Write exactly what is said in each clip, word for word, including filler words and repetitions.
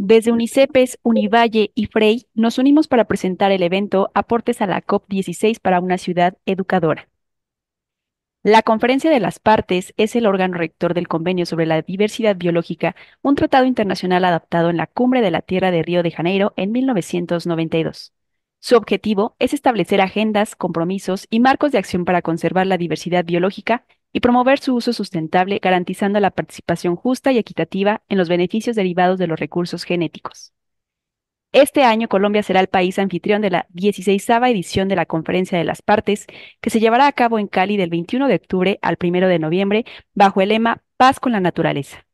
Desde UNICEPES, Univalle y Frey nos unimos para presentar el evento Aportes a la COP dieciséis para una ciudad educadora. La Conferencia de las Partes es el órgano rector del Convenio sobre la Diversidad Biológica, un tratado internacional adaptado en la Cumbre de la Tierra de Río de Janeiro en mil novecientos noventa y dos. Su objetivo es establecer agendas, compromisos y marcos de acción para conservar la diversidad biológica y promover su uso sustentable, garantizando la participación justa y equitativa en los beneficios derivados de los recursos genéticos. Este año Colombia será el país anfitrión de la dieciséisava edición de la Conferencia de las Partes, que se llevará a cabo en Cali del veintiuno de octubre al primero de noviembre, bajo el lema Paz con la naturaleza.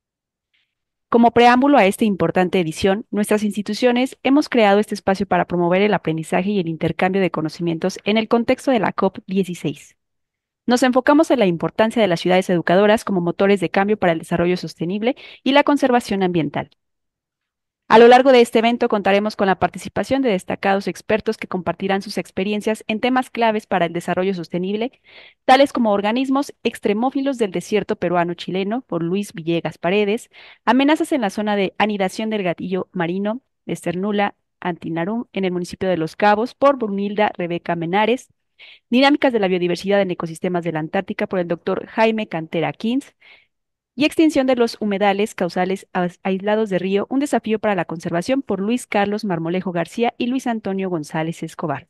Como preámbulo a esta importante edición, nuestras instituciones hemos creado este espacio para promover el aprendizaje y el intercambio de conocimientos en el contexto de la COP dieciséis. Nos enfocamos en la importancia de las ciudades educadoras como motores de cambio para el desarrollo sostenible y la conservación ambiental. A lo largo de este evento contaremos con la participación de destacados expertos que compartirán sus experiencias en temas claves para el desarrollo sostenible, tales como organismos extremófilos del desierto peruano-chileno, por Luis Villegas Paredes, amenazas en la zona de anidación del gatillo marino de Cernula Antinarum en el municipio de Los Cabos, por Brunilda Rebeca Menares, dinámicas de la biodiversidad en ecosistemas de la Antártica, por el doctor Jaime Cantera Kins, y extinción de los humedales causales ais- aislados de río, un desafío para la conservación por Luis Carlos Marmolejo García y Luis Antonio González Escobar.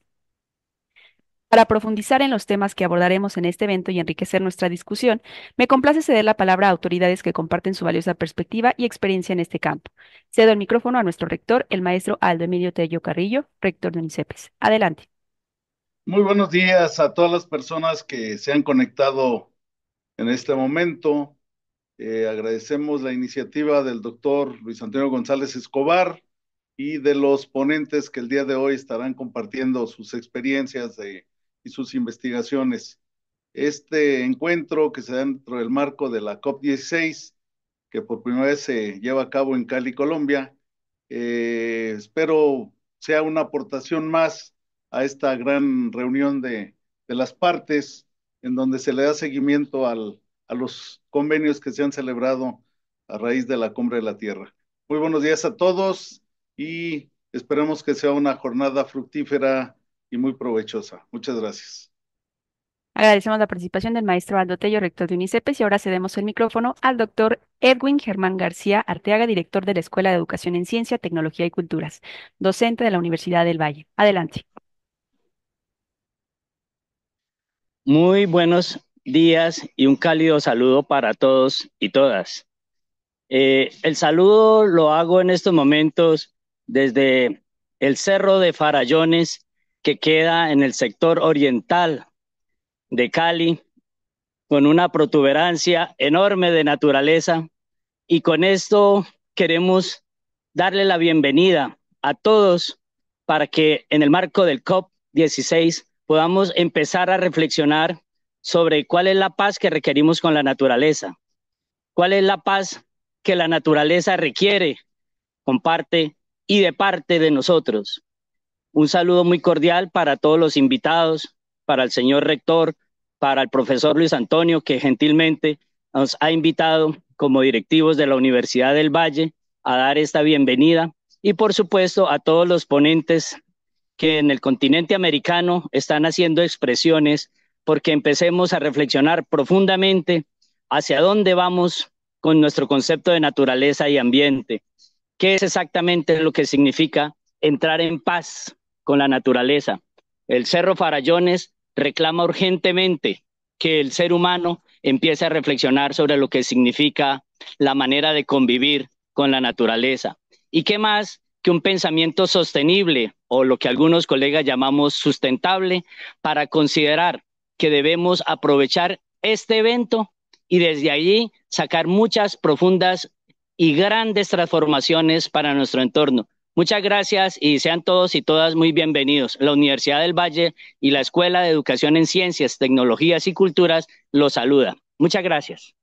Para profundizar en los temas que abordaremos en este evento y enriquecer nuestra discusión, me complace ceder la palabra a autoridades que comparten su valiosa perspectiva y experiencia en este campo. Cedo el micrófono a nuestro rector, el maestro Aldo Emilio Tello Carrillo, rector de UNICEPES. Adelante. Muy buenos días a todas las personas que se han conectado en este momento. Eh, agradecemos la iniciativa del doctor Luis Antonio González Escobar y de los ponentes que el día de hoy estarán compartiendo sus experiencias de- y sus investigaciones. Este encuentro que se da dentro del marco de la COP dieciséis, que por primera vez se lleva a cabo en Cali, Colombia, eh, espero sea una aportación más a esta gran reunión de, de las partes, en donde se le da seguimiento al, a los convenios que se han celebrado a raíz de la Cumbre de la Tierra. Muy buenos días a todos y esperemos que sea una jornada fructífera y muy provechosa. Muchas gracias. Agradecemos la participación del maestro Aldo Tello, rector de UNICEPES, y ahora cedemos el micrófono al doctor Edwin Germán García Arteaga, director de la Escuela de Educación en Ciencia, Tecnología y Culturas, docente de la Universidad del Valle. Adelante. Muy buenos días y un cálido saludo para todos y todas. Eh, el saludo lo hago en estos momentos desde el Cerro de Farallones, que queda en el sector oriental de Cali, con una protuberancia enorme de naturaleza. Y con esto queremos darle la bienvenida a todos para que en el marco del COP dieciséis podamos empezar a reflexionar sobre cuál es la paz que requerimos con la naturaleza, cuál es la paz que la naturaleza requiere, comparte y de parte de nosotros. Un saludo muy cordial para todos los invitados, para el señor rector, para el profesor Luis Antonio, que gentilmente nos ha invitado como directivos de la Universidad del Valle a dar esta bienvenida, y por supuesto a todos los ponentes que en el continente americano están haciendo expresiones porque empecemos a reflexionar profundamente hacia dónde vamos con nuestro concepto de naturaleza y ambiente. ¿Qué es exactamente lo que significa entrar en paz con la naturaleza? El Cerro Farallones reclama urgentemente que el ser humano empiece a reflexionar sobre lo que significa la manera de convivir con la naturaleza. ¿Y qué más que un pensamiento sostenible, o lo que algunos colegas llamamos sustentable, para considerar que debemos aprovechar este evento y desde allí sacar muchas profundas y grandes transformaciones para nuestro entorno? Muchas gracias y sean todos y todas muy bienvenidos. La Universidad del Valle y la Escuela de Educación en Ciencias, Tecnologías y Culturas los saluda. Muchas gracias.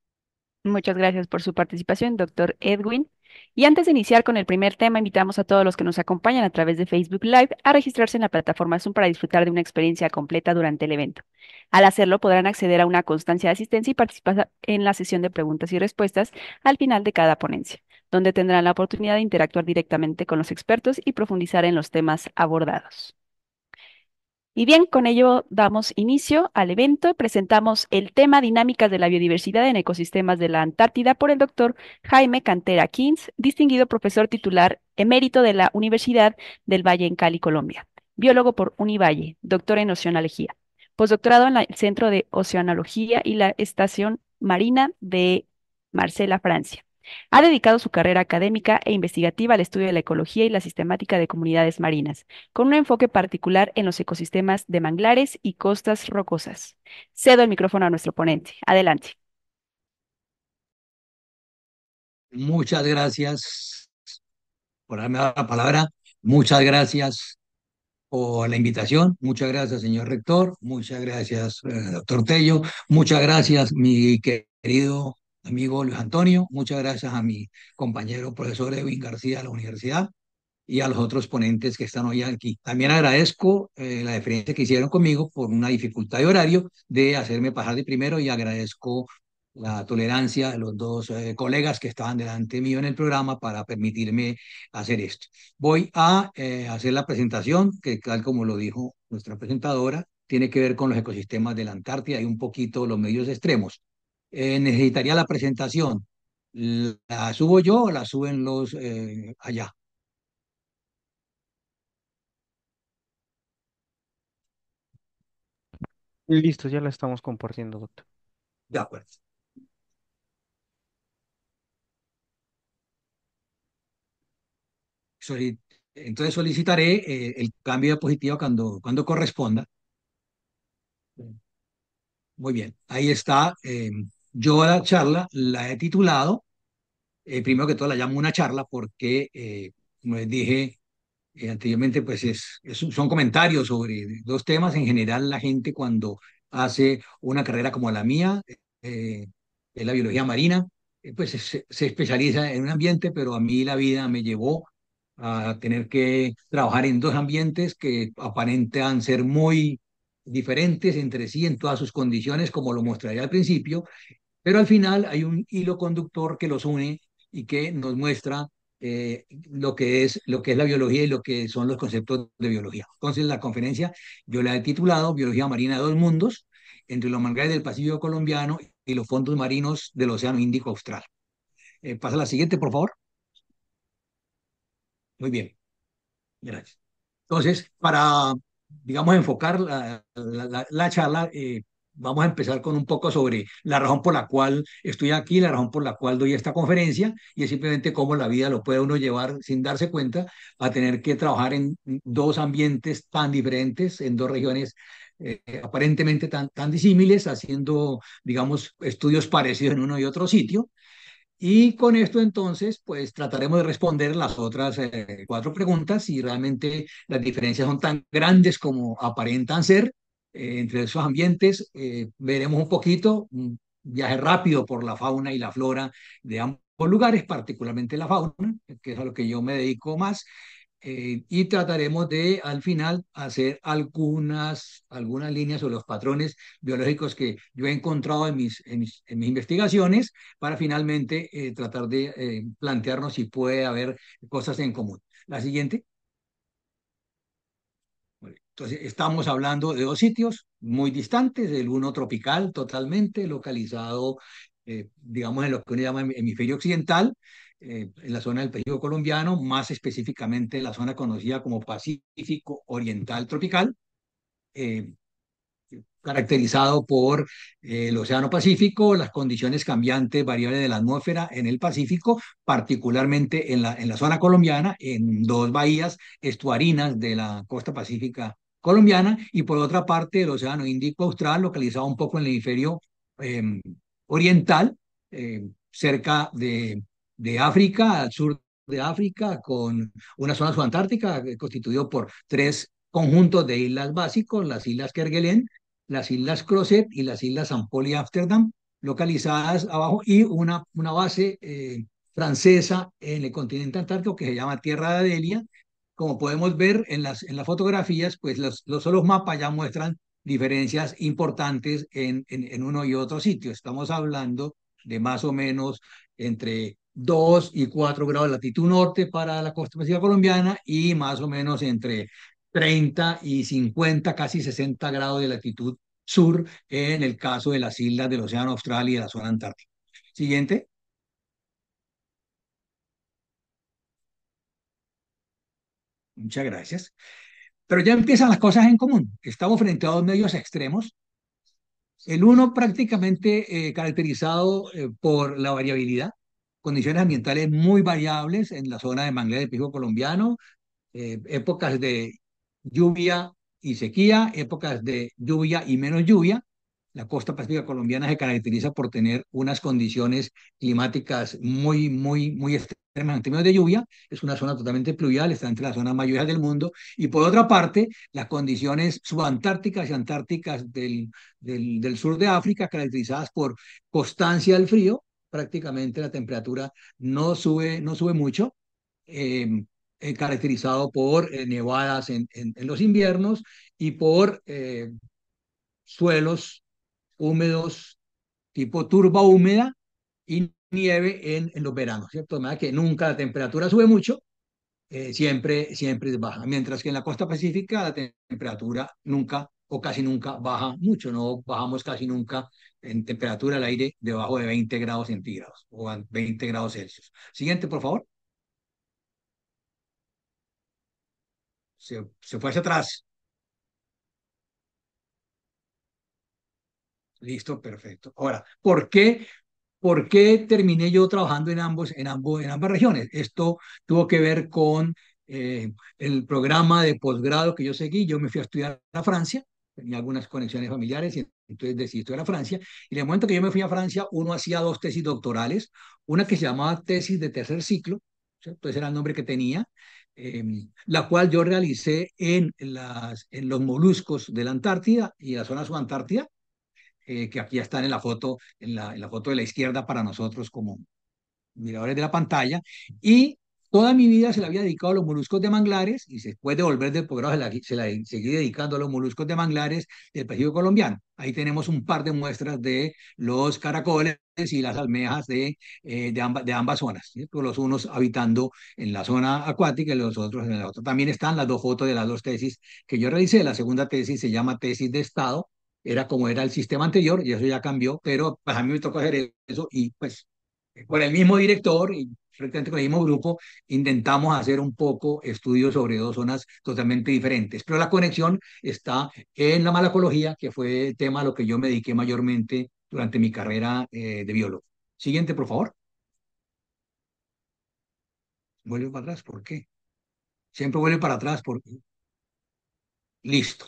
Muchas gracias por su participación, doctor Edwin. Y antes de iniciar con el primer tema, invitamos a todos los que nos acompañan a través de Facebook Live a registrarse en la plataforma Zoom para disfrutar de una experiencia completa durante el evento. Al hacerlo, podrán acceder a una constancia de asistencia y participar en la sesión de preguntas y respuestas al final de cada ponencia. donde tendrán la oportunidad de interactuar directamente con los expertos y profundizar en los temas abordados. Y bien, con ello damos inicio al evento y presentamos el tema Dinámicas de la biodiversidad en ecosistemas de la Antártida por el doctor Jaime Cantera Kins, distinguido profesor titular emérito de la Universidad del Valle en Cali, Colombia, biólogo por Univalle, doctor en oceanología, postdoctorado en la- el Centro de Oceanología y la Estación Marina de Marsella, Francia. Ha dedicado su carrera académica e investigativa al estudio de la ecología y la sistemática de comunidades marinas con un enfoque particular en los ecosistemas de manglares y costas rocosas. Cedo el micrófono a nuestro ponente. Adelante. Muchas gracias por darme la palabra. Muchas gracias por la invitación. Muchas gracias, señor rector. Muchas gracias, eh, doctor Tello. Muchas gracias, mi querido amigo Luis Antonio. Muchas gracias a mi compañero profesor Edwin García de la universidad y a los otros ponentes que están hoy aquí. También agradezco eh, la deferencia que hicieron conmigo por una dificultad de horario de hacerme pasar de primero y agradezco la tolerancia de los dos eh, colegas que estaban delante mío en el programa para permitirme hacer esto. Voy a eh, hacer la presentación que, tal como lo dijo nuestra presentadora, tiene que ver con los ecosistemas de la Antártida y un poquito los medios extremos. Eh, necesitaría la presentación. ¿La subo yo o la suben los eh, allá? Listo, ya la estamos compartiendo, doctor. De acuerdo. Soli- Entonces solicitaré eh, el cambio de diapositiva cuando, cuando corresponda. Muy bien, ahí está. Eh, yo la charla la he titulado, eh, primero que todo la llamo una charla porque, eh, como les dije eh, anteriormente, pues es, es un- son comentarios sobre dos temas. En general, la gente cuando hace una carrera como la mía, eh, en la biología marina, eh, pues se, se especializa en un ambiente, pero a mí la vida me llevó a tener que trabajar en dos ambientes que aparentan ser muy diferentes entre sí en todas sus condiciones, como lo mostraré al principio, pero al final hay un hilo conductor que los une y que nos muestra eh, lo que es, lo que es la biología y lo que son los conceptos de biología. Entonces, la conferencia yo la he titulado Biología Marina de dos Mundos, entre los manglares del Pacífico colombiano y los fondos marinos del Océano Índico Austral. Eh, pasa a la siguiente, por favor. Muy bien, gracias. Entonces, para, digamos, enfocar la, la- la- la charla, eh, vamos a empezar con un poco sobre la razón por la cual estoy aquí, la razón por la cual doy esta conferencia, y es simplemente cómo la vida lo puede uno llevar sin darse cuenta a tener que trabajar en dos ambientes tan diferentes, en dos regiones eh, aparentemente tan, tan disímiles, haciendo, digamos, estudios parecidos en uno y otro sitio. Y con esto entonces, pues trataremos de responder las otras eh, cuatro preguntas si realmente las diferencias son tan grandes como aparentan ser eh, entre esos ambientes. Eh, veremos un poquito, un viaje rápido por la fauna y la flora de ambos lugares, particularmente la fauna, que es a lo que yo me dedico más. Eh, y trataremos de al final hacer algunas, algunas líneas sobre los patrones biológicos que yo he encontrado en mis, en mis, en mis investigaciones para finalmente eh, tratar de eh, plantearnos si puede haber cosas en común. La siguiente. Bueno, entonces, estamos hablando de dos sitios muy distantes, el uno tropical totalmente, localizado, eh, digamos, en lo que uno llama hem- hemisferio occidental, eh, en la zona del Pacífico colombiano, más específicamente en la zona conocida como Pacífico Oriental Tropical, eh, caracterizado por eh, el Océano Pacífico, las condiciones cambiantes, variables de la atmósfera en el Pacífico, particularmente en la, en la zona colombiana, en dos bahías estuarinas de la costa pacífica colombiana, y por otra parte el Océano Índico Austral, localizado un poco en el hemisferio eh, oriental, eh, cerca de, de África, al sur de África, con una zona subantártica eh, constituido por tres conjuntos de islas básicos, las islas Kerguelen, las islas Crozet y las islas San Paul y Ámsterdam, localizadas abajo, y una, una base eh, francesa en el continente antártico que se llama Tierra de Adelia. Como podemos ver en las, en las fotografías, pues los, los, los mapas ya muestran diferencias importantes en, en, en uno y otro sitio. Estamos hablando de más o menos entre dos y cuatro grados de latitud norte para la costa pacífica colombiana y más o menos entre treinta y cincuenta, casi sesenta grados de latitud sur en el caso de las islas del Océano Austral y de la zona antártica. Siguiente. Muchas gracias. Pero ya empiezan las cosas en común. Estamos frente a dos medios extremos. El uno prácticamente eh, caracterizado eh, por la variabilidad, condiciones ambientales muy variables en la zona de manglares del Pico colombiano, eh, épocas de lluvia y sequía, épocas de lluvia y menos lluvia. La costa pacífica colombiana se caracteriza por tener unas condiciones climáticas muy, muy, muy extremas en términos de lluvia. Es una zona totalmente pluvial, está entre las zonas más lluviosas del mundo. Y por otra parte, las condiciones subantárticas y antárticas del, del, del sur de África, caracterizadas por constancia del frío, prácticamente la temperatura no sube, no sube mucho. Eh, eh, Caracterizado por eh, nevadas en, en, en, los inviernos y por eh, suelos húmedos tipo turba húmeda y nieve en, en los veranos, ¿cierto? De manera que nunca la temperatura sube mucho, eh, siempre, siempre es baja, mientras que en la costa pacífica la te temperatura nunca o casi nunca baja mucho, no bajamos casi nunca en temperatura del aire debajo de veinte grados centígrados o a veinte grados Celsius. Siguiente, por favor. Se, se fue hacia atrás. Listo, perfecto. Ahora, ¿por qué, por qué terminé yo trabajando en ambos, en ambos, en ambas regiones? Esto tuvo que ver con eh, el programa de posgrado que yo seguí. Yo me fui a estudiar a Francia, tenía algunas conexiones familiares y entonces decidí estudiar a Francia. Y en el momento que yo me fui a Francia, uno hacía dos tesis doctorales, una que se llamaba tesis de tercer ciclo, ¿cierto? Ese era el nombre que tenía, eh, la cual yo realicé en, las, en los moluscos de la Antártida y la zona subantártida, eh, que aquí están en la foto, en la, en la foto de la izquierda para nosotros como miradores de la pantalla. Y toda mi vida se la había dedicado a los moluscos de manglares y después de volver del posgrado se la, se la seguí dedicando a los moluscos de manglares del Pacífico colombiano. Ahí tenemos un par de muestras de los caracoles y las almejas de, eh, de, amba, de ambas zonas, ¿cierto? Los unos habitando en la zona acuática y los otros en la otra. También están las dos fotos de las dos tesis que yo realicé. La segunda tesis se llama tesis de estado, era como era el sistema anterior y eso ya cambió, pero pues a mí me tocó hacer eso y pues con el mismo director y frecuentemente con el mismo grupo intentamos hacer un poco estudios sobre dos zonas totalmente diferentes, pero la conexión está en la malacología, que fue el tema a lo que yo me dediqué mayormente durante mi carrera eh, de biólogo. Siguiente, por favor. Vuelve para atrás, ¿por qué? Siempre vuelve para atrás, porque listo.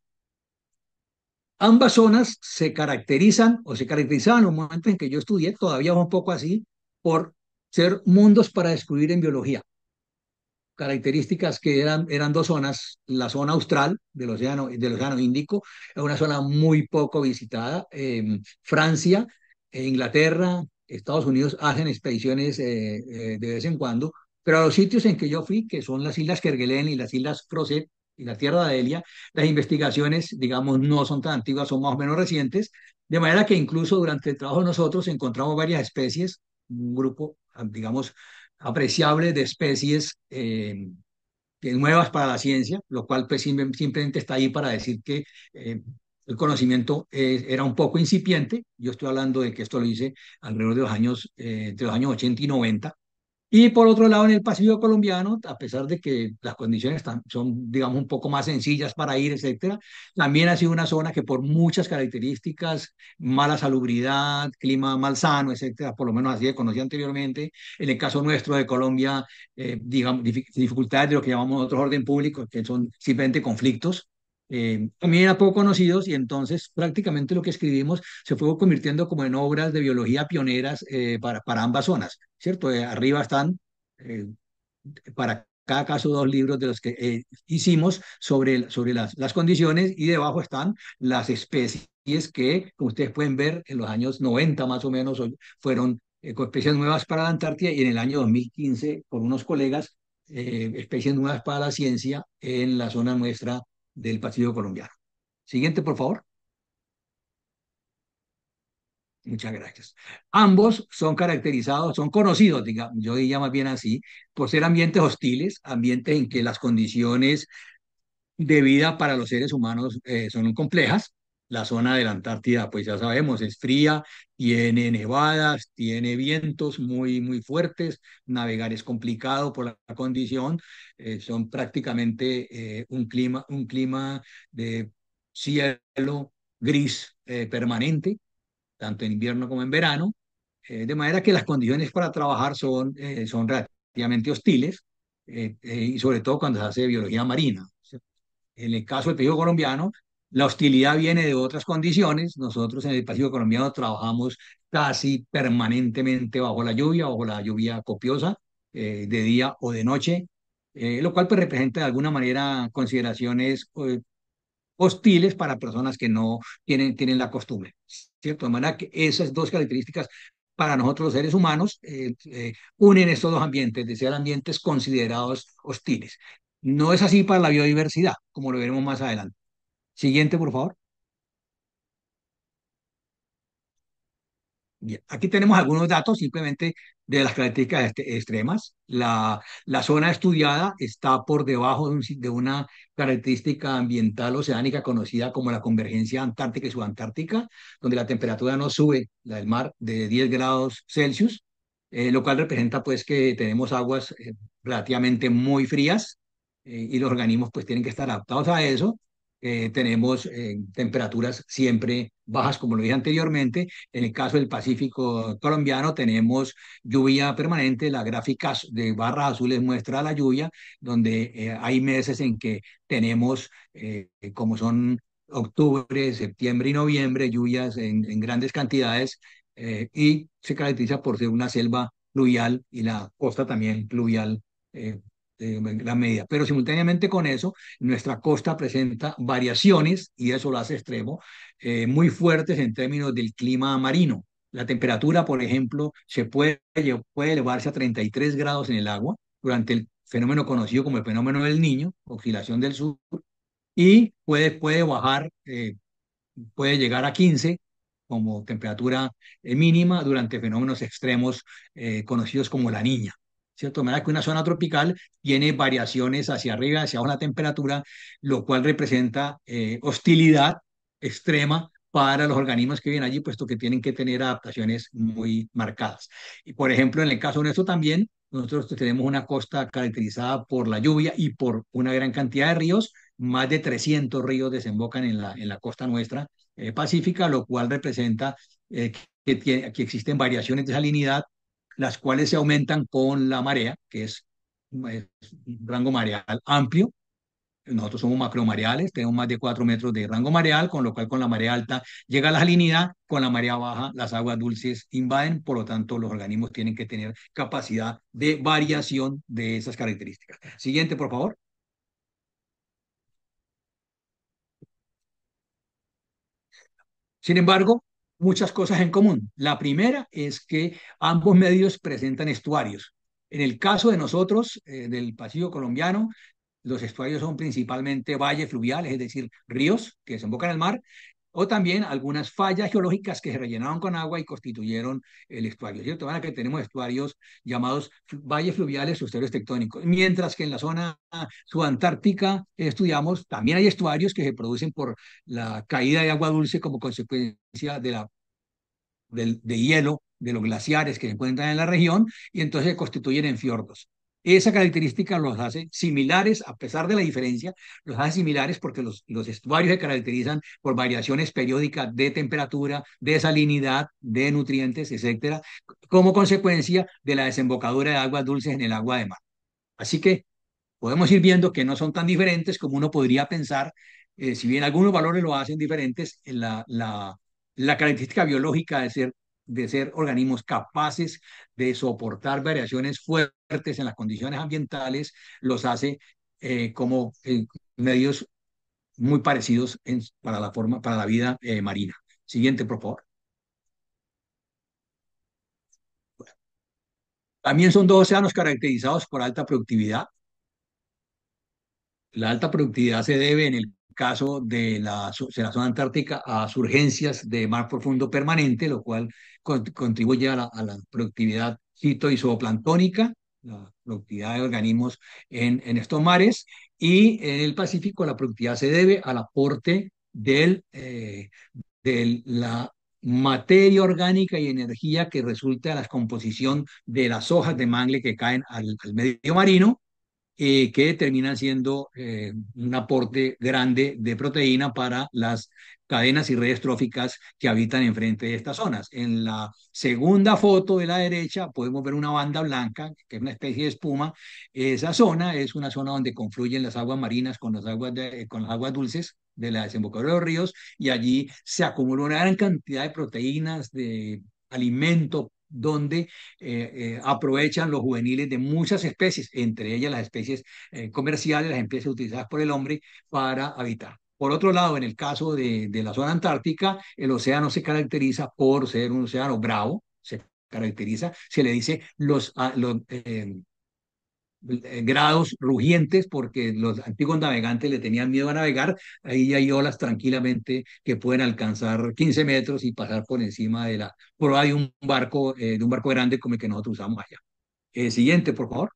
Ambas zonas se caracterizan o se caracterizaban en los momentos en que yo estudié, todavía un poco así, por ser mundos para descubrir en biología. Características que eran, eran dos zonas, la zona austral del océano, del océano Índico, es una zona muy poco visitada. Eh, Francia, e Inglaterra, Estados Unidos hacen expediciones eh, eh, de vez en cuando, pero a los sitios en que yo fui, que son las Islas Kerguelen y las Islas Crozet y la Tierra de Adelia, las investigaciones, digamos, no son tan antiguas, son más o menos recientes, de manera que incluso durante el trabajo de nosotros encontramos varias especies, un grupo, digamos, apreciable de especies eh, nuevas para la ciencia, lo cual pues simplemente está ahí para decir que eh, el conocimiento eh, era un poco incipiente. Yo estoy hablando de que esto lo hice alrededor de los años, eh, entre los años ochenta y noventa. Y por otro lado, en el Pacífico colombiano, a pesar de que las condiciones están, son, digamos, un poco más sencillas para ir, etcétera, también ha sido una zona que por muchas características, mala salubridad, clima malsano, etcétera, por lo menos así se conocía anteriormente. En el caso nuestro de Colombia, eh, digamos, dificultades de lo que llamamos nosotros orden público, que son simplemente conflictos. Eh, también eran poco conocidos y entonces prácticamente lo que escribimos se fue convirtiendo como en obras de biología pioneras eh, para, para ambas zonas. ¿Cierto? Eh, arriba están eh, para cada caso dos libros de los que eh, hicimos sobre, sobre las, las condiciones y debajo están las especies que, como ustedes pueden ver, en los años noventa más o menos fueron eh, especies nuevas para la Antártida y en el año dos mil quince con unos colegas eh, especies nuevas para la ciencia en la zona nuestra del Pacífico colombiano. Siguiente, por favor. Muchas gracias. Ambos son caracterizados, son conocidos, digamos, yo diría más bien así, por ser ambientes hostiles, ambientes en que las condiciones de vida para los seres humanos eh, son complejas. La zona de la Antártida, pues ya sabemos, es fría, tiene nevadas, tiene vientos muy, muy fuertes, navegar es complicado por la condición, eh, son prácticamente eh, un clima, un clima de cielo gris eh, permanente, tanto en invierno como en verano, eh, de manera que las condiciones para trabajar son, eh, son relativamente hostiles, eh, eh, y sobre todo cuando se hace biología marina. En el caso del Pacífico colombiano, la hostilidad viene de otras condiciones. Nosotros en el Pacífico colombiano trabajamos casi permanentemente bajo la lluvia, bajo la lluvia copiosa, eh, de día o de noche, eh, lo cual pues, representa de alguna manera consideraciones eh, hostiles para personas que no tienen, tienen la costumbre, ¿cierto? De manera que esas dos características para nosotros los seres humanos eh, eh, unen estos dos ambientes, de ser ambientes considerados hostiles. No es así para la biodiversidad, como lo veremos más adelante. Siguiente, por favor. Bien, aquí tenemos algunos datos simplemente de las características este- extremas. La, la zona estudiada está por debajo de, un si- de una característica ambiental oceánica conocida como la convergencia antártica y subantártica, donde la temperatura no sube, la del mar, de diez grados Celsius, eh, lo cual representa pues que tenemos aguas eh, relativamente muy frías, eh, y los organismos pues tienen que estar adaptados a eso. Eh, tenemos eh, temperaturas siempre bajas, como lo dije anteriormente. En el caso del Pacífico colombiano tenemos lluvia permanente. La gráfica de barras azules muestra la lluvia, donde eh, hay meses en que tenemos, eh, como son octubre, septiembre y noviembre, lluvias en, en grandes cantidades, eh, y se caracteriza por ser una selva pluvial y la costa también pluvial, eh, en gran medida. Pero simultáneamente con eso, nuestra costa presenta variaciones, y eso lo hace extremo, eh, muy fuertes en términos del clima marino. La temperatura, por ejemplo, se puede, puede elevarse a treinta y tres grados en el agua durante el fenómeno conocido como el fenómeno del Niño, oscilación del sur, y puede, puede bajar, eh, puede llegar a quince como temperatura eh, mínima durante fenómenos extremos eh, conocidos como la Niña. ¿Cierto? De manera que una zona tropical tiene variaciones hacia arriba y hacia abajo la temperatura, lo cual representa eh, hostilidad extrema para los organismos que viven allí, puesto que tienen que tener adaptaciones muy marcadas. Y por ejemplo, en el caso nuestro también, nosotros tenemos una costa caracterizada por la lluvia y por una gran cantidad de ríos. Más de trescientos ríos desembocan en la, en la costa nuestra eh, pacífica, lo cual representa eh, que, tiene, que existen variaciones de salinidad, las cuales se aumentan con la marea, que es, es un rango mareal amplio. Nosotros somos macromareales, tenemos más de cuatro metros de rango mareal, con lo cual con la marea alta llega la salinidad, con la marea baja las aguas dulces invaden, por lo tanto los organismos tienen que tener capacidad de variación de esas características. Siguiente, por favor. Sin embargo, muchas cosas en común. La primera es que ambos medios presentan estuarios. En el caso de nosotros, eh, del Pacífico colombiano, los estuarios son principalmente valles fluviales, es decir, ríos que desembocan al mar, o también algunas fallas geológicas que se rellenaron con agua y constituyeron el estuario, ¿cierto? Van a que tenemos estuarios llamados valles fluviales o estuarios tectónicos, mientras que en la zona subantártica estudiamos, también hay estuarios que se producen por la caída de agua dulce como consecuencia de la del, de hielo de los glaciares que se encuentran en la región, y entonces se constituyen en fiordos. Esa característica los hace similares, a pesar de la diferencia, los hace similares porque los, los estuarios se caracterizan por variaciones periódicas de temperatura, de salinidad, de nutrientes, etcétera, como consecuencia de la desembocadura de aguas dulces en el agua de mar. Así que podemos ir viendo que no son tan diferentes como uno podría pensar, eh, si bien algunos valores lo hacen diferentes, la, la, la característica biológica de ser, de ser organismos capaces de soportar variaciones fuertes en las condiciones ambientales los hace eh, como eh, medios muy parecidos en, para, la forma, para la vida eh, marina. Siguiente, por favor. También son dos océanos caracterizados por alta productividad. La alta productividad se debe en el caso de la, zo- de la zona antártica a surgencias de mar profundo permanente, lo cual con- contribuye a la, a la productividad fito y zooplanctónica, la productividad de organismos en, en estos mares. Y en el Pacífico la productividad se debe al aporte del, eh, de la materia orgánica y energía que resulta de la composición de las hojas de mangle que caen al, al medio marino, eh, que terminan siendo eh, un aporte grande de proteína para las cadenas y redes tróficas que habitan enfrente de estas zonas. En la segunda foto de la derecha podemos ver una banda blanca, que es una especie de espuma. Esa zona es una zona donde confluyen las aguas marinas con las aguas, de, con las aguas dulces de la desembocadura de los ríos, y allí se acumula una gran cantidad de proteínas, de alimento, donde eh, eh, aprovechan los juveniles de muchas especies, entre ellas las especies eh, comerciales, las especies utilizadas por el hombre para habitar. Por otro lado, en el caso de, de la zona antártica, el océano se caracteriza por ser un océano bravo, se caracteriza, se le dice los, a, los eh, eh, grados rugientes, porque los antiguos navegantes le tenían miedo a navegar. Ahí hay olas tranquilamente que pueden alcanzar quince metros y pasar por encima de la proa de un barco, eh, de un barco grande como el que nosotros usamos allá. Eh, siguiente, por favor.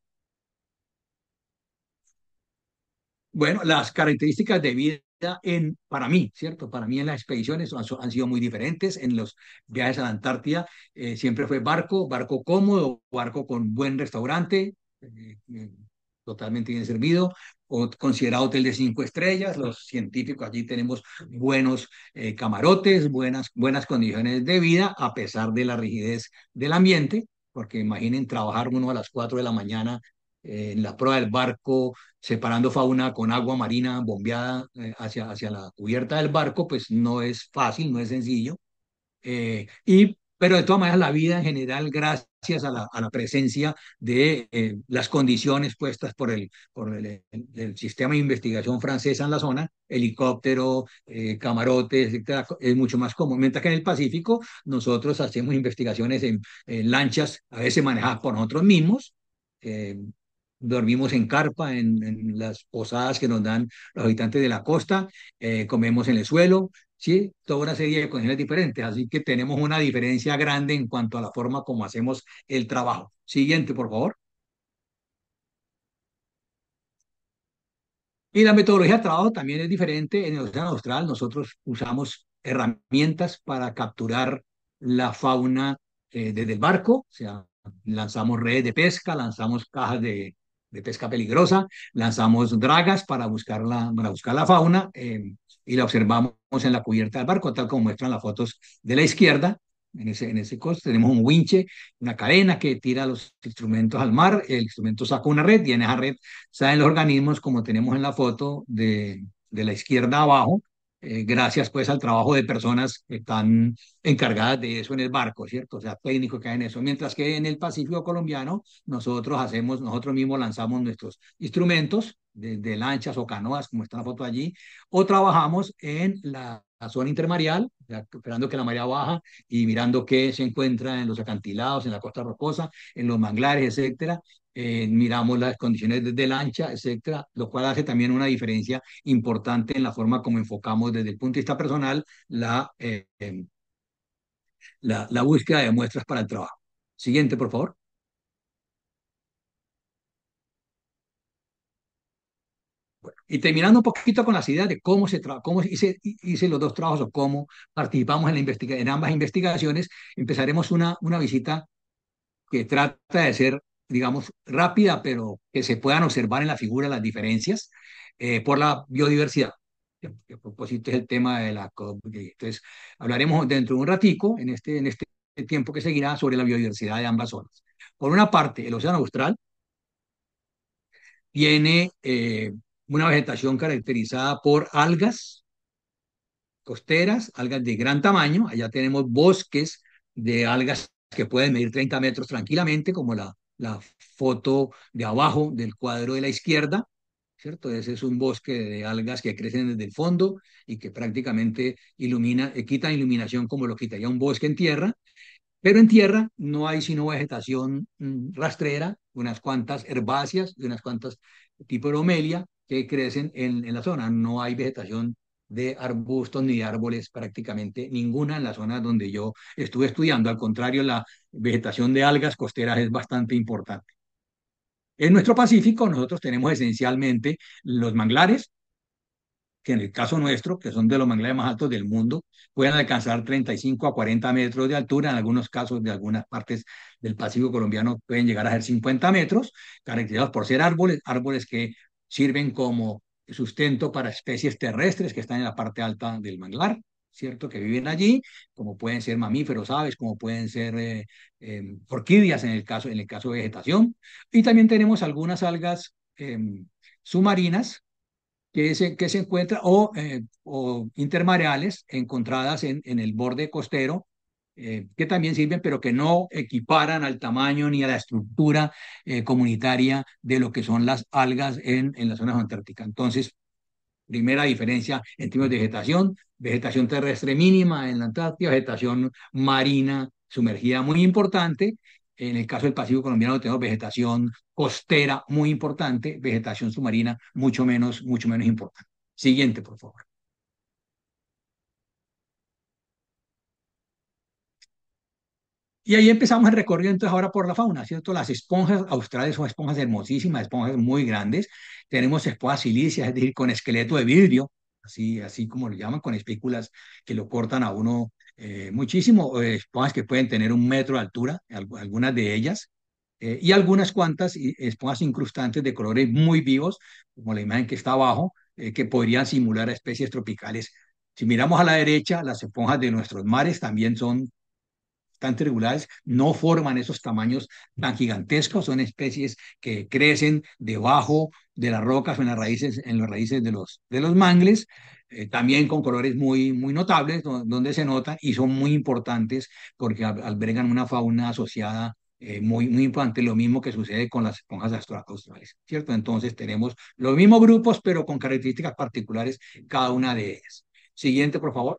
Bueno, las características de vida en, para mí, ¿cierto? Para mí en las expediciones han, han sido muy diferentes. En los viajes a la Antártida eh, siempre fue barco, barco cómodo, barco con buen restaurante, eh, eh, totalmente bien servido, o considerado hotel de cinco estrellas. Los científicos allí tenemos buenos eh, camarotes, buenas, buenas condiciones de vida, a pesar de la rigidez del ambiente, porque imaginen trabajar uno a las cuatro de la mañana eh, en la proa del barco, separando fauna con agua marina bombeada eh, hacia, hacia la cubierta del barco, pues no es fácil, no es sencillo. Eh, y, pero de todas maneras, la vida en general, gracias a la, a la presencia de eh, las condiciones puestas por el, por el, el, el sistema de investigación francesa en la zona, helicóptero, eh, camarotes, etcétera, es mucho más común. Mientras que en el Pacífico nosotros hacemos investigaciones en, en lanchas, a veces manejadas por nosotros mismos. eh, Dormimos en carpa, en, en las posadas que nos dan los habitantes de la costa, eh, comemos en el suelo, ¿sí? Toda una serie de condiciones diferentes, así que tenemos una diferencia grande en cuanto a la forma como hacemos el trabajo. Siguiente, por favor. Y la metodología de trabajo también es diferente. En el Océano Austral nosotros usamos herramientas para capturar la fauna eh, desde el barco, o sea, lanzamos redes de pesca, lanzamos cajas de, de pesca peligrosa, lanzamos dragas para buscar la, para buscar la fauna, eh, y la observamos en la cubierta del barco, tal como muestran las fotos de la izquierda. En ese, en ese costo tenemos un winche, una cadena que tira los instrumentos al mar, el instrumento saca una red y en esa red salen los organismos como tenemos en la foto de, de la izquierda abajo, eh, gracias pues al trabajo de personas que están encargadas de eso en el barco, ¿cierto? O sea, técnicos que hay en eso. Mientras que en el Pacífico colombiano nosotros hacemos, nosotros mismos lanzamos nuestros instrumentos de, de lanchas o canoas, como está la foto allí, o trabajamos en la, la zona intermareal, ya, esperando que la marea baja y mirando qué se encuentra en los acantilados, en la costa rocosa, en los manglares, etcétera. Eh, miramos las condiciones de, de lancha, etcétera, lo cual hace también una diferencia importante en la forma como enfocamos desde el punto de vista personal la, eh, la, la búsqueda de muestras para el trabajo. Siguiente, por favor. Y terminando un poquito con las ideas de cómo, se tra cómo hice, hice los dos trabajos o cómo participamos en, la investiga en ambas investigaciones, empezaremos una, una visita que trata de ser, digamos, rápida, pero que se puedan observar en la figura las diferencias eh, por la biodiversidad. Que a propósito es el tema de la COP. Entonces, hablaremos dentro de un ratico, en este, en este tiempo que seguirá, sobre la biodiversidad de ambas zonas. Por una parte, el océano austral tiene eh, una vegetación caracterizada por algas costeras, algas de gran tamaño. Allá tenemos bosques de algas que pueden medir treinta metros tranquilamente, como la, la foto de abajo del cuadro de la izquierda, ¿cierto? Ese es un bosque de algas que crecen desde el fondo y que prácticamente ilumina, eh, quitan iluminación como lo quitaría un bosque en tierra. Pero en tierra no hay sino vegetación mm, rastrera, unas cuantas herbáceas y unas cuantas tipo bromelia, que crecen en, en la zona. No hay vegetación de arbustos ni de árboles, prácticamente ninguna en la zona donde yo estuve estudiando. Al contrario, la vegetación de algas costeras es bastante importante. En nuestro Pacífico, nosotros tenemos esencialmente los manglares, que en el caso nuestro, que son de los manglares más altos del mundo, pueden alcanzar treinta y cinco a cuarenta metros de altura. En algunos casos de algunas partes del Pacífico colombiano pueden llegar a ser cincuenta metros, caracterizados por ser árboles, árboles que sirven como sustento para especies terrestres que están en la parte alta del manglar, ¿cierto? Que viven allí, como pueden ser mamíferos, aves, como pueden ser eh, eh, orquídeas en el caso, en el caso de vegetación. Y también tenemos algunas algas eh, submarinas que se, que se encuentran, o, eh, o intermareales encontradas en, en el borde costero, eh, que también sirven, pero que no equiparan al tamaño ni a la estructura eh, comunitaria de lo que son las algas en, en las zonas antárticas. Entonces, primera diferencia en términos de vegetación: vegetación terrestre mínima en la Antártida, vegetación marina sumergida muy importante. En el caso del Pacífico colombiano tenemos vegetación costera muy importante, vegetación submarina mucho menos, mucho menos importante. Siguiente, por favor. Y ahí empezamos el recorrido entonces ahora por la fauna, ¿cierto? Las esponjas australes son esponjas hermosísimas, esponjas muy grandes. Tenemos esponjas silíceas, es decir, con esqueleto de vidrio, así, así como lo llaman, con espículas que lo cortan a uno eh, muchísimo. Eh, esponjas que pueden tener un metro de altura, algu- algunas de ellas, eh, y algunas cuantas i- esponjas incrustantes de colores muy vivos, como la imagen que está abajo, eh, que podrían simular a especies tropicales. Si miramos a la derecha, las esponjas de nuestros mares también son tan regulares, no forman esos tamaños tan gigantescos, son especies que crecen debajo de las rocas o en las raíces, en las raíces de los, de los mangles, eh, también con colores muy, muy notables, do- donde se notan y son muy importantes porque al- albergan una fauna asociada eh, muy, muy importante, lo mismo que sucede con las esponjas austra- australes, ¿cierto? Entonces tenemos los mismos grupos, pero con características particulares cada una de ellas. Siguiente, por favor.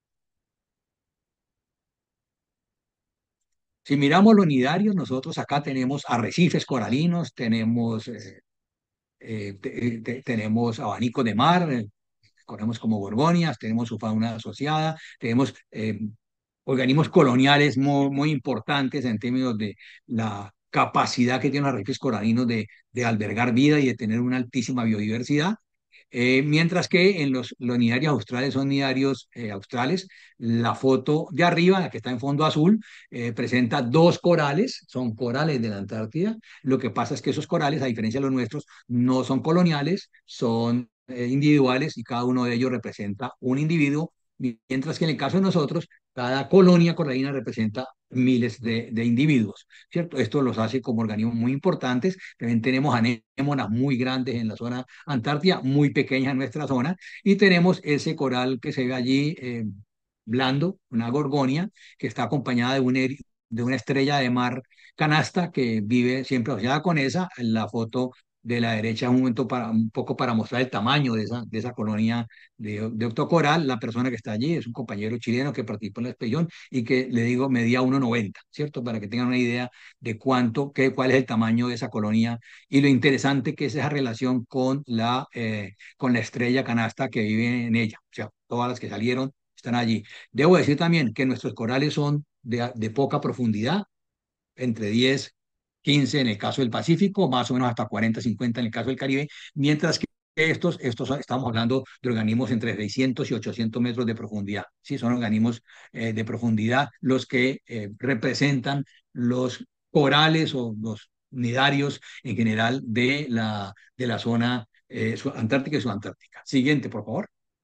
Si miramos los nidarios, nosotros acá tenemos arrecifes coralinos, tenemos, eh, eh, te- te- tenemos abanicos de mar, eh, conocemos como gorgonias, tenemos su fauna asociada, tenemos eh, organismos coloniales muy, muy importantes en términos de la capacidad que tienen los arrecifes coralinos de, de albergar vida y de tener una altísima biodiversidad. Eh, mientras que en los, los nidarios australes son nidarios eh, australes. La foto de arriba, la que está en fondo azul, eh, presenta dos corales, son corales de la Antártida. Lo que pasa es que esos corales, a diferencia de los nuestros, no son coloniales, son eh, individuales y cada uno de ellos representa un individuo, mientras que en el caso de nosotros, cada colonia coralina representa miles de, de individuos, ¿cierto? Esto los hace como organismos muy importantes. También tenemos anémonas muy grandes en la zona Antártida, muy pequeñas en nuestra zona, y tenemos ese coral que se ve allí, eh, blando, una gorgonia, que está acompañada de, un, eri- de una estrella de mar canasta que vive siempre asociada con esa. En la foto de la derecha, un momento para, un poco para mostrar el tamaño de esa, de esa colonia de, de octocoral. La persona que está allí es un compañero chileno que participó en la expedición y que, le digo, medía uno noventa, ¿cierto? Para que tengan una idea de cuánto, qué, cuál es el tamaño de esa colonia y lo interesante que es esa relación con la, eh, con la estrella canasta que vive en ella. O sea, todas las que salieron están allí. Debo decir también que nuestros corales son de, de poca profundidad, entre diez, quince en el caso del Pacífico, más o menos hasta cuarenta, cincuenta en el caso del Caribe, mientras que estos, estos son- estamos hablando de organismos entre seiscientos y ochocientos metros de profundidad. Sí, son organismos eh, de profundidad los que eh, representan los corales o los nidarios en general de la, de la zona eh, su- antártica y subantártica. Siguiente, por favor.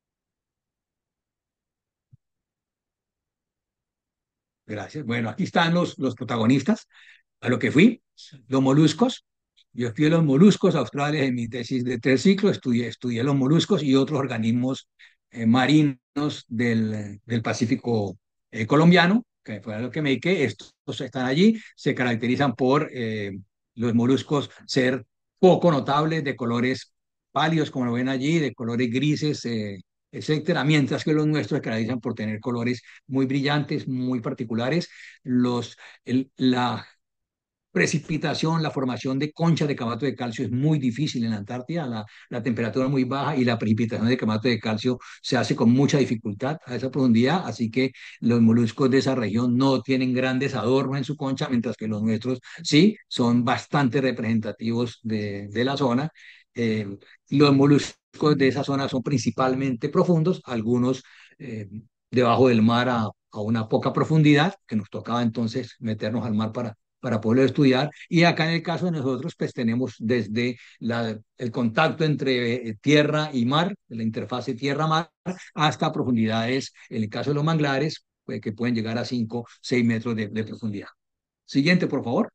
Gracias. Bueno, aquí están los, los protagonistas. A lo que fui, los moluscos. Yo estudié los moluscos australes en mi tesis de tres ciclos, estudié, estudié los moluscos y otros organismos eh, marinos del, del Pacífico eh, colombiano, que fue a lo que me dediqué. Estos están allí, se caracterizan por eh, los moluscos ser poco notables, de colores pálidos, como lo ven allí, de colores grises, eh, etcétera, mientras que los nuestros se caracterizan por tener colores muy brillantes, muy particulares. Los, el, la precipitación, la formación de conchas de camato de calcio es muy difícil en la Antártida, la, la temperatura es muy baja y la precipitación de camato de calcio se hace con mucha dificultad a esa profundidad, así que los moluscos de esa región no tienen grandes adornos en su concha, mientras que los nuestros sí son bastante representativos de, de la zona. Eh, los moluscos de esa zona son principalmente profundos, algunos eh, debajo del mar a, a una poca profundidad, que nos tocaba entonces meternos al mar para para poderlo estudiar. Y acá en el caso de nosotros, pues tenemos desde la, el contacto entre eh, tierra y mar, la interfase tierra-mar, hasta profundidades, en el caso de los manglares, pues, que pueden llegar a cinco seis metros de, de profundidad. Siguiente, por favor.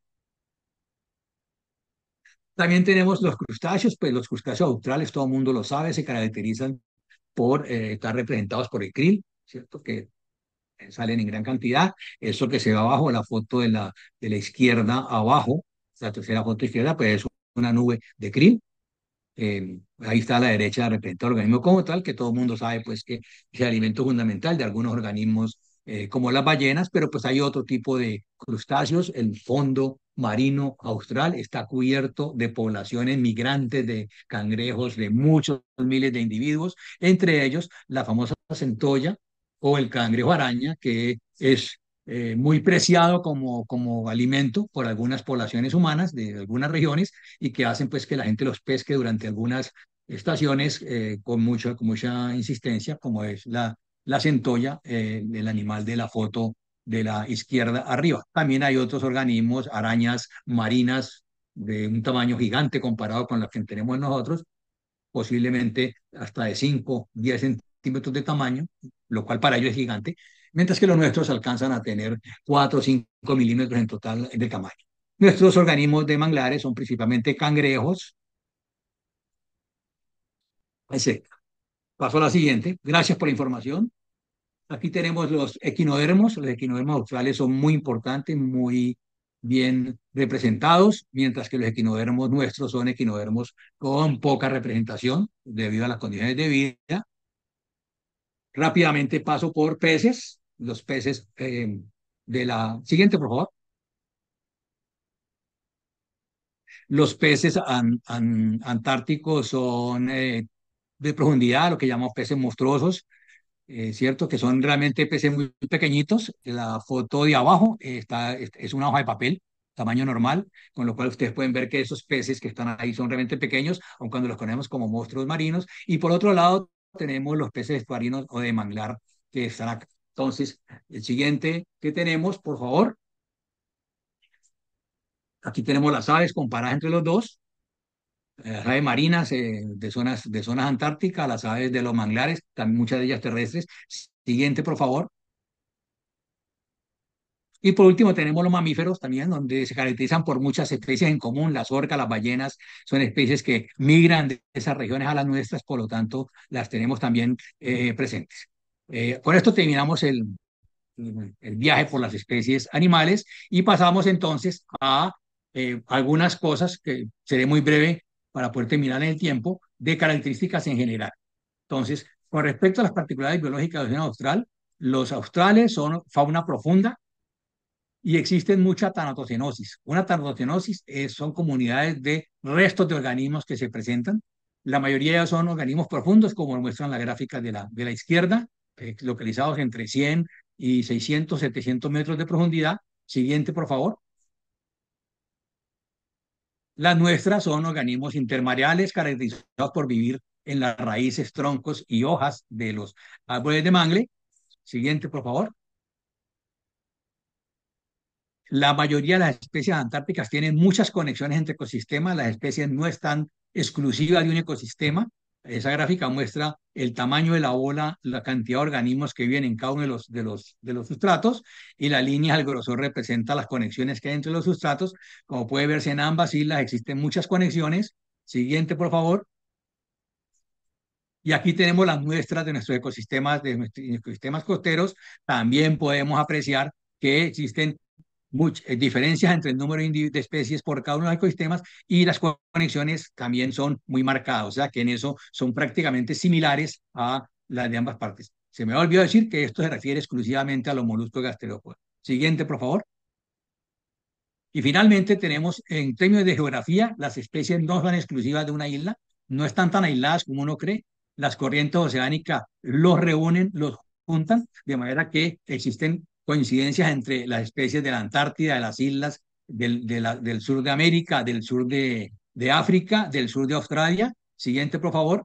También tenemos los crustáceos, pues los crustáceos australes, todo el mundo lo sabe, se caracterizan por eh, estar representados por el krill, ¿cierto? Que salen en gran cantidad. Eso que se ve abajo, la foto de la, de la izquierda abajo, la tercera foto izquierda, pues es una nube de krill. Eh, ahí está a la derecha representa el organismo como tal, que todo el mundo sabe pues que es el alimento fundamental de algunos organismos eh, como las ballenas, pero pues hay otro tipo de crustáceos. El fondo marino austral está cubierto de poblaciones migrantes de cangrejos de muchos miles de individuos, entre ellos la famosa centolla o el cangrejo araña, que es eh, muy preciado como, como alimento por algunas poblaciones humanas de algunas regiones y que hacen pues que la gente los pesque durante algunas estaciones eh, con, mucha, con mucha insistencia, como es la, la centolla, eh, el animal de la foto de la izquierda arriba. También hay otros organismos, arañas marinas de un tamaño gigante comparado con las que tenemos nosotros, posiblemente hasta de cinco diez centímetros de tamaño, lo cual para ellos es gigante, mientras que los nuestros alcanzan a tener cuatro o cinco milímetros en total de tamaño. Nuestros organismos de manglares son principalmente cangrejos. Ese. Paso a la siguiente. Gracias por la información. Aquí tenemos los equinodermos. Los equinodermos australes son muy importantes, muy bien representados, mientras que los equinodermos nuestros son equinodermos con poca representación debido a las condiciones de vida. Rápidamente paso por peces. Los peces eh, de la siguiente, por favor. Los peces an, an, antárticos son eh, de profundidad, lo que llamamos peces monstruosos, eh, ¿cierto? Que son realmente peces muy pequeñitos. La foto de abajo eh, está, es una hoja de papel, tamaño normal, con lo cual ustedes pueden ver que esos peces que están ahí son realmente pequeños, aun cuando los conocemos como monstruos marinos. Y por otro lado, tenemos los peces estuarinos o de manglar que están acá. Entonces, el siguiente que tenemos, por favor. Aquí tenemos las aves comparadas entre los dos. Las aves marinas eh, de, zonas, de zonas antárticas, las aves de los manglares, también muchas de ellas terrestres. Siguiente, por favor. Y por último tenemos los mamíferos también, donde se caracterizan por muchas especies en común. Las orcas, las ballenas, son especies que migran de esas regiones a las nuestras, por lo tanto, las tenemos también eh, presentes. Eh, con esto terminamos el, el viaje por las especies animales y pasamos entonces a eh, algunas cosas que seré muy breve para poder terminar en el tiempo, de características en general. Entonces, con respecto a las particularidades biológicas del océano austral, los australes son fauna profunda y existen mucha tanatocenosis. Una tanatocenosis es, son comunidades de restos de organismos que se presentan. La mayoría de ellos son organismos profundos, como muestran las gráficas de la, de la izquierda, eh, localizados entre cien y seiscientos, setecientos metros de profundidad. Siguiente, por favor. Las nuestras son organismos intermareales caracterizados por vivir en las raíces, troncos y hojas de los árboles de mangle. Siguiente, por favor. La mayoría de las especies antárticas tienen muchas conexiones entre ecosistemas. Las especies no están exclusivas de un ecosistema. Esa gráfica muestra el tamaño de la bola, la cantidad de organismos que viven en cada uno de los, de los, de los sustratos, y la línea al grosor representa las conexiones que hay entre los sustratos. Como puede verse, en ambas islas existen muchas conexiones. Siguiente, por favor. Y aquí tenemos las muestras de nuestros ecosistemas, de nuestros ecosistemas costeros. También podemos apreciar que existen muchas eh, diferencias entre el número de especies por cada uno de los ecosistemas, y las conexiones también son muy marcadas, o sea que en eso son prácticamente similares a las de ambas partes. Se me ha olvidado decir que esto se refiere exclusivamente a los moluscos gasterópodos. Siguiente, por favor. Y finalmente tenemos en términos de geografía, las especies no son exclusivas de una isla, no están tan aisladas como uno cree. Las corrientes oceánicas los reúnen, los juntan, de manera que existen coincidencias entre las especies de la Antártida, de las islas del, de la- del sur de América, del sur de, de África, del sur de Australia. Siguiente, por favor.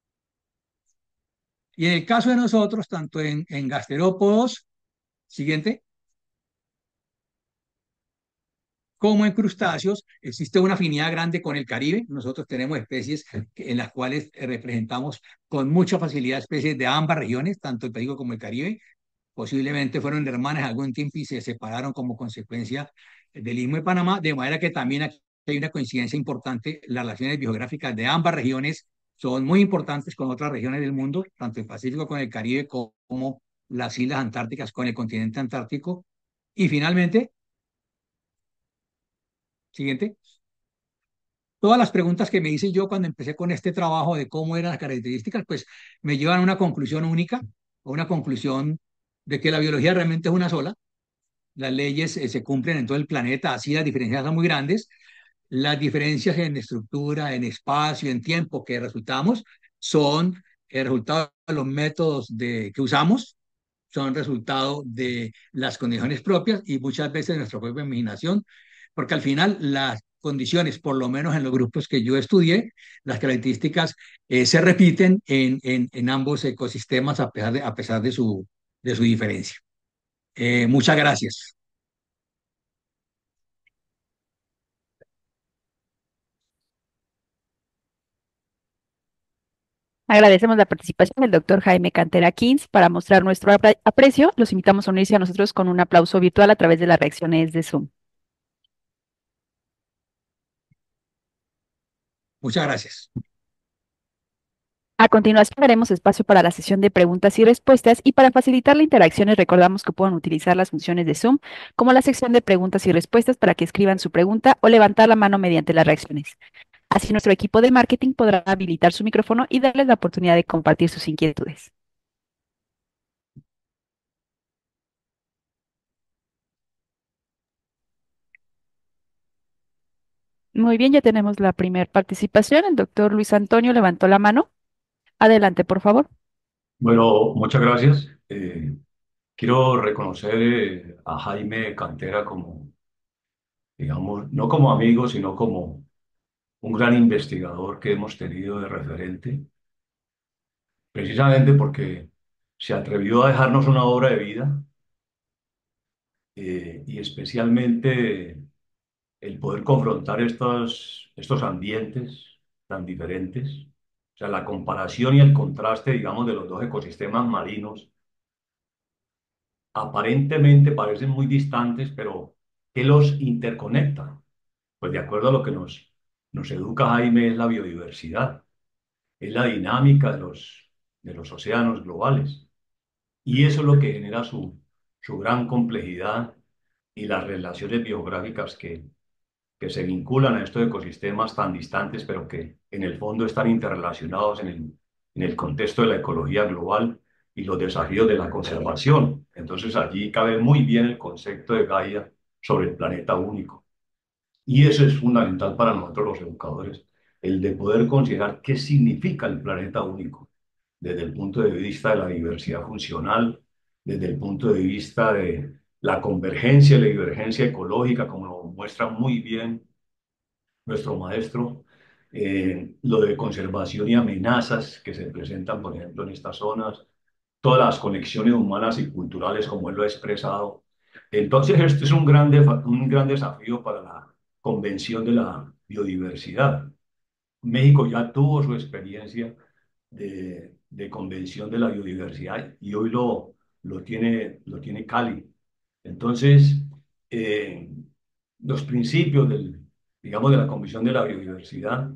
Y en el caso de nosotros, tanto en, en gasterópodos, siguiente, como en crustáceos, existe una afinidad grande con el Caribe. Nosotros tenemos especies que- en las cuales eh, representamos con mucha facilidad especies de ambas regiones, tanto el Pacífico como el Caribe. Posiblemente fueron hermanas algún tiempo y se separaron como consecuencia del Istmo de Panamá, de manera que también aquí hay una coincidencia importante. Las relaciones biográficas de ambas regiones son muy importantes con otras regiones del mundo, tanto el Pacífico con el Caribe como las islas antárticas con el continente antártico. Y finalmente, siguiente. Todas las preguntas que me hice yo cuando empecé con este trabajo de cómo eran las características, pues me llevan a una conclusión única, a una conclusión de que la biología realmente es una sola. Las leyes eh, se cumplen en todo el planeta, así las diferencias son muy grandes. Las diferencias en estructura, en espacio, en tiempo que resultamos son el resultado de los métodos de, que usamos, son resultado de las condiciones propias y muchas veces de nuestra propia imaginación, porque al final las condiciones, por lo menos en los grupos que yo estudié, las características eh, se repiten en, en, en, ambos ecosistemas a pesar de, a pesar de, su, de su diferencia. Eh, muchas gracias. Agradecemos la participación del doctor Jaime Cantera Kins. Para mostrar nuestro apre- aprecio, los invitamos a unirse a nosotros con un aplauso virtual a través de las reacciones de Zoom. Muchas gracias. A continuación, daremos espacio para la sesión de preguntas y respuestas y para facilitar la interacción les recordamos que pueden utilizar las funciones de Zoom como la sección de preguntas y respuestas para que escriban su pregunta o levantar la mano mediante las reacciones. Así nuestro equipo de marketing podrá habilitar su micrófono y darles la oportunidad de compartir sus inquietudes. Muy bien, ya tenemos la primera participación. El doctor Luis Antonio levantó la mano. Adelante, por favor. Bueno, muchas gracias. Eh, quiero reconocer eh, a Jaime Cantera como, digamos, no como amigo, sino como un gran investigador que hemos tenido de referente, precisamente porque se atrevió a dejarnos una obra de vida eh, y especialmente el poder confrontar estos, estos ambientes tan diferentes, o sea, la comparación y el contraste, digamos, de los dos ecosistemas marinos aparentemente parecen muy distantes, pero ¿qué los interconecta? Pues de acuerdo a lo que nos, nos educa Jaime, es la biodiversidad, es la dinámica de los, de los océanos globales. Y eso es lo que genera su, su gran complejidad y las relaciones biográficas que, que se vinculan a estos ecosistemas tan distantes, pero que en el fondo están interrelacionados en el, en el contexto de la ecología global y los desafíos de la conservación. Entonces allí cabe muy bien el concepto de Gaia sobre el planeta único. Y eso es fundamental para nosotros los educadores, el de poder considerar qué significa el planeta único desde el punto de vista de la diversidad funcional, desde el punto de vista de la convergencia y la divergencia ecológica, como lo muestra muy bien nuestro maestro, eh, lo de conservación y amenazas que se presentan, por ejemplo, en estas zonas, todas las conexiones humanas y culturales, como él lo ha expresado. Entonces, este es un gran, un gran desafío para la Convención de la Biodiversidad. México ya tuvo su experiencia de, de convención de la biodiversidad y hoy lo, lo tiene, lo tiene Cali. Entonces, eh, los principios del, digamos, de la Convención de la Biodiversidad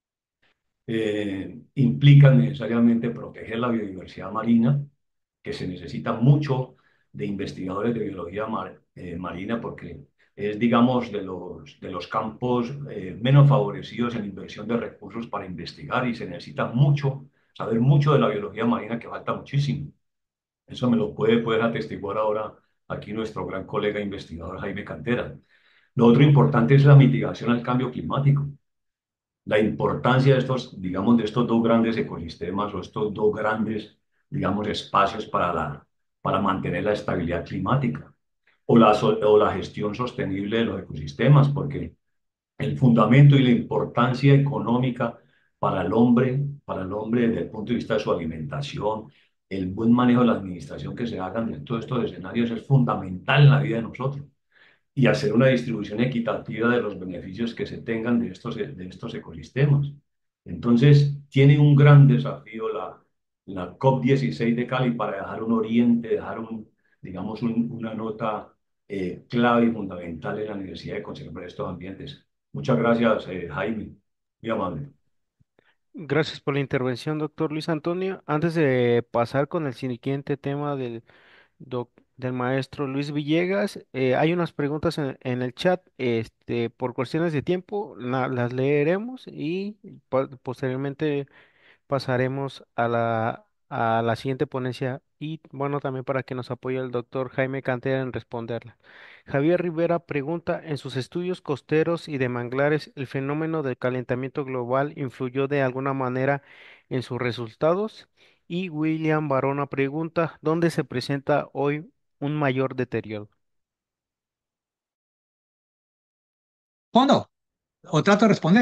eh, implican necesariamente proteger la biodiversidad marina, que se necesita mucho de investigadores de biología mar- eh, marina porque es, digamos, de los, de los campos eh, menos favorecidos en inversión de recursos para investigar y se necesita mucho, saber mucho de la biología marina que falta muchísimo. Eso me lo puede, puede atestiguar ahora aquí nuestro gran colega investigador Jaime Cantera. Lo otro importante es la mitigación al cambio climático. La importancia de estos, digamos, de estos dos grandes ecosistemas o estos dos grandes, digamos, espacios para la, para mantener la estabilidad climática o la, so- o la gestión sostenible de los ecosistemas, porque el fundamento y la importancia económica para el hombre, para el hombre desde el punto de vista de su alimentación, el buen manejo de la administración que se hagan de todos estos escenarios es fundamental en la vida de nosotros y hacer una distribución equitativa de los beneficios que se tengan de estos, de estos ecosistemas. Entonces, tiene un gran desafío la, la COP dieciséis de Cali para dejar un oriente, dejar un, digamos, un- una nota eh, clave y fundamental en la necesidad de conservar estos ambientes. Muchas gracias, eh, Jaime. Muy amable. Gracias por la intervención, doctor Luis Antonio. Antes de pasar con el siguiente tema del, doc- del maestro Luis Villegas, eh, hay unas preguntas en, en el chat. Este, por cuestiones de tiempo, la- las leeremos y po- posteriormente pasaremos a la, a la siguiente ponencia y bueno, también para que nos apoye el doctor Jaime Cantera en responderla. Javier Rivera pregunta, ¿en sus estudios costeros y de manglares el fenómeno del calentamiento global influyó de alguna manera en sus resultados? Y William Barona pregunta, ¿dónde se presenta hoy un mayor deterioro? ¿Fondo? ¿O trato de responder?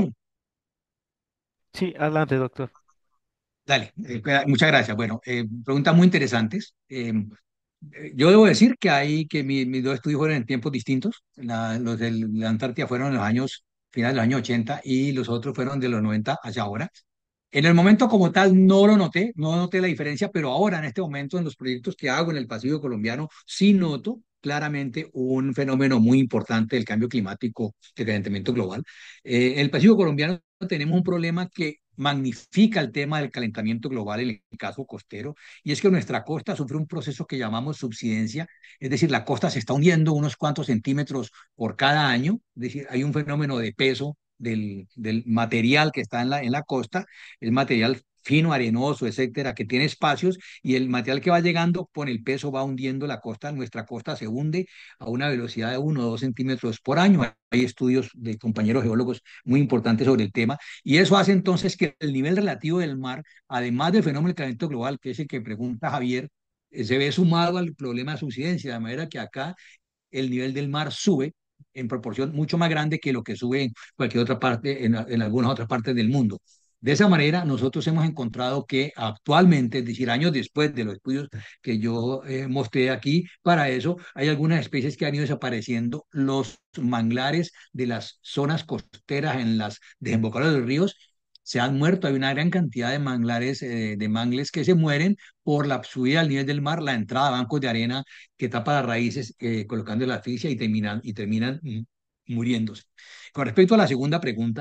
Sí, adelante, doctor. Dale, eh, muchas gracias. Bueno, eh, preguntas muy interesantes. Eh, eh, yo debo decir que hay que mi- mis dos estudios fueron en tiempos distintos. La- los de la Antártida fueron en los años finales de los años ochenta y los otros fueron de los noventa hacia ahora. En el momento como tal no lo noté, no noté la diferencia, pero ahora en este momento en los proyectos que hago en el Pacífico colombiano sí noto claramente un fenómeno muy importante del cambio climático, del calentamiento global. Eh, en el Pacífico colombiano tenemos un problema que magnifica el tema del calentamiento global en el caso costero, y es que nuestra costa sufre un proceso que llamamos subsidencia, es decir, la costa se está hundiendo unos cuantos centímetros por cada año, es decir, hay un fenómeno de peso del, del material que está en la, en la costa, el material fino, arenoso, etcétera, que tiene espacios y el material que va llegando con el peso va hundiendo la costa. Nuestra costa se hunde a una velocidad de uno o dos centímetros por año. Hay estudios de compañeros geólogos muy importantes sobre el tema y eso hace entonces que el nivel relativo del mar, además del fenómeno del calentamiento global, que es el que pregunta Javier, eh, se ve sumado al problema de subsidencia, de manera que acá el nivel del mar sube en proporción mucho más grande que lo que sube en cualquier otra parte, en, en algunas otras partes del mundo. De esa manera, nosotros hemos encontrado que actualmente, es decir, años después de los estudios que yo eh, mostré aquí, para eso hay algunas especies que han ido desapareciendo. Los manglares de las zonas costeras en las desembocaduras de los ríos se han muerto. Hay una gran cantidad de manglares, eh, de mangles que se mueren por la subida al nivel del mar, la entrada a bancos de arena que tapa las raíces, eh, colocando la asfixia y terminan, y terminan mm, muriéndose. Con respecto a la segunda pregunta,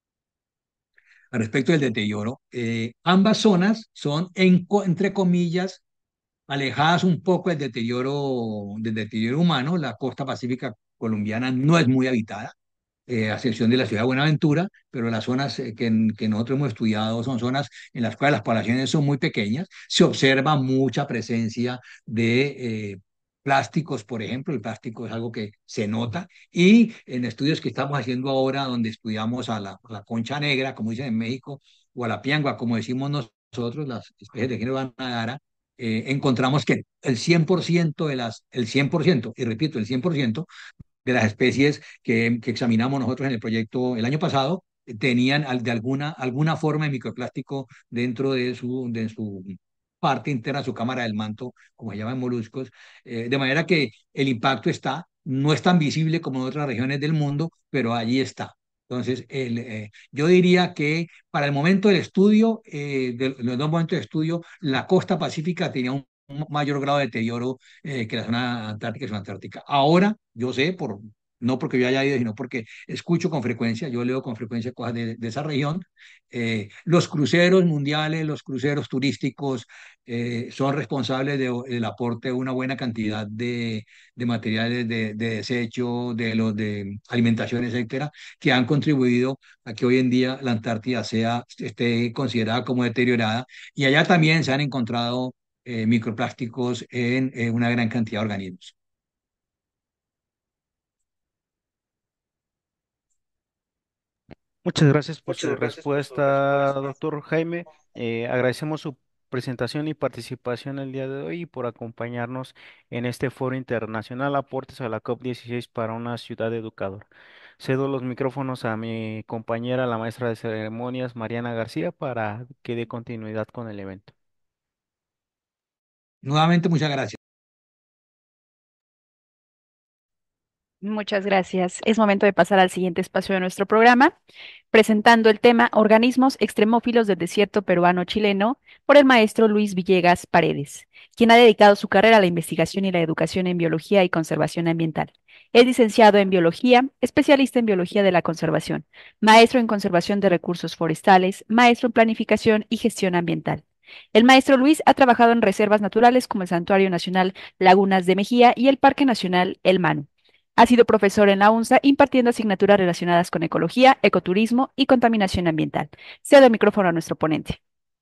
al respecto del deterioro, eh, ambas zonas son, en, entre comillas, alejadas un poco del deterioro, del deterioro humano. La costa pacífica colombiana no es muy habitada, eh, a excepción de la ciudad de Buenaventura, pero las zonas eh, que, que nosotros hemos estudiado son zonas en las cuales las poblaciones son muy pequeñas. Se observa mucha presencia de eh, plásticos, por ejemplo. El plástico es algo que se nota. Y en estudios que estamos haciendo ahora, donde estudiamos a la, a la concha negra, como dicen en México, o a la piangua, como decimos nosotros, las especies de género Banadara, eh, encontramos que el cien por ciento de las, el cien por ciento, y repito, el cien por ciento de las especies que, que examinamos nosotros en el proyecto el año pasado, eh, tenían al- de alguna, alguna forma de microplástico dentro de su, de su parte interna, su cámara del manto, como se llama en moluscos, eh, de manera que el impacto está, no es tan visible como en otras regiones del mundo, pero allí está. Entonces, el, eh, yo diría que para el momento del estudio, eh, de los dos momentos de estudio, la costa pacífica tenía un un mayor grado de deterioro eh, que la zona antártica y subantártica. Ahora, yo sé, por, no porque yo haya ido, sino porque escucho con frecuencia, yo leo con frecuencia cosas de, de esa región, eh, los cruceros mundiales, los cruceros turísticos eh, son responsables de- del aporte de una buena cantidad de, de materiales de, de desecho, de los de alimentación, etcétera, que han contribuido a que hoy en día la Antártida sea, esté considerada como deteriorada. Y allá también se han encontrado eh, microplásticos en eh, una gran cantidad de organismos. Muchas gracias por su respuesta, doctor Jaime. Eh, agradecemos su presentación y participación el día de hoy y por acompañarnos en este foro internacional Aportes a la COP dieciséis para una ciudad educadora. Cedo los micrófonos a mi compañera, la maestra de ceremonias, Mariana García, para que dé continuidad con el evento. Nuevamente, muchas gracias. Muchas gracias. Es momento de pasar al siguiente espacio de nuestro programa, presentando el tema Organismos extremófilos del desierto peruano-chileno por el maestro Luis Villegas Paredes, quien ha dedicado su carrera a la investigación y la educación en biología y conservación ambiental. Es licenciado en biología, especialista en biología de la conservación, maestro en conservación de recursos forestales, maestro en planificación y gestión ambiental. El maestro Luis ha trabajado en reservas naturales como el Santuario Nacional Lagunas de Mejía y el Parque Nacional El Manu. Ha sido profesor en la UNSA impartiendo asignaturas relacionadas con ecología, ecoturismo y contaminación ambiental. Cedo el micrófono a nuestro ponente.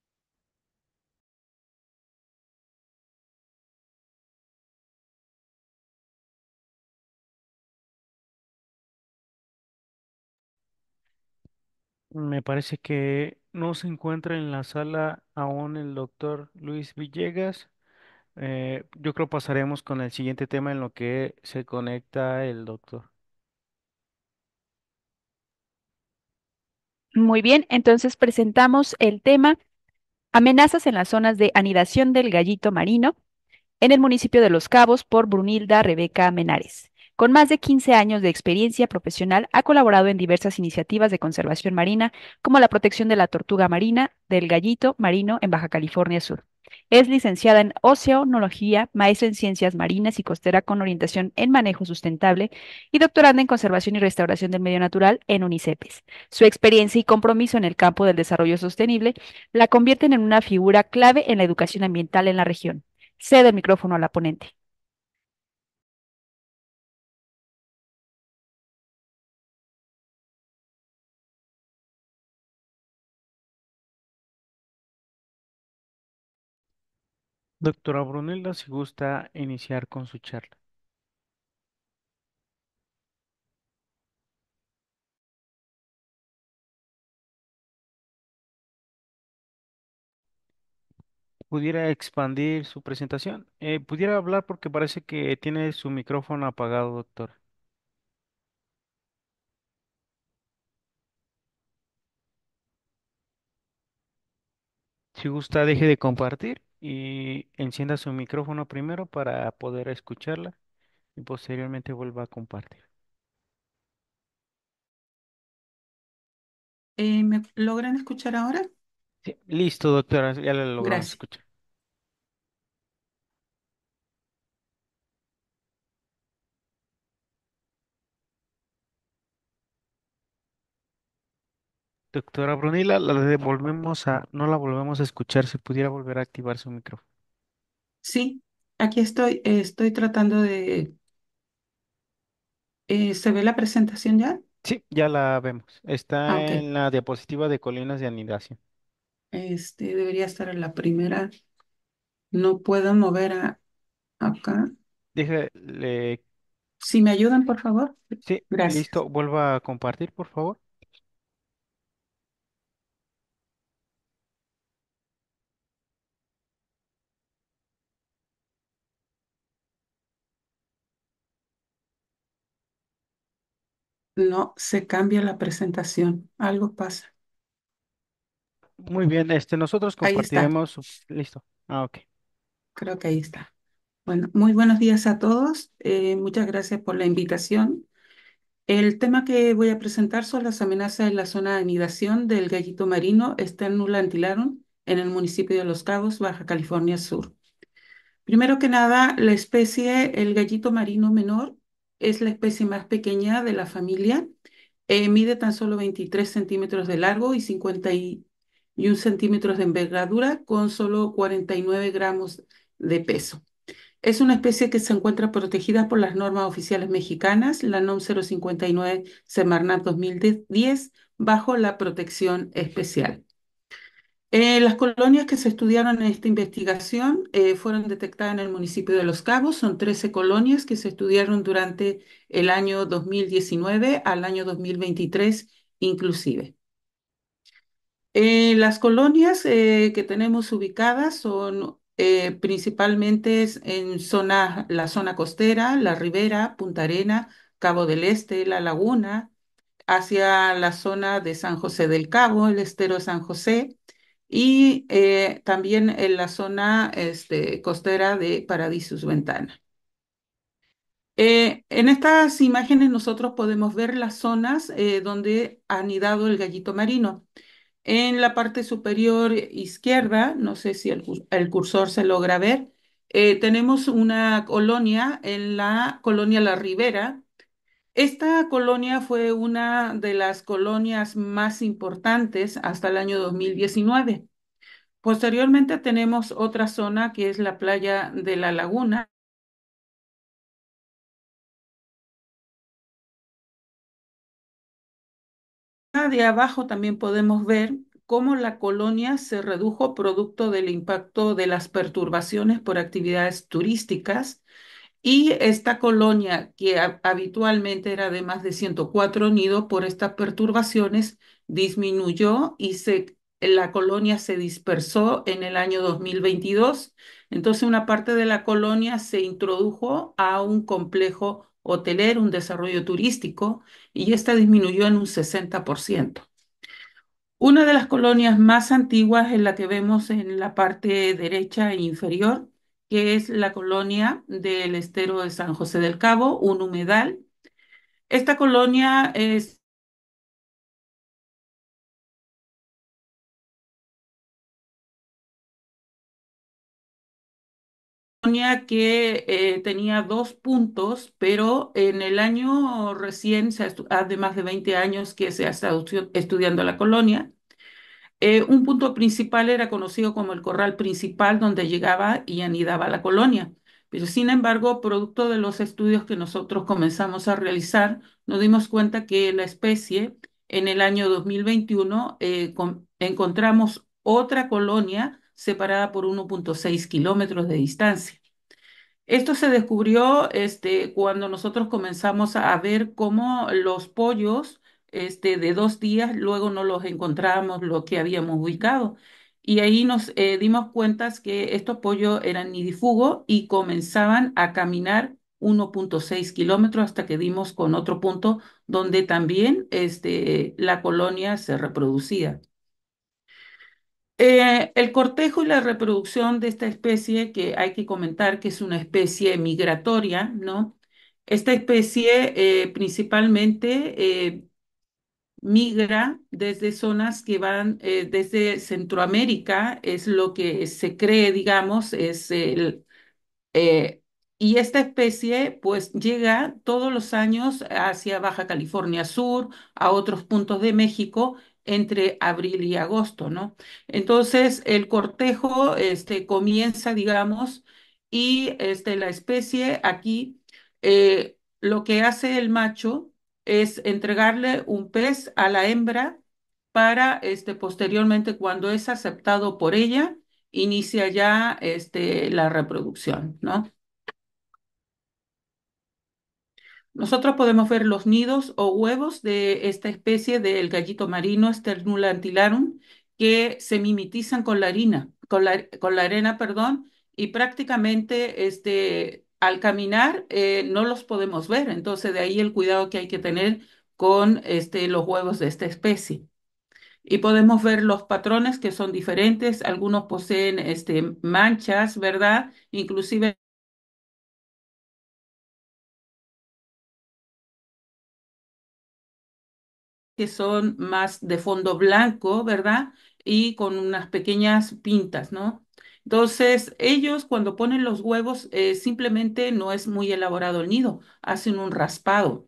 Me parece que no se encuentra en la sala aún el doctor Luis Villegas. Eh, yo creo pasaremos con el siguiente tema en lo que se conecta el doctor. Muy bien, entonces presentamos el tema Amenazas en las zonas de anidación del gallito marino en el municipio de Los Cabos por Brunilda Rebeca Menares. Con más de quince años de experiencia profesional, ha colaborado en diversas iniciativas de conservación marina, como la protección de la tortuga marina del gallito marino en Baja California Sur. Es licenciada en Oceanología, maestra en Ciencias Marinas y Costera con orientación en Manejo Sustentable y doctoranda en Conservación y Restauración del Medio Natural en UNICEPES. Su experiencia y compromiso en el campo del desarrollo sostenible la convierten en una figura clave en la educación ambiental en la región. Cedo el micrófono a la ponente. Doctora Brunilda, si gusta iniciar con su charla. ¿Pudiera expandir su presentación? Eh, ¿pudiera hablar porque parece que tiene su micrófono apagado, doctor? Si gusta, deje de compartir y encienda su micrófono primero para poder escucharla y posteriormente vuelva a compartir. Eh, ¿me logran escuchar ahora? Sí, listo, doctora, ya la logramos Gracias. escuchar. Doctora Brunila, la devolvemos a, no la volvemos a escuchar, si pudiera volver a activar su micrófono. Sí, aquí estoy. Eh, estoy tratando de... eh, ¿se ve la presentación ya? Sí, ya la vemos. Ah, Está ok. en la diapositiva de colinas de anidación. Este debería estar en la primera. No puedo mover a, acá. Déjale, Si me ayudan, por favor. sí, Gracias. listo, vuelva a compartir, por favor. No se cambia la presentación. Algo pasa. Muy bien, este, nosotros Ahí está. compartiremos su... Listo. Ah, ok. Creo que ahí está. Bueno, muy buenos días a todos. Eh, muchas gracias por la invitación. El tema que voy a presentar son las amenazas en la zona de anidación del gallito marino Sternula antillarum en el municipio de Los Cabos, Baja California Sur. Primero que nada, la especie, el gallito marino menor, es la especie más pequeña de la familia. Eh, mide tan solo veintitrés centímetros de largo y cincuenta y uno centímetros de envergadura, con solo cuarenta y nueve gramos de peso. Es una especie que se encuentra protegida por las normas oficiales mexicanas, la NOM cero cincuenta y nueve Semarnat dos mil diez, bajo la protección especial. Eh, las colonias que se estudiaron en esta investigación eh, fueron detectadas en el municipio de Los Cabos. Son trece colonias que se estudiaron durante el año dos mil diecinueve al año dos mil veintitrés inclusive. Eh, las colonias eh, que tenemos ubicadas son eh, principalmente es en zona, la zona costera, la Ribera, Punta Arena, Cabo del Este, La Laguna, hacia la zona de San José del Cabo, el estero de San José, y eh, también en la zona este, costera de Paradisus Ventana. Eh, en estas imágenes nosotros podemos ver las zonas eh, donde ha anidado el gallito marino. En la parte superior izquierda, no sé si el, cur- el cursor se logra ver, eh, tenemos una colonia en la colonia La Ribera. Esta colonia fue una de las colonias más importantes hasta el año dos mil diecinueve. Posteriormente tenemos otra zona que es la playa de La Laguna. De abajo también podemos ver cómo la colonia se redujo producto del impacto de las perturbaciones por actividades turísticas. Y esta colonia, que ha- habitualmente era de más de ciento cuatro nidos, por estas perturbaciones disminuyó y se, la colonia se dispersó en el año dos mil veintidós. Entonces, una parte de la colonia se introdujo a un complejo hotelero, un desarrollo turístico, y esta disminuyó en un sesenta por ciento. Una de las colonias más antiguas es la que vemos en la parte derecha e inferior, que es la colonia del estero de San José del Cabo, un humedal. Esta colonia es una colonia que eh, tenía dos puntos, pero en el año recién, se ha estu- hace más de veinte años que se ha estado estu- estudiando la colonia. Eh, un punto principal era conocido como el corral principal donde llegaba y anidaba la colonia. Pero sin embargo, producto de los estudios que nosotros comenzamos a realizar, nos dimos cuenta que la especie en el año dos mil veintiuno eh, con- encontramos otra colonia separada por uno punto seis kilómetros de distancia. Esto se descubrió este, cuando nosotros comenzamos a ver cómo los pollos este, de dos días luego no los encontrábamos lo que habíamos ubicado. Y ahí nos eh, dimos cuenta que estos pollos eran nidífugos y comenzaban a caminar uno punto seis kilómetros hasta que dimos con otro punto donde también este, la colonia se reproducía. Eh, el cortejo y la reproducción de esta especie, que hay que comentar que es una especie migratoria, ¿no? Esta especie eh, principalmente eh, migra desde zonas que van eh, desde Centroamérica, es lo que se cree, digamos, es el, eh, y esta especie pues llega todos los años hacia Baja California Sur, a otros puntos de México, entre abril y agosto, ¿no? Entonces el cortejo este, comienza, digamos, y este, la especie aquí, eh, lo que hace el macho es entregarle un pez a la hembra para este, posteriormente, cuando es aceptado por ella, inicia ya este, la reproducción, ¿no? Nosotros podemos ver los nidos o huevos de esta especie del gallito marino, Sternula antillarum, que se mimetizan con la harina, con la, con la arena, perdón, y prácticamente este, al caminar eh, no los podemos ver. Entonces, de ahí el cuidado que hay que tener con este, los huevos de esta especie. Y podemos ver los patrones que son diferentes. Algunos poseen este, manchas, ¿verdad? Inclusive que son más de fondo blanco, ¿verdad? Y con unas pequeñas pintas, ¿no? Entonces, ellos cuando ponen los huevos, eh, simplemente no es muy elaborado el nido, hacen un raspado.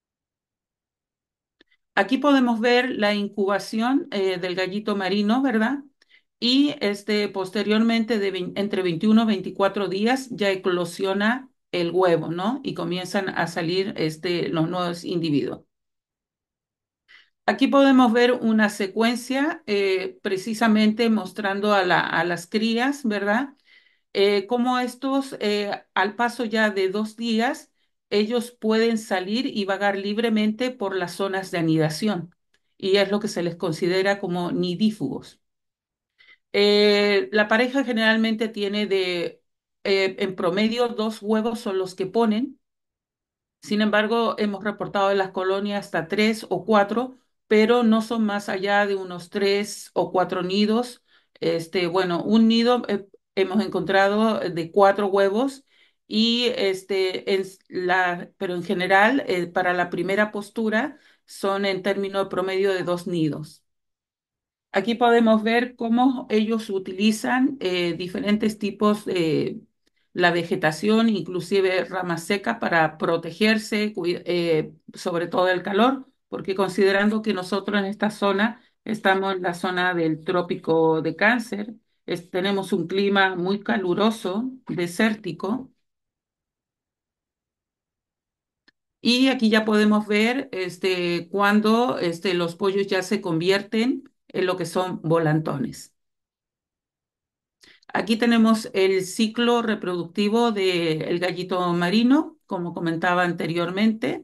Aquí podemos ver la incubación eh, del gallito marino, ¿verdad? Y este, posteriormente, de vein- entre veintiuno y veinticuatro días, ya eclosiona el huevo, ¿no? Y comienzan a salir este, los nuevos individuos. Aquí podemos ver una secuencia eh, precisamente mostrando a, la- a las crías, ¿verdad? Eh, cómo estos, eh, al paso ya de dos días, ellos pueden salir y vagar libremente por las zonas de anidación. y es lo que se les considera como nidífugos. Eh, la pareja generalmente tiene de, eh, en promedio, dos huevos son los que ponen. Sin embargo, hemos reportado en las colonias hasta tres o cuatro, pero no son más allá de unos tres o cuatro nidos. Este, bueno, un nido eh, hemos encontrado de cuatro huevos y este, en la, pero en general, eh, para la primera postura son en término promedio de dos nidos. Aquí podemos ver cómo ellos utilizan eh, diferentes tipos de la vegetación, inclusive ramas secas, para protegerse, cui- eh, sobre todo del calor, porque considerando que nosotros en esta zona estamos en la zona del trópico de Cáncer, es- tenemos un clima muy caluroso, desértico, y aquí ya podemos ver este, cuando este, los pollos ya se convierten en lo que son volantones. Aquí tenemos el ciclo reproductivo del gallito marino, como comentaba anteriormente,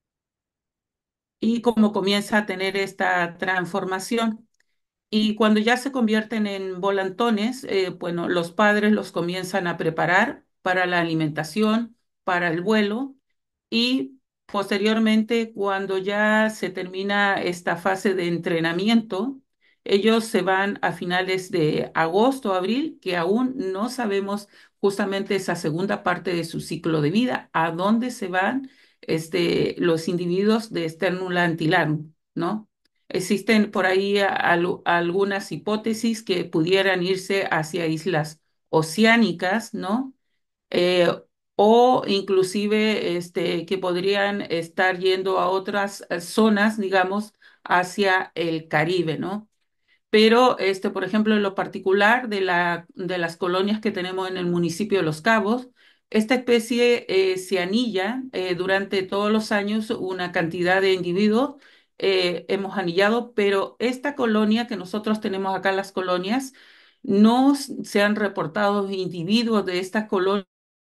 y cómo comienza a tener esta transformación. Y cuando ya se convierten en volantones, eh, bueno, los padres los comienzan a preparar para la alimentación, para el vuelo y posteriormente, cuando ya se termina esta fase de entrenamiento, ellos se van a finales de agosto o abril, que aún no sabemos justamente esa segunda parte de su ciclo de vida, a dónde se van este, los individuos de Sternula antilarum, ¿no? Existen por ahí al- algunas hipótesis que pudieran irse hacia islas oceánicas, ¿no? Eh, o inclusive este, que podrían estar yendo a otras eh, zonas, digamos, hacia el Caribe, ¿no? Pero, este, por ejemplo, en lo particular de la, de las colonias que tenemos en el municipio de Los Cabos, esta especie eh, se anilla eh, durante todos los años una cantidad de individuos, eh, hemos anillado, pero esta colonia que nosotros tenemos acá, las colonias, no s- se han reportado individuos de estas colonias.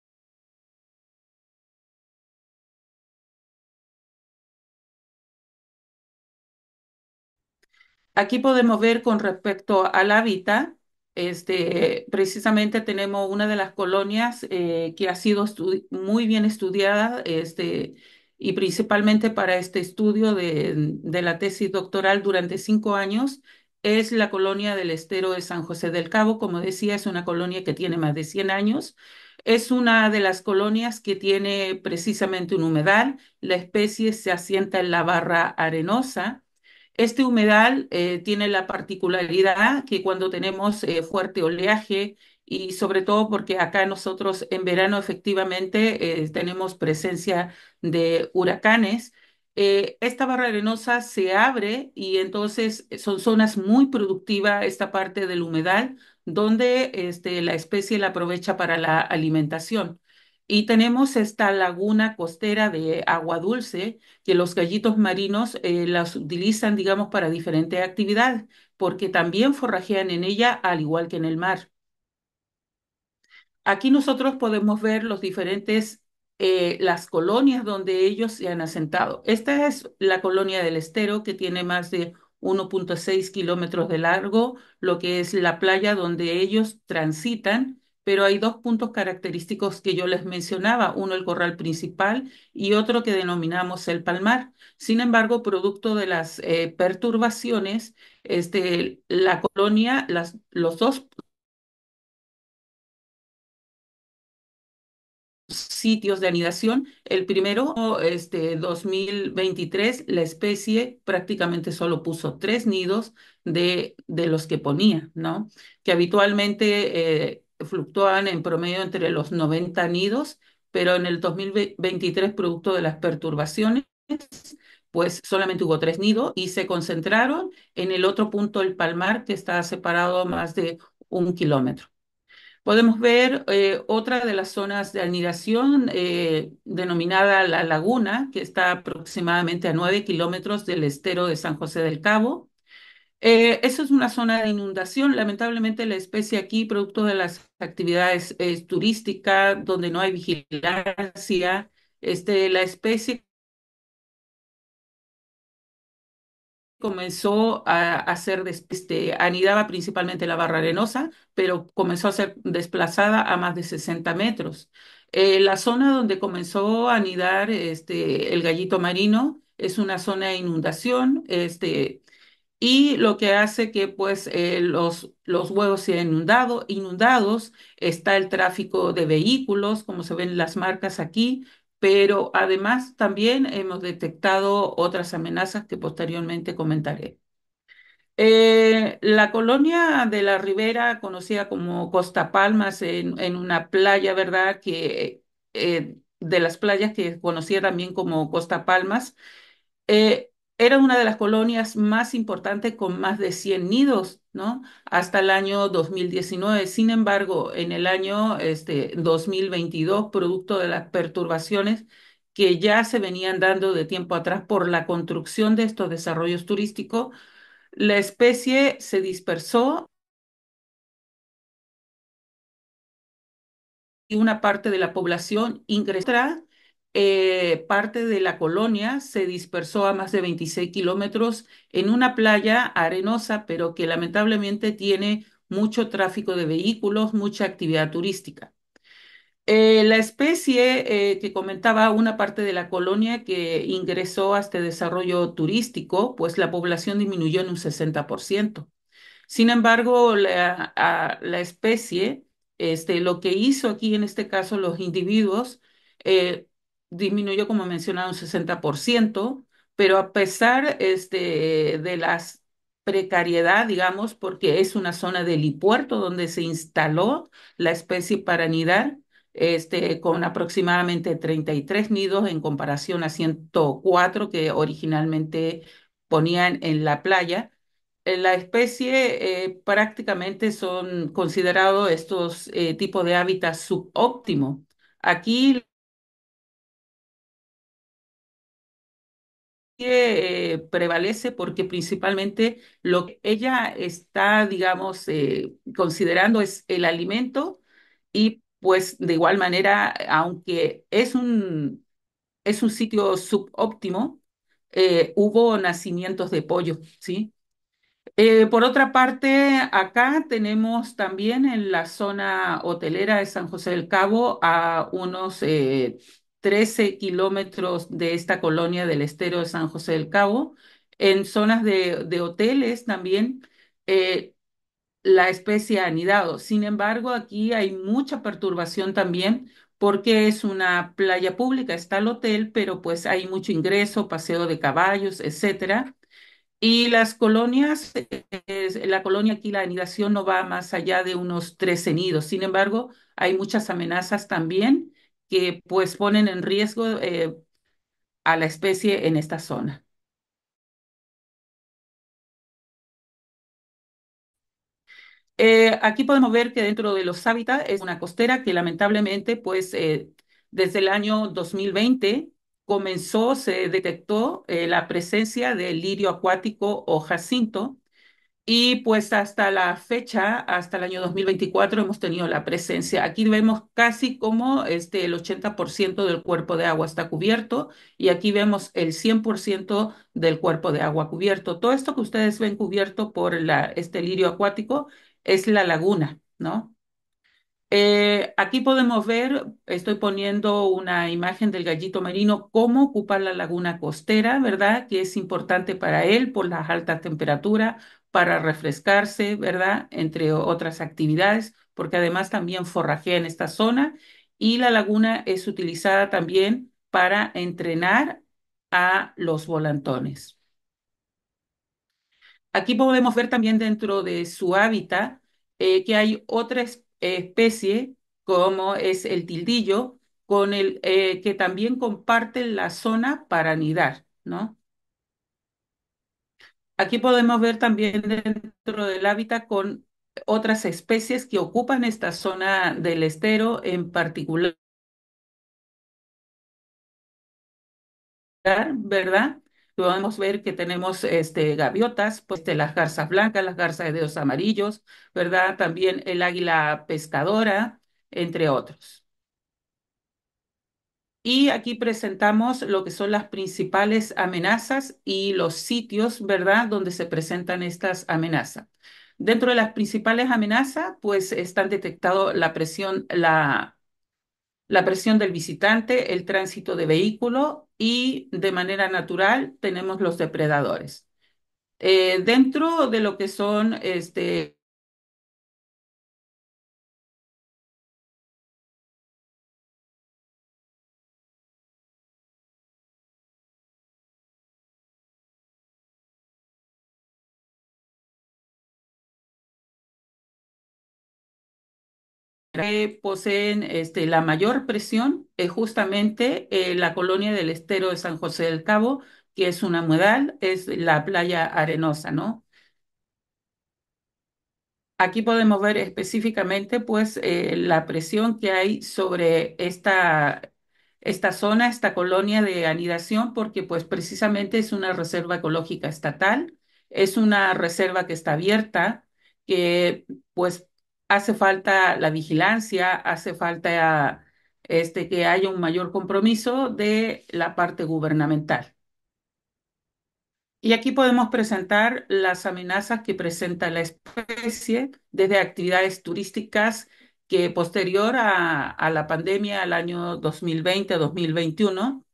Aquí podemos ver con respecto al hábitat, este, precisamente tenemos una de las colonias eh, que ha sido estu- muy bien estudiada, este, y principalmente para este estudio de, de la tesis doctoral durante cinco años, es la colonia del estero de San José del Cabo. Como decía, es una colonia que tiene más de cien años. Es una de las colonias que tiene precisamente un humedal. La especie se asienta en la barra arenosa. Este humedal eh, tiene la particularidad que cuando tenemos eh, fuerte oleaje y sobre todo porque acá nosotros en verano efectivamente eh, tenemos presencia de huracanes, eh, esta barra arenosa se abre y entonces son zonas muy productivas esta parte del humedal donde este, la especie la aprovecha para la alimentación. Y tenemos esta laguna costera de agua dulce que los gallitos marinos eh, las utilizan, digamos, para diferentes actividades, porque también forrajean en ella al igual que en el mar. Aquí nosotros podemos ver los diferentes, eh, las colonias donde ellos se han asentado. Esta es la colonia del Estero, que tiene más de uno punto seis kilómetros de largo, lo que es la playa donde ellos transitan, pero hay dos puntos característicos que yo les mencionaba, uno el corral principal y otro que denominamos el palmar. Sin embargo, producto de las eh, perturbaciones, este, la colonia, las, los dos sitios de anidación. El primero, este, dos mil veintitrés, la especie prácticamente solo puso tres nidos de, de los que ponía, ¿no? Que habitualmente eh, fluctúan en promedio entre los noventa nidos, pero en el dos mil veintitrés, producto de las perturbaciones, pues solamente hubo tres nidos y se concentraron en el otro punto del palmar que está separado más de un kilómetro. Podemos ver eh, otra de las zonas de anidación eh, denominada La Laguna, que está aproximadamente a nueve kilómetros del estero de San José del Cabo. Eh, eso es una zona de inundación. Lamentablemente la especie aquí, producto de las actividades eh, turísticas, donde no hay vigilancia, este, la especie comenzó a, a ser, des- este, anidaba principalmente en la barra arenosa, pero comenzó a ser desplazada a más de sesenta metros. Eh, la zona donde comenzó a anidar este, el gallito marino es una zona de inundación, este, y lo que hace que pues eh, los, los huevos sean inundado- inundados, está el tráfico de vehículos, como se ven las marcas aquí, pero además también hemos detectado otras amenazas que posteriormente comentaré. Eh, la colonia de la Ribera, conocida como Costa Palmas, en, en una playa, ¿verdad? Que eh, de las playas que conocía también como Costa Palmas, eh, era una de las colonias más importantes con más de cien nidos, ¿no? Hasta el año dos mil diecinueve. Sin embargo, en el año este, dos mil veintidós, producto de las perturbaciones que ya se venían dando de tiempo atrás por la construcción de estos desarrollos turísticos, la especie se dispersó y una parte de la población ingresó. Eh, parte de la colonia se dispersó a más de veintiséis kilómetros en una playa arenosa, pero que lamentablemente tiene mucho tráfico de vehículos, mucha actividad turística. Eh, la especie eh, que comentaba una parte de la colonia que ingresó a este desarrollo turístico, pues la población disminuyó en un sesenta por ciento. Sin embargo, la, a- la especie, este, lo que hizo aquí en este caso los individuos, eh, disminuyó, como mencionaba, un sesenta por ciento, pero a pesar este, de las precariedad, digamos, porque es una zona del helipuerto donde se instaló la especie para anidar, este, con aproximadamente treinta y tres nidos en comparación a ciento cuatro que originalmente ponían en la playa. Eh, La especie eh, prácticamente son considerados estos eh, tipos de hábitat subóptimo. Aquí eh, prevalece porque principalmente lo que ella está, digamos, eh, considerando es el alimento y pues de igual manera, aunque es un, es un sitio subóptimo, eh, hubo nacimientos de pollo, ¿sí? Eh, por otra parte, acá tenemos también en la zona hotelera de San José del Cabo, a unos eh, trece kilómetros de esta colonia del estero de San José del Cabo, en zonas de, de hoteles también, eh, la especie ha anidado. Sin embargo, aquí hay mucha perturbación también porque es una playa pública, está el hotel, pero pues hay mucho ingreso, paseo de caballos, etcétera. Y las colonias, eh, es- la colonia aquí, la anidación no va más allá de unos trece nidos. Sin embargo, hay muchas amenazas también que pues ponen en riesgo eh, a la especie en esta zona. Eh, aquí podemos ver que dentro de los hábitats es una costera que lamentablemente pues eh, desde el año dos mil veinte comenzó, se detectó eh, la presencia del lirio acuático o jacinto. Y pues hasta la fecha, hasta el año dos mil veinticuatro, hemos tenido la presencia. Aquí vemos casi como este, el ochenta por ciento del cuerpo de agua está cubierto y aquí vemos el cien por ciento del cuerpo de agua cubierto. Todo esto que ustedes ven cubierto por la, este lirio acuático es la laguna, ¿no? Eh, aquí podemos ver, estoy poniendo una imagen del gallito marino, cómo ocupa la laguna costera, ¿verdad? Que es importante para él por las altas temperaturas, para refrescarse, ¿verdad? Entre otras actividades, porque además también forrajea en esta zona y la laguna es utilizada también para entrenar a los volantones. Aquí podemos ver también dentro de su hábitat eh, que hay otra es- especie, como es el tildillo, con el, eh, que también comparten la zona para anidar, ¿no? Aquí podemos ver también dentro del hábitat con otras especies que ocupan esta zona del estero, en particular, ¿verdad? Podemos ver que tenemos este, gaviotas, pues este, las garzas blancas, las garzas de dedos amarillos, ¿verdad? También el águila pescadora, entre otros. Y aquí presentamos lo que son las principales amenazas y los sitios, ¿verdad?, donde se presentan estas amenazas. Dentro de las principales amenazas, pues están detectados la presión, la, la presión del visitante, el tránsito de vehículos y de manera natural tenemos los depredadores. Eh, dentro de lo que son este, que poseen este, la mayor presión es justamente eh, la colonia del estero de San José del Cabo, que es una humedal, es la playa arenosa, ¿no? Aquí podemos ver específicamente pues eh, la presión que hay sobre esta, esta zona, esta colonia de anidación, porque pues precisamente es una reserva ecológica estatal, es una reserva que está abierta, que pues hace falta la vigilancia, hace falta este, que haya un mayor compromiso de la parte gubernamental. Y aquí podemos presentar las amenazas que presenta la especie desde actividades turísticas que posterior a, a la pandemia, al año dos mil veinte, dos mil veintiuno,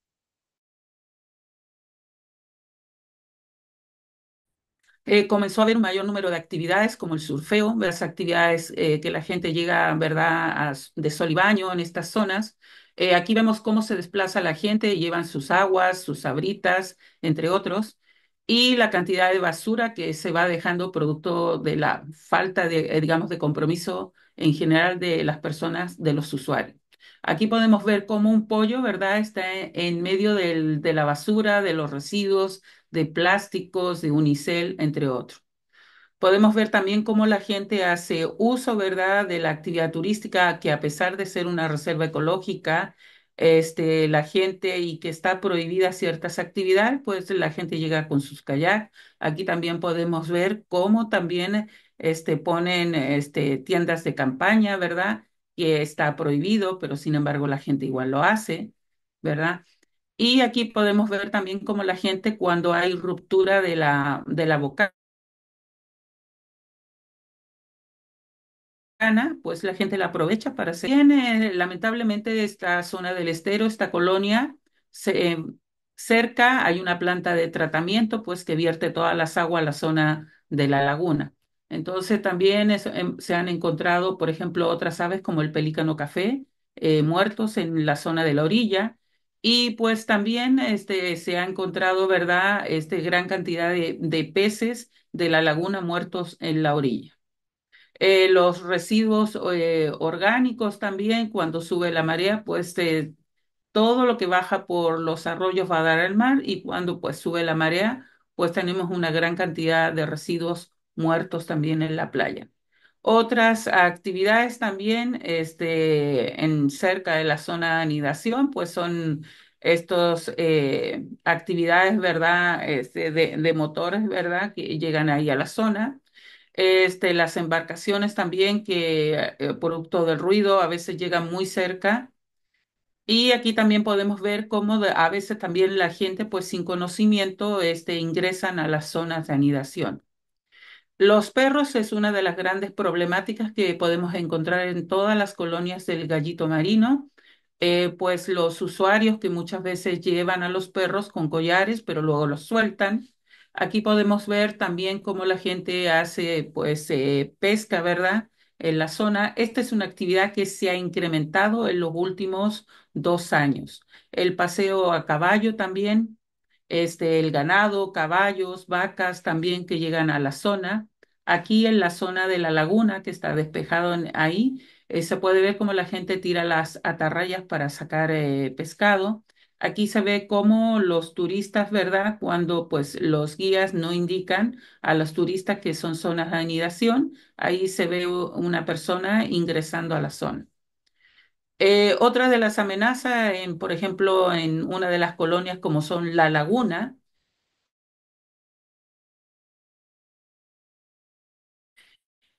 eh, comenzó a haber un mayor número de actividades como el surfeo, las actividades eh, que la gente llega, ¿verdad?, a de sol y baño en estas zonas. Eh, aquí vemos cómo se desplaza la gente, llevan sus aguas, sus sabritas, entre otros, y la cantidad de basura que se va dejando producto de la falta de, eh, digamos, de compromiso en general de las personas, de los usuarios. Aquí podemos ver cómo un pollo, ¿verdad?, está en en medio del- de la basura, de los residuos de plásticos, de unicel, entre otros. Podemos ver también cómo la gente hace uso, ¿verdad?, de la actividad turística, que a pesar de ser una reserva ecológica, este, la gente y que está prohibida ciertas actividades, pues la gente llega con sus kayaks. Aquí también podemos ver cómo también este, ponen este, tiendas de campaña, ¿verdad?, que está prohibido, pero sin embargo la gente igual lo hace, ¿verdad? Y aquí podemos ver también cómo la gente cuando hay ruptura de la, de la boca gana, pues la gente la aprovecha para hacer. Tiene, lamentablemente, esta zona del estero, esta colonia, se- eh, cerca hay una planta de tratamiento, pues que vierte todas las aguas a la zona de la laguna. Entonces también es- em, se han encontrado, por ejemplo, otras aves como el pelícano café, eh, muertos en la zona de la orilla. Y pues también este, se ha encontrado, ¿verdad?, este, gran cantidad de de peces de la laguna muertos en la orilla. Eh, los residuos eh, orgánicos también, cuando sube la marea, pues eh, todo lo que baja por los arroyos va a dar al mar y cuando pues sube la marea, pues tenemos una gran cantidad de residuos muertos también en la playa. Otras actividades también este, en cerca de la zona de anidación, pues son estos eh, actividades, ¿verdad?, este, de, de motores, ¿verdad?, que llegan ahí a la zona. Este, las embarcaciones también que, eh, producto del ruido, a veces llegan muy cerca. Y aquí también podemos ver cómo de- a veces también la gente, pues sin conocimiento, este, ingresan a las zonas de anidación. Los perros es una de las grandes problemáticas que podemos encontrar en todas las colonias del gallito marino, eh, pues los usuarios que muchas veces llevan a los perros con collares, pero luego los sueltan. Aquí podemos ver también cómo la gente hace, pues, eh, pesca, ¿verdad?, en la zona. Esta es una actividad que se ha incrementado en los últimos dos años. El paseo a caballo también, este, el ganado, caballos, vacas también que llegan a la zona. Aquí en la zona de la laguna que está despejado en- ahí, eh, se puede ver cómo la gente tira las atarrayas para sacar eh, pescado. Aquí se ve cómo los turistas, ¿verdad?, cuando pues los guías no indican a los turistas que son zonas de anidación, ahí se ve u- una persona ingresando a la zona. Eh, otra de las amenazas, en, por ejemplo, en una de las colonias como son La Laguna,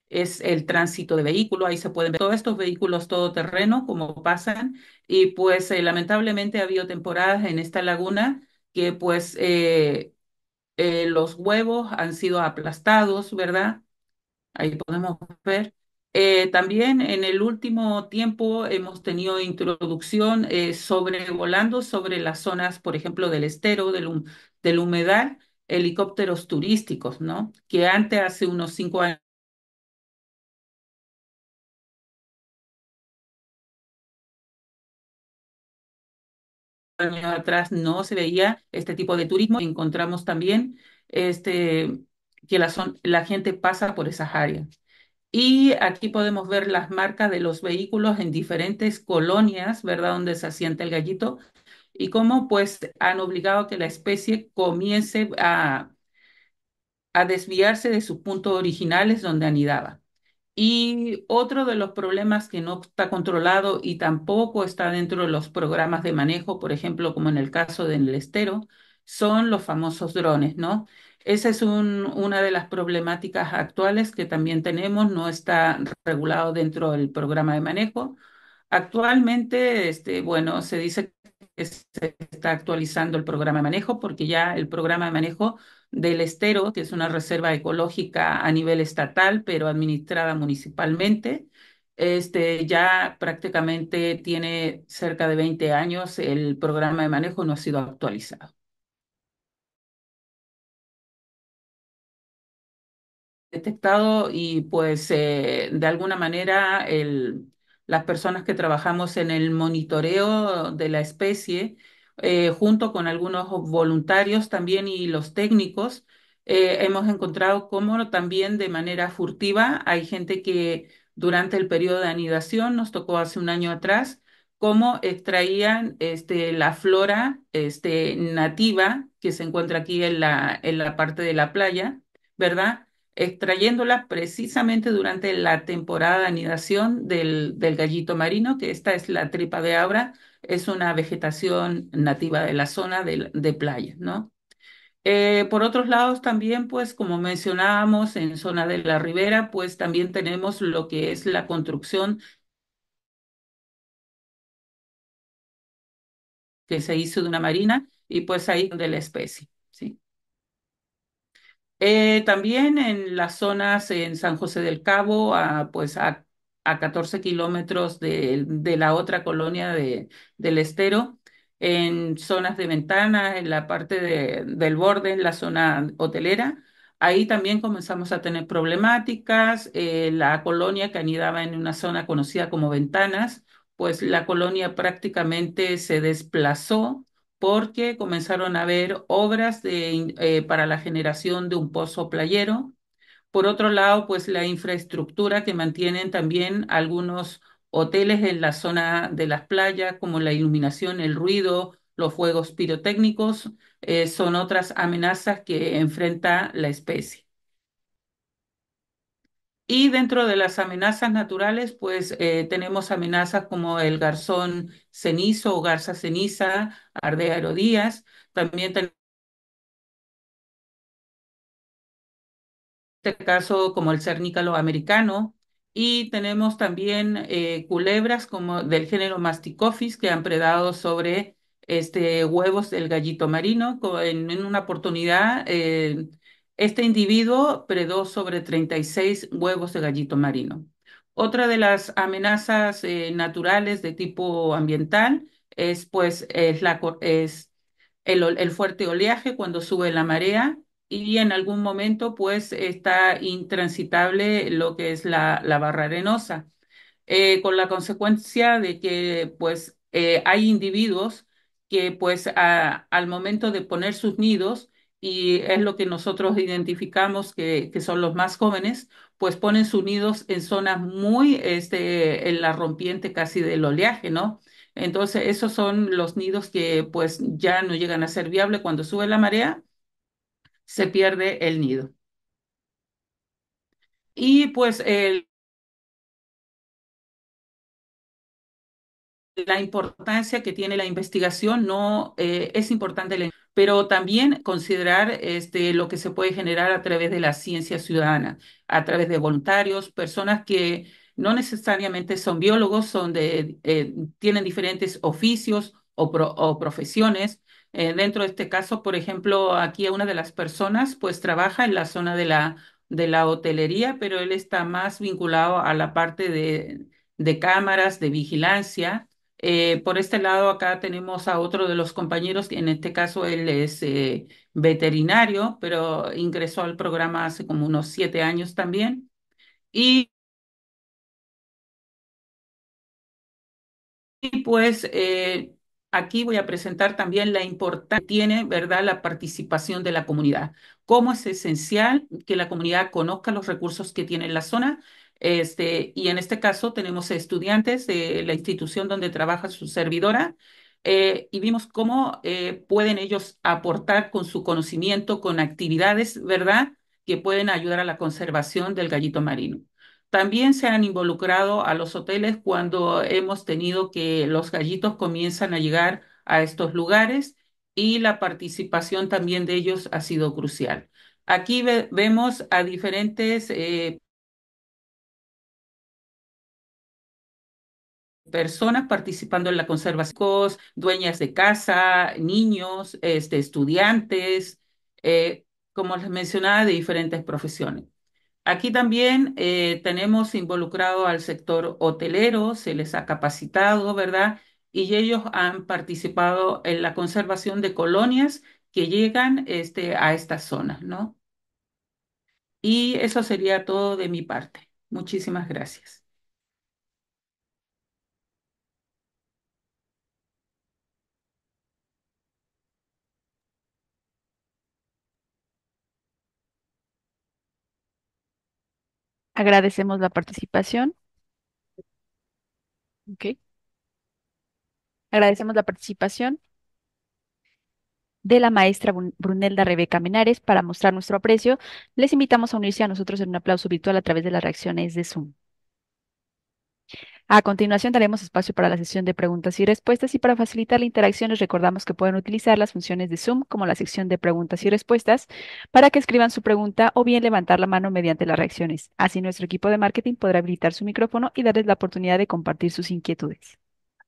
es el tránsito de vehículos. Ahí se pueden ver todos estos vehículos todoterreno, como pasan. Y pues eh, lamentablemente ha habido temporadas en esta laguna que pues eh, eh, los huevos han sido aplastados, ¿verdad? Ahí podemos ver. Eh, también en el último tiempo hemos tenido introducción eh, sobrevolando sobre las zonas, por ejemplo, del estero, del, hum- del humedal, helicópteros turísticos, ¿no? Que antes, hace unos cinco años atrás, no se veía este tipo de turismo. Encontramos también este, que la, zon- la gente pasa por esas áreas. Y aquí podemos ver las marcas de los vehículos en diferentes colonias, ¿verdad? Donde se asienta el gallito y cómo pues han obligado a que la especie comience a, a desviarse de sus puntos originales donde anidaba. Y otro de los problemas que no está controlado y tampoco está dentro de los programas de manejo, por ejemplo, como en el caso del estero, son los famosos drones, ¿no? Esa es un- una de las problemáticas actuales que también tenemos, no está regulado dentro del programa de manejo. Actualmente, este, bueno, se dice que se está actualizando el programa de manejo porque ya el programa de manejo del Estero, que es una reserva ecológica a nivel estatal, pero administrada municipalmente, este, ya prácticamente tiene cerca de veinte años, el programa de manejo no ha sido actualizado. Detectado y pues eh, de alguna manera el, las personas que trabajamos en el monitoreo de la especie, eh, junto con algunos voluntarios también y los técnicos, eh, hemos encontrado cómo también de manera furtiva hay gente que durante el periodo de anidación, nos tocó hace un año atrás, cómo extraían este, la flora este, nativa que se encuentra aquí en la, en la parte de la playa, ¿verdad? Extrayéndola precisamente durante la temporada de anidación del, del gallito marino, que esta es la tripa de abra, es una vegetación nativa de la zona de, de playa, ¿no? Eh, por otros lados también, pues como mencionábamos, en zona de la ribera, pues también tenemos lo que es la construcción que se hizo de una marina y pues ahí de la especie, ¿sí? Eh, también en las zonas en San José del Cabo, a, pues a, a catorce kilómetros de, de la otra colonia de, del Estero, en zonas de ventana, en la parte de- del borde, en la zona hotelera, ahí también comenzamos a tener problemáticas. Eh, la colonia que anidaba en una zona conocida como Ventanas, pues la colonia prácticamente se desplazó porque comenzaron a haber obras de, eh, para la generación de un pozo playero. Por otro lado, pues la infraestructura que mantienen también algunos hoteles en la zona de las playas, como la iluminación, el ruido, los fuegos pirotécnicos, eh, son otras amenazas que enfrenta la especie. Y dentro de las amenazas naturales, pues eh, tenemos amenazas como el garzón cenizo o garza ceniza, Ardea aerodías. También este caso como el cernícalo americano, y tenemos también eh, culebras como del género Masticophis que han predado sobre este, huevos del gallito marino. Co- En, en una oportunidad, eh, este individuo predó sobre treinta y seis huevos de gallito marino. Otra de las amenazas eh, naturales de tipo ambiental es, pues, es, la, co- es el, ol- el fuerte oleaje cuando sube la marea y en algún momento pues está intransitable lo que es la, la barra arenosa, eh, con la consecuencia de que pues eh, hay individuos que pues a- al momento de poner sus nidos, y es lo que nosotros identificamos que, que son los más jóvenes, pues ponen sus nidos en zonas muy, este, en la rompiente casi del oleaje, ¿no? Entonces, esos son los nidos que pues ya no llegan a ser viables cuando sube la marea, se pierde el nido. Y pues el la importancia que tiene la investigación no eh, es importante, pero también considerar este, lo que se puede generar a través de la ciencia ciudadana, a través de voluntarios, personas que no necesariamente son biólogos, son de, eh, tienen diferentes oficios o, pro- o profesiones. Eh, dentro de este caso, por ejemplo, aquí una de las personas pues trabaja en la zona de la, de la hotelería, pero él está más vinculado a la parte de, de cámaras, de vigilancia. Eh, por este lado, acá tenemos a otro de los compañeros, que en este caso él es eh, veterinario, pero ingresó al programa hace como unos siete años también. Y Y pues eh, aquí voy a presentar también la importancia que tiene, ¿verdad?, la participación de la comunidad. Cómo es esencial que la comunidad conozca los recursos que tiene en la zona. Este, y en este caso tenemos estudiantes de la institución donde trabaja su servidora, eh, y vimos cómo eh, pueden ellos aportar con su conocimiento, con actividades, ¿verdad?, que pueden ayudar a la conservación del gallito marino. También se han involucrado a los hoteles cuando hemos tenido que los gallitos comienzan a llegar a estos lugares, y la participación también de ellos ha sido crucial. Aquí ve- vemos a diferentes eh, personas participando en la conservación, dueñas de casa, niños, este, estudiantes, eh, como les mencionaba, de diferentes profesiones. Aquí también eh, tenemos involucrado al sector hotelero, se les ha capacitado, ¿verdad? Y ellos han participado en la conservación de colonias que llegan este, a estas zonas, ¿no? Y eso sería todo de mi parte. Muchísimas gracias. Agradecemos la participación. Ok. Agradecemos la participación de la maestra Brun- Brunelda Rebeca Menares. Para mostrar nuestro aprecio, les invitamos a unirse a nosotros en un aplauso virtual a través de las reacciones de Zoom. A continuación daremos espacio para la sesión de preguntas y respuestas, y para facilitar la interacción les recordamos que pueden utilizar las funciones de Zoom como la sección de preguntas y respuestas para que escriban su pregunta o bien levantar la mano mediante las reacciones. Así nuestro equipo de marketing podrá habilitar su micrófono y darles la oportunidad de compartir sus inquietudes.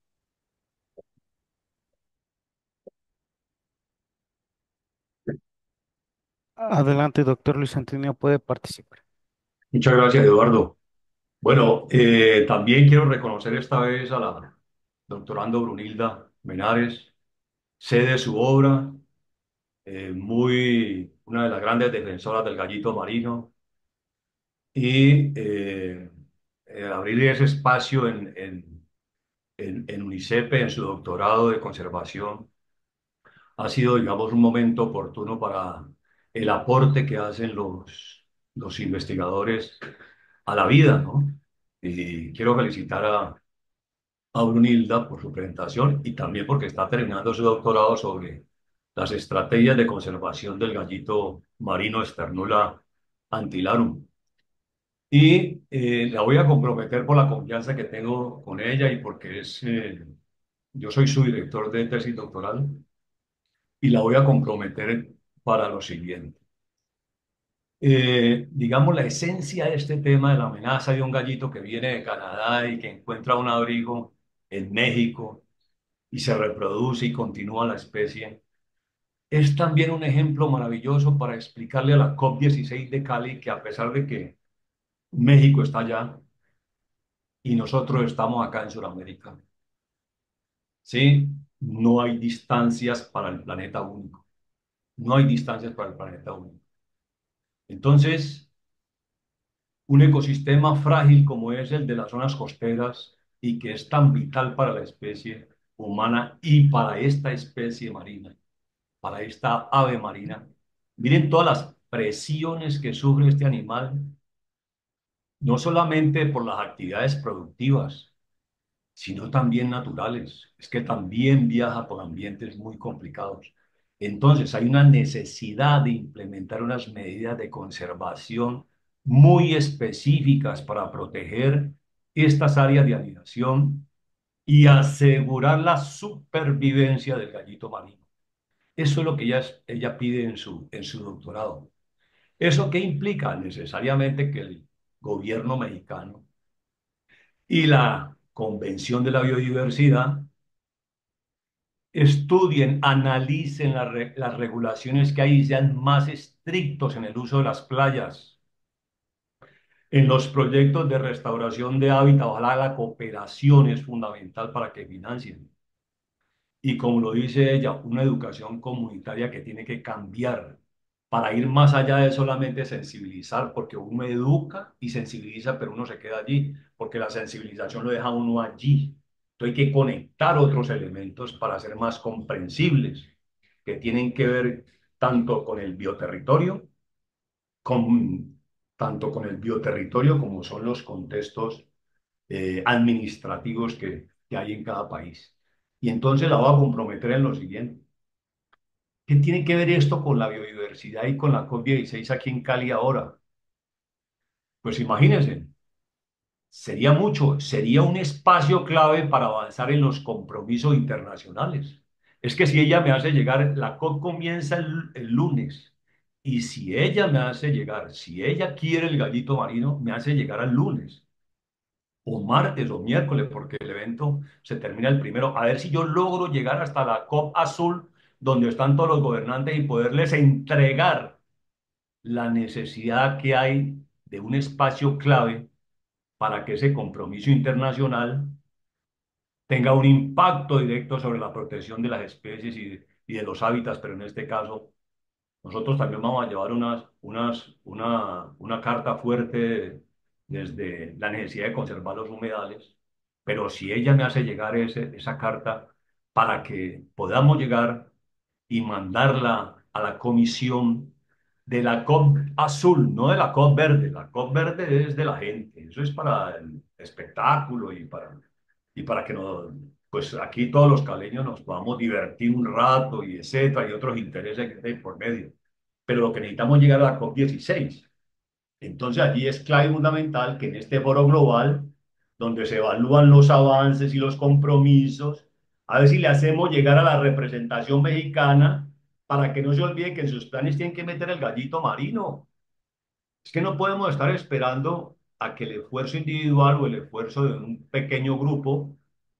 Adelante, doctor Luis Antonio, puede participar. Muchas gracias, Eduardo. Bueno, eh, también quiero reconocer esta vez a la doctorando Brunilda Menares. Sé de su obra, eh, muy, una de las grandes defensoras del gallito marino, y eh, eh, abrir ese espacio en, en, en, en UNICEPE, en su doctorado de conservación, ha sido, digamos, un momento oportuno para el aporte que hacen los, los investigadores a la vida, ¿no? Y quiero felicitar a, a Brunilda por su presentación y también porque está terminando su doctorado sobre las estrategias de conservación del gallito marino Sternula antilarum. Y eh, la voy a comprometer por la confianza que tengo con ella y porque es, eh, yo soy su director de tesis doctoral, y la voy a comprometer para lo siguiente. Eh, digamos, la esencia de este tema de la amenaza de un gallito que viene de Canadá y que encuentra un abrigo en México y se reproduce y continúa la especie, es también un ejemplo maravilloso para explicarle a la COP dieciséis de Cali que, a pesar de que México está allá y nosotros estamos acá en Sudamérica, ¿sí? No hay distancias para el planeta único. No hay distancias para el planeta único. Entonces, un ecosistema frágil como es el de las zonas costeras y que es tan vital para la especie humana y para esta especie marina, para esta ave marina. Miren todas las presiones que sufre este animal, no solamente por las actividades productivas, sino también naturales. Es que también viaja por ambientes muy complicados. Entonces, hay una necesidad de implementar unas medidas de conservación muy específicas para proteger estas áreas de anidación y asegurar la supervivencia del gallito marino. Eso es lo que ella, es- ella pide en su, en su doctorado. ¿Eso qué implica? Necesariamente que el gobierno mexicano y la Convención de la Biodiversidad estudien, analicen las, re- las regulaciones que hay y sean más estrictos en el uso de las playas, en los proyectos de restauración de hábitat. Ojalá la cooperación es fundamental para que financien. Y como lo dice ella, una educación comunitaria que tiene que cambiar para ir más allá de solamente sensibilizar, porque uno educa y sensibiliza, pero uno se queda allí, porque la sensibilización lo deja a uno allí. Entonces hay que conectar otros elementos para ser más comprensibles, que tienen que ver tanto con el bioterritorio, con, tanto con el bioterritorio como son los contextos eh, administrativos que, que hay en cada país. Y entonces la voy a comprometer en lo siguiente. ¿Qué tiene que ver esto con la biodiversidad y con la COP dieciséis aquí en Cali ahora? Pues imagínense, sería mucho, sería un espacio clave para avanzar en los compromisos internacionales. Es que si ella me hace llegar, la COP comienza el, el lunes, y si ella me hace llegar, si ella quiere el gallito marino, me hace llegar al lunes, o martes o miércoles, porque el evento se termina el primero, a ver si yo logro llegar hasta la COP Azul, donde están todos los gobernantes y poderles entregar la necesidad que hay de un espacio clave para que ese compromiso internacional tenga un impacto directo sobre la protección de las especies y de, y de los hábitats, pero en este caso nosotros también vamos a llevar unas, unas, una, una carta fuerte desde la necesidad de conservar los humedales, pero si ella me hace llegar ese, esa carta para que podamos llegar y mandarla a la comisión de la COP azul, no de la COP verde. La COP verde es de la gente, eso es para el espectáculo y para, y para que nos, pues aquí todos los caleños nos podamos divertir un rato y etcétera, y otros intereses que hay por medio. Pero lo que necesitamos es llegar a la COP dieciséis. Entonces allí es clave fundamental que en este foro global, donde se evalúan los avances y los compromisos, a ver si le hacemos llegar a la representación mexicana para que no se olvide que en sus planes tienen que meter el gallito marino. Es que no podemos estar esperando a que el esfuerzo individual o el esfuerzo de un pequeño grupo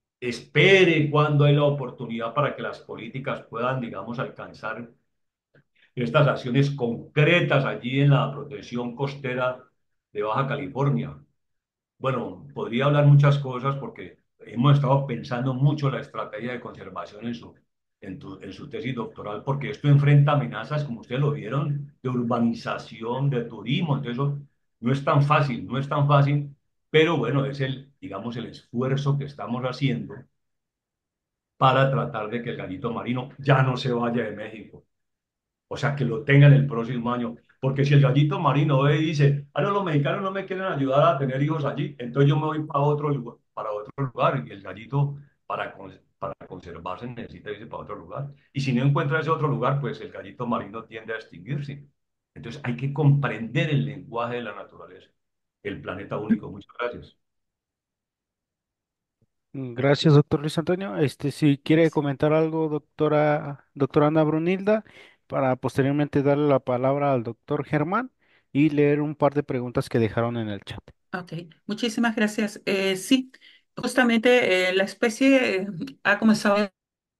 espere cuando hay la oportunidad para que las políticas puedan, digamos, alcanzar estas acciones concretas allí en la protección costera de Baja California. Bueno, podría hablar muchas cosas porque hemos estado pensando mucho la estrategia de conservación en su, en tu- en su tesis doctoral, porque esto enfrenta amenazas, como ustedes lo vieron, de urbanización, de turismo. Entonces, eso no es tan fácil, no es tan fácil, pero bueno, es el, digamos, el esfuerzo que estamos haciendo para tratar de que el gallito marino ya no se vaya de México. O sea, que lo tengan el próximo año. Porque si el gallito marino ve y dice, ah, no, los mexicanos no me quieren ayudar a tener hijos allí, entonces yo me voy para otro lugar, para otro lugar. Y el gallito, para, con- para conservarse, necesita irse para otro lugar. Y si no encuentra ese otro lugar, pues el gallito marino tiende a extinguirse. Entonces hay que comprender el lenguaje de la naturaleza, el planeta único. Muchas gracias. Gracias, doctor Luis Antonio. Este, si quiere comentar algo, doctora, doctora Ana Brunilda, para posteriormente darle la palabra al doctor Germán y leer un par de preguntas que dejaron en el chat. Ok, muchísimas gracias. Eh, sí, justamente eh, la especie eh, ha comenzado.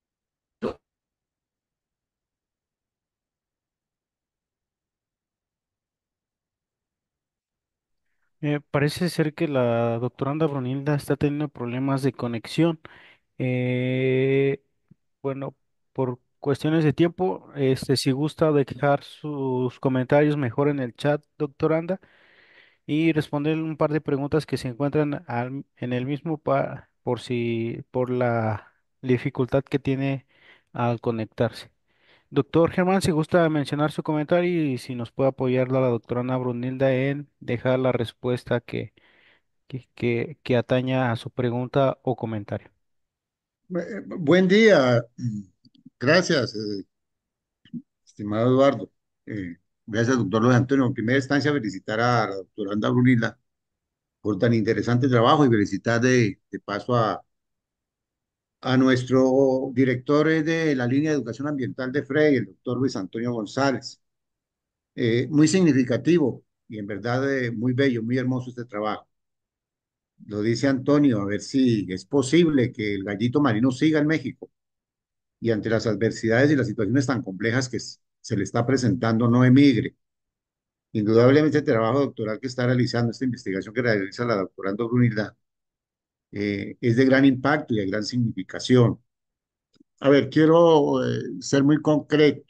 Eh, parece ser que la doctora Ana Brunilda está teniendo problemas de conexión. Eh, bueno, por cuestiones de tiempo, este, si gusta dejar sus comentarios mejor en el chat, doctor Anda, y responder un par de preguntas que se encuentran al- en el mismo pa- por si por la dificultad que tiene al conectarse. Doctor Germán, si gusta mencionar su comentario y si nos puede apoyar la doctora Ana Brunilda en dejar la respuesta que, que, que, que ataña a su pregunta o comentario. Eh, Buen día. Gracias, eh, estimado Eduardo. Eh, gracias, doctor Luis Antonio. En primera instancia, felicitar a la doctora Anda Brunilda por tan interesante trabajo y felicitar de, de paso a, a nuestro director de la línea de educación ambiental de FREI, el doctor Luis Antonio González. Eh, muy significativo y en verdad eh, muy bello, muy hermoso este trabajo. Lo dice Antonio, a ver si es posible que el gallito marino siga en México y ante las adversidades y las situaciones tan complejas que s- se le está presentando no emigre. Indudablemente el trabajo doctoral que está realizando, esta investigación que realiza la doctoranda Brunilda, eh, es de gran impacto y de gran significación. A ver, quiero eh, ser muy concreto.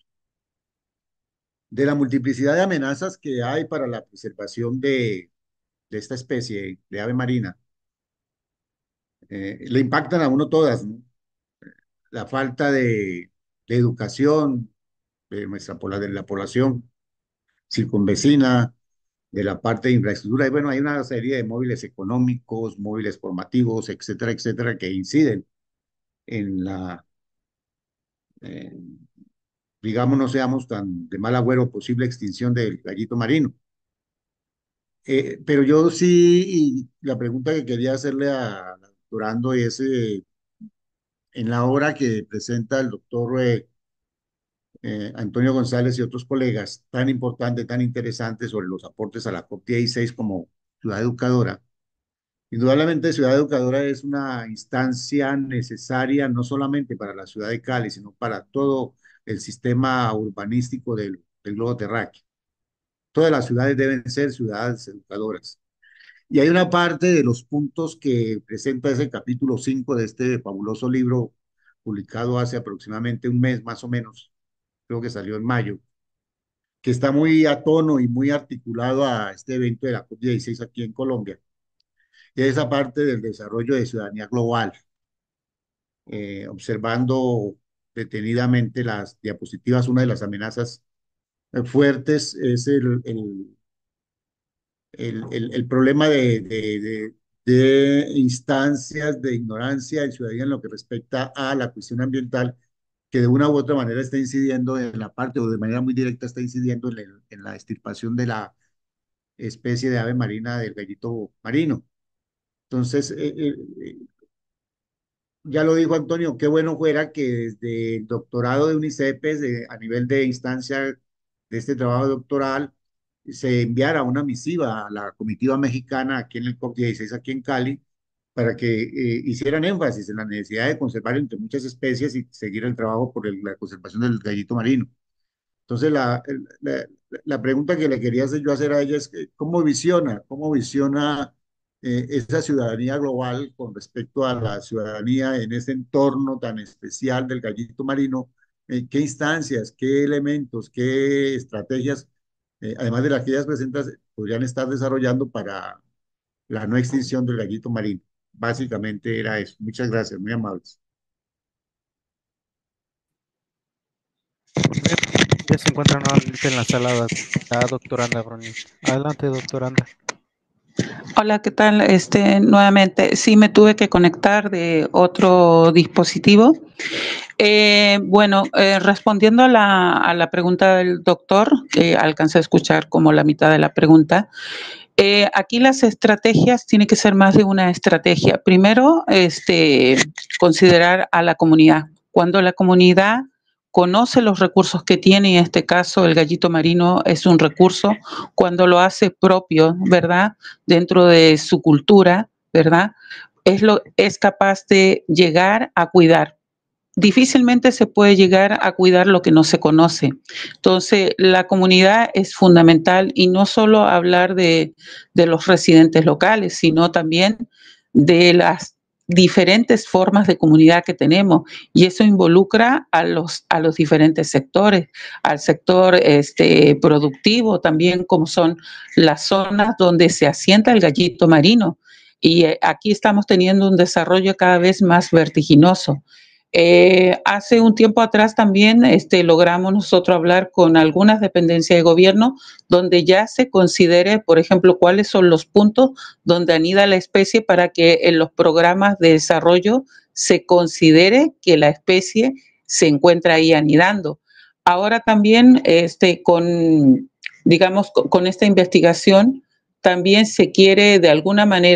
De la multiplicidad de amenazas que hay para la preservación de, de esta especie de ave marina, eh, le impactan a uno todas, ¿no? La falta de, de educación de nuestra pola- de la población circunvecina, de la parte de infraestructura, y bueno, hay una serie de móviles económicos, móviles formativos, etcétera, etcétera, que inciden en la, eh, digamos, no seamos tan de mal agüero posible extinción del gallito marino. Eh, pero yo sí, y la pregunta que quería hacerle a la doctorando es, eh, en la obra que presenta el doctor eh, eh, Antonio González y otros colegas, tan importante, tan interesante sobre los aportes a la COP dieciséis como ciudad educadora. Indudablemente, Ciudad Educadora es una instancia necesaria no solamente para la ciudad de Cali, sino para todo el sistema urbanístico del, del globo terráqueo. Todas las ciudades deben ser ciudades educadoras. Y hay una parte de los puntos que presenta ese capítulo cinco de este fabuloso libro publicado hace aproximadamente un mes más o menos, creo que salió en mayo, que está muy a tono y muy articulado a este evento de la COP dieciséis aquí en Colombia. Y esa parte del desarrollo de ciudadanía global, eh, observando detenidamente las diapositivas, una de las amenazas eh, fuertes es el, el, el, el, el problema de, de, de, de instancias de ignorancia y ciudadanía en lo que respecta a la cuestión ambiental, que de una u otra manera está incidiendo en la parte, o de manera muy directa está incidiendo en, el, en la extirpación de la especie de ave marina del gallito marino. Entonces, eh, eh, ya lo dijo Antonio, qué bueno fuera que desde el doctorado de UNICEF, de- a nivel de instancia de este trabajo doctoral, se enviara una misiva a la comitiva mexicana aquí en el COP dieciséis, aquí en Cali, para que eh, hicieran énfasis en la necesidad de conservar entre muchas especies y seguir el trabajo por el- la conservación del gallito marino. Entonces, la, la, la pregunta que le quería hacer yo hacer a ella es, que, ¿cómo visiona, cómo visiona eh, esa ciudadanía global con respecto a la ciudadanía en ese entorno tan especial del gallito marino? Eh, ¿qué instancias, qué elementos, qué estrategias, eh, además de las que ellas presentan, podrían estar desarrollando para la no extinción del gallito marino? Básicamente era eso. Muchas gracias, muy amables. Bien, ya se encuentra nuevamente en la sala la doctoranda Brunilda. Adelante, doctoranda. Hola, ¿qué tal? Este, nuevamente, sí me tuve que conectar de otro dispositivo. Eh, bueno, eh, respondiendo a la, a la pregunta del doctor, que alcancé a escuchar como la mitad de la pregunta, eh, aquí las estrategias tienen que ser más de una estrategia. Primero, este, considerar a la comunidad. Cuando la comunidad conoce los recursos que tiene, y en este caso el gallito marino es un recurso, cuando lo hace propio, ¿verdad? Dentro de su cultura, ¿verdad? Es, lo, es capaz de llegar a cuidar. Difícilmente se puede llegar a cuidar lo que no se conoce. Entonces, la comunidad es fundamental y no solo hablar de, de los residentes locales, sino también de las diferentes formas de comunidad que tenemos, y eso involucra a los, a los diferentes sectores, al sector este, productivo también, como son las zonas donde se asienta el gallito marino, y eh, aquí estamos teniendo un desarrollo cada vez más vertiginoso. Eh, hace un tiempo atrás también este, logramos nosotros hablar con algunas dependencias de gobierno donde ya se considere, por ejemplo, cuáles son los puntos donde anida la especie para que en los programas de desarrollo se considere que la especie se encuentra ahí anidando. Ahora también este, con, digamos, con esta investigación también se quiere de alguna manera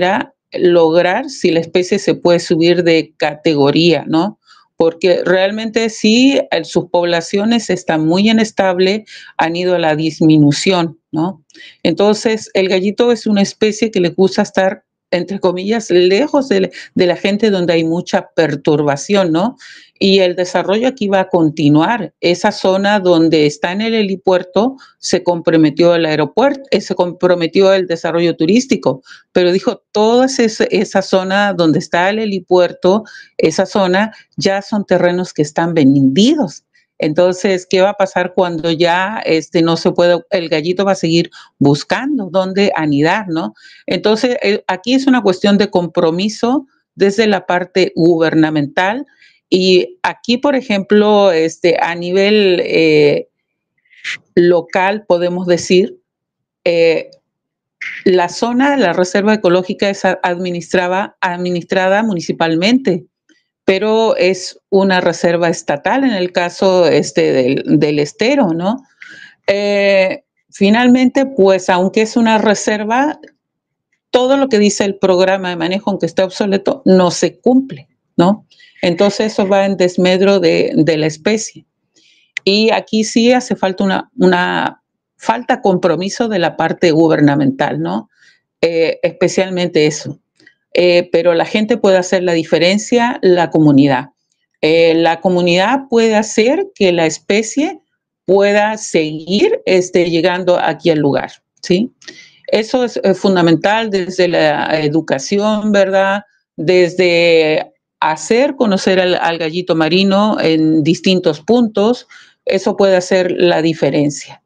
lograr si la especie se puede subir de categoría, ¿no? Porque realmente sí, eh, sus poblaciones están muy inestables, han ido a la disminución, ¿no? Entonces, el gallito es una especie que le gusta estar, entre comillas, lejos de, de la gente donde hay mucha perturbación, ¿no? Y el desarrollo aquí va a continuar. Esa zona donde está en el helipuerto se comprometió el aeropuerto, eh, se comprometió el desarrollo turístico, pero dijo, toda esa, esa zona donde está el helipuerto, esa zona ya son terrenos que están vendidos. Entonces, ¿qué va a pasar cuando ya este, no se puede, el gallito va a seguir buscando dónde anidar, ¿no? Entonces, eh, aquí es una cuestión de compromiso desde la parte gubernamental. Y aquí, por ejemplo, este, a nivel eh, local, podemos decir, eh, la zona, la reserva ecológica es administrada, administrada municipalmente, pero es una reserva estatal en el caso este, del, del estero, ¿no? Eh, finalmente, pues, aunque es una reserva, todo lo que dice el programa de manejo, aunque esté obsoleto, no se cumple, ¿no? Entonces eso va en desmedro de, de la especie. Y aquí sí hace falta una, una falta compromiso de la parte gubernamental, ¿no? Eh, especialmente eso. Eh, pero la gente puede hacer la diferencia, la comunidad. Eh, la comunidad puede hacer que la especie pueda seguir este, llegando aquí al lugar, ¿sí? Eso es eh, fundamental desde la educación, ¿verdad? Desde hacer conocer al, al gallito marino en distintos puntos, eso puede hacer la diferencia.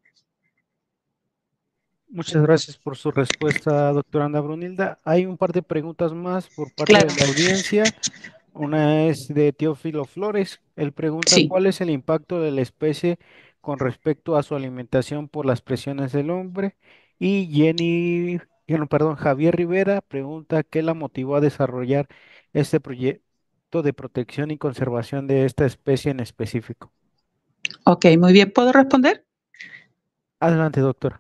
Muchas gracias por su respuesta, doctora Ana Brunilda. Hay un par de preguntas más por parte Claro, de la audiencia. Una es de Teófilo Flores. Él pregunta sí. cuál es el impacto de la especie con respecto a su alimentación por las presiones del hombre. Y Jenny, eh, no, perdón, Javier Rivera pregunta qué la motivó a desarrollar este proyecto de protección y conservación de esta especie en específico. Ok, muy bien. ¿Puedo responder? Adelante, doctora.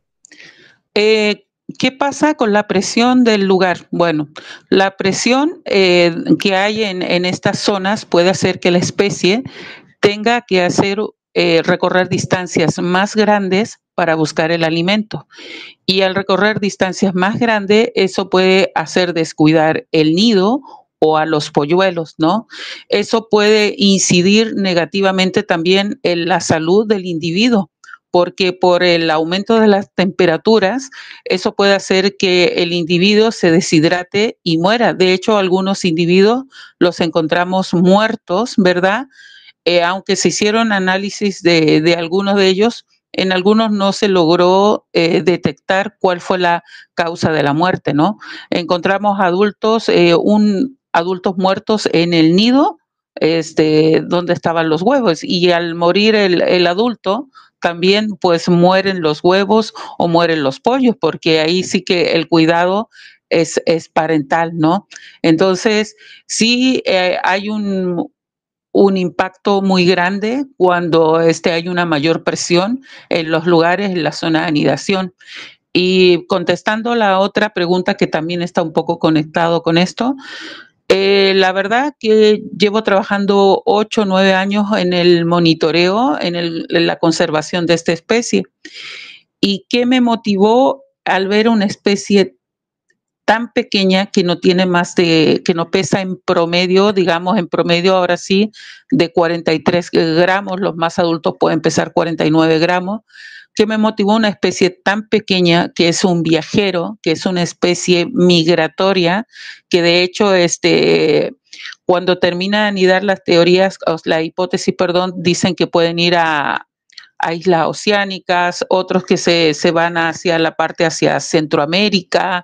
Eh, ¿Qué pasa con la presión del lugar? Bueno, la presión eh, que hay en, en estas zonas puede hacer que la especie tenga que hacer eh, recorrer distancias más grandes para buscar el alimento. Y al recorrer distancias más grandes, eso puede hacer descuidar el nido o a los polluelos, ¿no? Eso puede incidir negativamente también en la salud del individuo, porque por el aumento de las temperaturas, eso puede hacer que el individuo se deshidrate y muera. De hecho, algunos individuos los encontramos muertos, ¿verdad? Eh, aunque se hicieron análisis de, de algunos de ellos, en algunos no se logró eh, detectar cuál fue la causa de la muerte, ¿no? Encontramos adultos, eh, un, adultos muertos en el nido, este, donde estaban los huevos, y al morir el, el adulto, también pues mueren los huevos o mueren los pollos, porque ahí sí que el cuidado es, es parental, ¿no? Entonces, sí eh, hay un, un impacto muy grande cuando este, hay una mayor presión en los lugares, en la zona de anidación. Y contestando la otra pregunta que también está un poco conectado con esto, eh, la verdad que llevo trabajando ocho o nueve años en el monitoreo, en, el, en la conservación de esta especie. ¿Y qué me motivó al ver una especie tan pequeña que no tiene más de, que no pesa en promedio, digamos en promedio ahora sí, de cuarenta y tres gramos, los más adultos pueden pesar cuarenta y nueve gramos, que me motivó una especie tan pequeña que es un viajero, que es una especie migratoria, que de hecho este, cuando termina de anidar las teorías, la hipótesis, perdón, dicen que pueden ir a, a islas oceánicas, otros que se, se van hacia la parte hacia Centroamérica.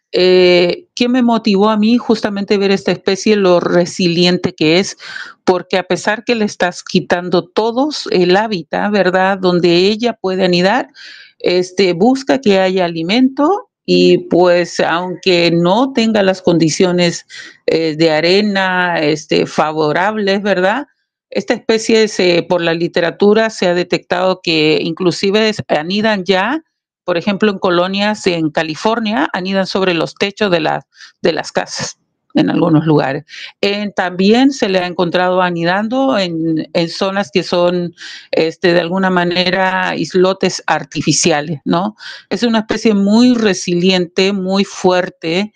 Eh, ¿Qué me motivó a mí justamente ver esta especie, lo resiliente que es? Porque a pesar que le estás quitando todos el hábitat, ¿verdad? Donde ella puede anidar, este, busca que haya alimento y pues aunque no tenga las condiciones eh, de arena este, favorables, ¿verdad? Esta especie se, por la literatura se ha detectado que inclusive anidan ya Por ejemplo, en colonias en California anidan sobre los techos de, la, de las casas en algunos lugares. Eh, también se le ha encontrado anidando en, en zonas que son este, de alguna manera islotes artificiales, ¿no? Es una especie muy resiliente, muy fuerte,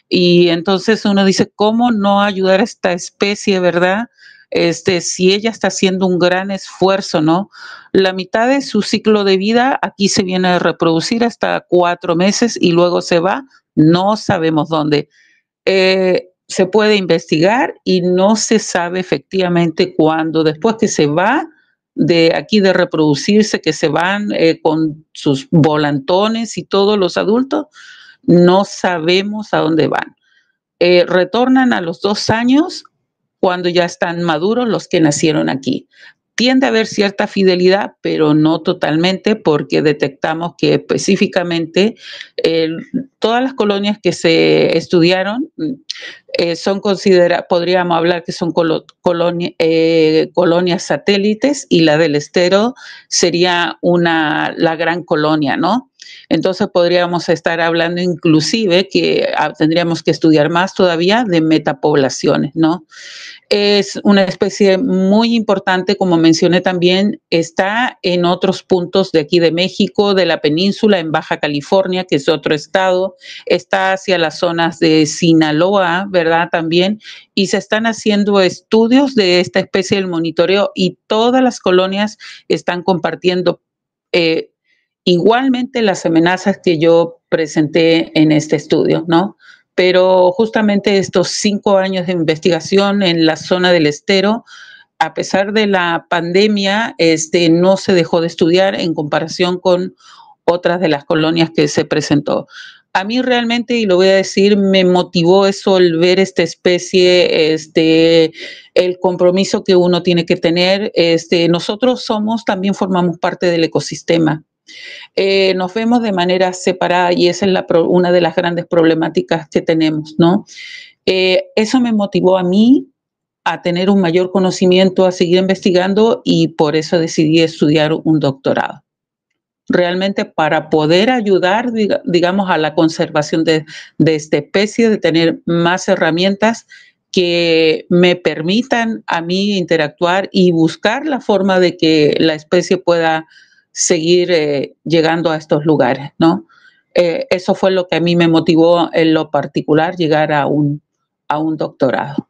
y entonces uno dice, ¿cómo no ayudar a esta especie, verdad? Este, si ella está haciendo un gran esfuerzo, ¿no? La mitad de su ciclo de vida aquí se viene a reproducir hasta cuatro meses y luego se va, no sabemos dónde. Eh, se puede investigar y no se sabe efectivamente cuándo, después que se va de aquí de reproducirse, que se van eh, con sus volantones y todos los adultos, no sabemos a dónde van. Eh, retornan a los dos años cuando ya están maduros los que nacieron aquí. Tiende a haber cierta fidelidad, pero no totalmente, porque detectamos que específicamente eh, todas las colonias que se estudiaron eh, son consideradas, podríamos hablar que son colo colonia, eh, colonias satélites, y la del estero sería una, la gran colonia, ¿no? Entonces podríamos estar hablando inclusive que ah, tendríamos que estudiar más todavía de metapoblaciones, ¿no? Es una especie muy importante, como mencioné también, está en otros puntos de aquí de México, de la península, en Baja California, que es otro estado, está hacia las zonas de Sinaloa, ¿verdad? También, y se están haciendo estudios de esta especie del monitoreo, y todas las colonias están compartiendo eh, igualmente las amenazas que yo presenté en este estudio, ¿no? Pero justamente estos cinco años de investigación en la zona del estero, a pesar de la pandemia, este, no se dejó de estudiar en comparación con otras de las colonias que se presentó. A mí realmente, y lo voy a decir, me motivó eso, el ver esta especie, este, el compromiso que uno tiene que tener. Este, nosotros somos, también formamos parte del ecosistema. Eh, nos vemos de manera separada, y esa es la, una de las grandes problemáticas que tenemos, ¿no? Eh, eso me motivó a mí a tener un mayor conocimiento, a seguir investigando, y por eso decidí estudiar un doctorado. Realmente para poder ayudar, digamos, a la conservación de, de esta especie, de tener más herramientas que me permitan a mí interactuar y buscar la forma de que la especie pueda seguir eh, llegando a estos lugares, ¿no? Eh, eso fue lo que a mí me motivó en lo particular, llegar a un, a un doctorado.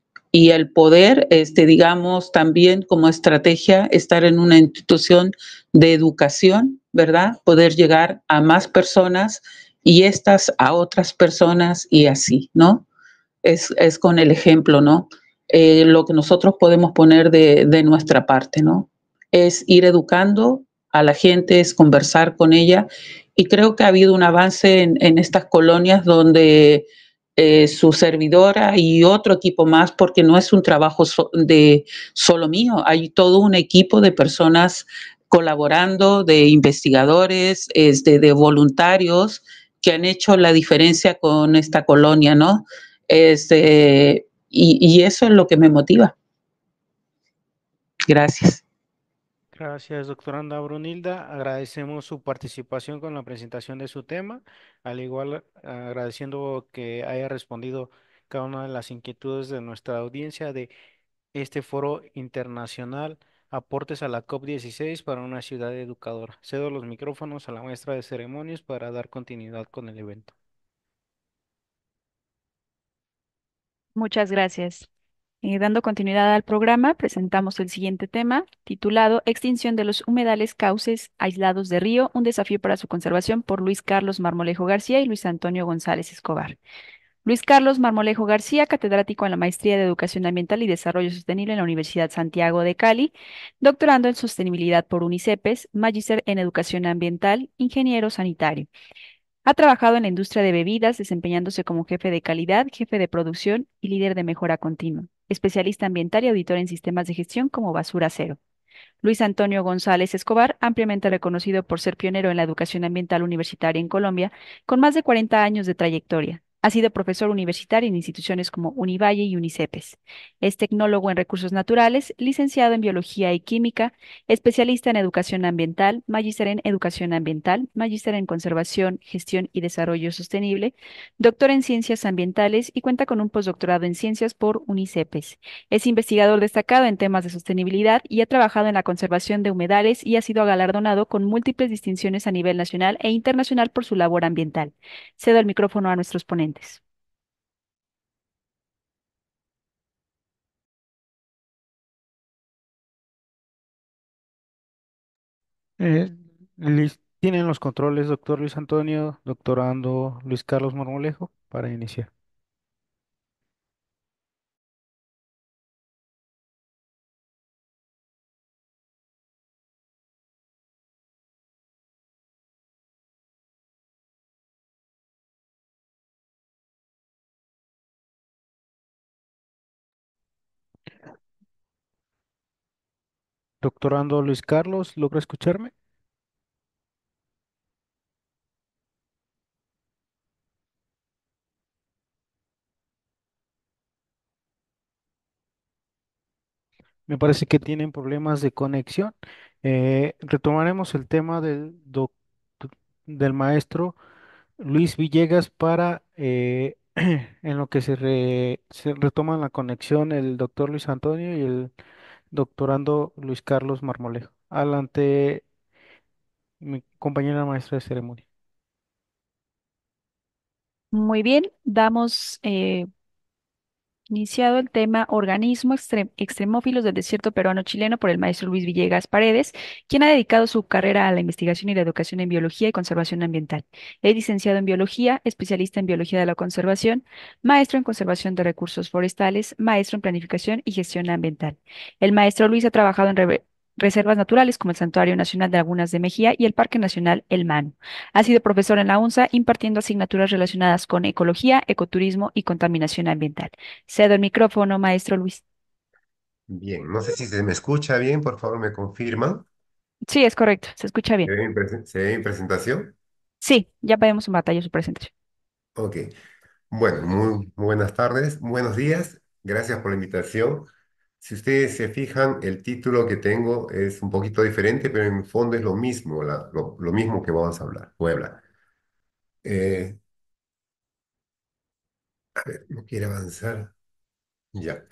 Y el poder, este, digamos, también como estrategia, estar en una institución de educación, ¿verdad? Poder llegar a más personas y estas a otras personas, y así, ¿no? Es, es con el ejemplo, ¿no? Eh, lo que nosotros podemos poner de, de nuestra parte, ¿no? Es ir educando a la gente, es conversar con ella, y creo que ha habido un avance en, en estas colonias donde eh, su servidora y otro equipo más, porque no es un trabajo so, de solo mío, hay todo un equipo de personas colaborando, de investigadores, este, de voluntarios que han hecho la diferencia con esta colonia, ¿no? Este, y, y eso es lo que me motiva. Gracias. Gracias, doctora Brunilda. Agradecemos su participación con la presentación de su tema, al igual agradeciendo que haya respondido cada una de las inquietudes de nuestra audiencia de este foro internacional, Aportes a la COP dieciséis para una ciudad educadora. Cedo los micrófonos a la maestra de ceremonias para dar continuidad con el evento. Muchas gracias. Eh, dando continuidad al programa, presentamos el siguiente tema, titulado Extinción de los humedales cauces aislados de río, un desafío para su conservación, por Luis Carlos Marmolejo García y Luis Antonio González Escobar. Luis Carlos Marmolejo García, catedrático en la Maestría de Educación Ambiental y Desarrollo Sostenible en la Universidad Santiago de Cali, doctorando en Sostenibilidad por UNICEPES, magíster en Educación Ambiental, ingeniero sanitario. Ha trabajado en la industria de bebidas, desempeñándose como jefe de calidad, jefe de producción y líder de mejora continua, especialista ambiental y auditor en sistemas de gestión como Basura Cero. Luis Antonio González Escobar, ampliamente reconocido por ser pionero en la educación ambiental universitaria en Colombia, con más de cuarenta años de trayectoria. Ha sido profesor universitario en instituciones como Univalle y Unicepes. Es tecnólogo en recursos naturales, licenciado en biología y química, especialista en educación ambiental, magíster en educación ambiental, magíster en conservación, gestión y desarrollo sostenible, doctor en ciencias ambientales y cuenta con un postdoctorado en ciencias por Unicepes. Es investigador destacado en temas de sostenibilidad y ha trabajado en la conservación de humedales y ha sido galardonado con múltiples distinciones a nivel nacional e internacional por su labor ambiental. Cedo el micrófono a nuestros ponentes. Eh, lis- Tienen los controles, doctor Luis Antonio, doctorando Luis Carlos Marmolejo, para iniciar. Doctorando Luis Carlos, ¿logra escucharme? Me parece que tienen problemas de conexión. Eh, retomaremos el tema del, doc- del maestro Luis Villegas para, eh, en lo que se, re- se retoma la conexión, el doctor Luis Antonio y el doctorando Luis Carlos Marmolejo. Adelante, mi compañera maestra de ceremonia. Muy bien, damos eh, iniciado el tema Organismo extre- Extremófilos del Desierto Peruano-Chileno por el maestro Luis Villegas Paredes, quien ha dedicado su carrera a la investigación y la educación en biología y conservación ambiental. Es licenciado en biología, especialista en biología de la conservación, maestro en conservación de recursos forestales, maestro en planificación y gestión ambiental. El maestro Luis ha trabajado en re- reservas naturales como el Santuario Nacional de Lagunas de Mejía y el Parque Nacional El Manu. Ha sido profesor en la UNSA impartiendo asignaturas relacionadas con ecología, ecoturismo y contaminación ambiental. Cedo el micrófono, maestro Luis. Bien, no sé si se me escucha bien, por favor me confirman. Sí, es correcto, se escucha ¿Se bien. ve mi, presen- se ve mi presentación? Sí, ya vemos en batalla su presentación. Ok, bueno, muy, muy buenas tardes, buenos días, gracias por la invitación. Si ustedes se fijan, el título que tengo es un poquito diferente, pero en el fondo es lo mismo, la- lo, lo mismo que vamos a hablar, voy a hablar. Eh, a ver, no quiere avanzar. Ya.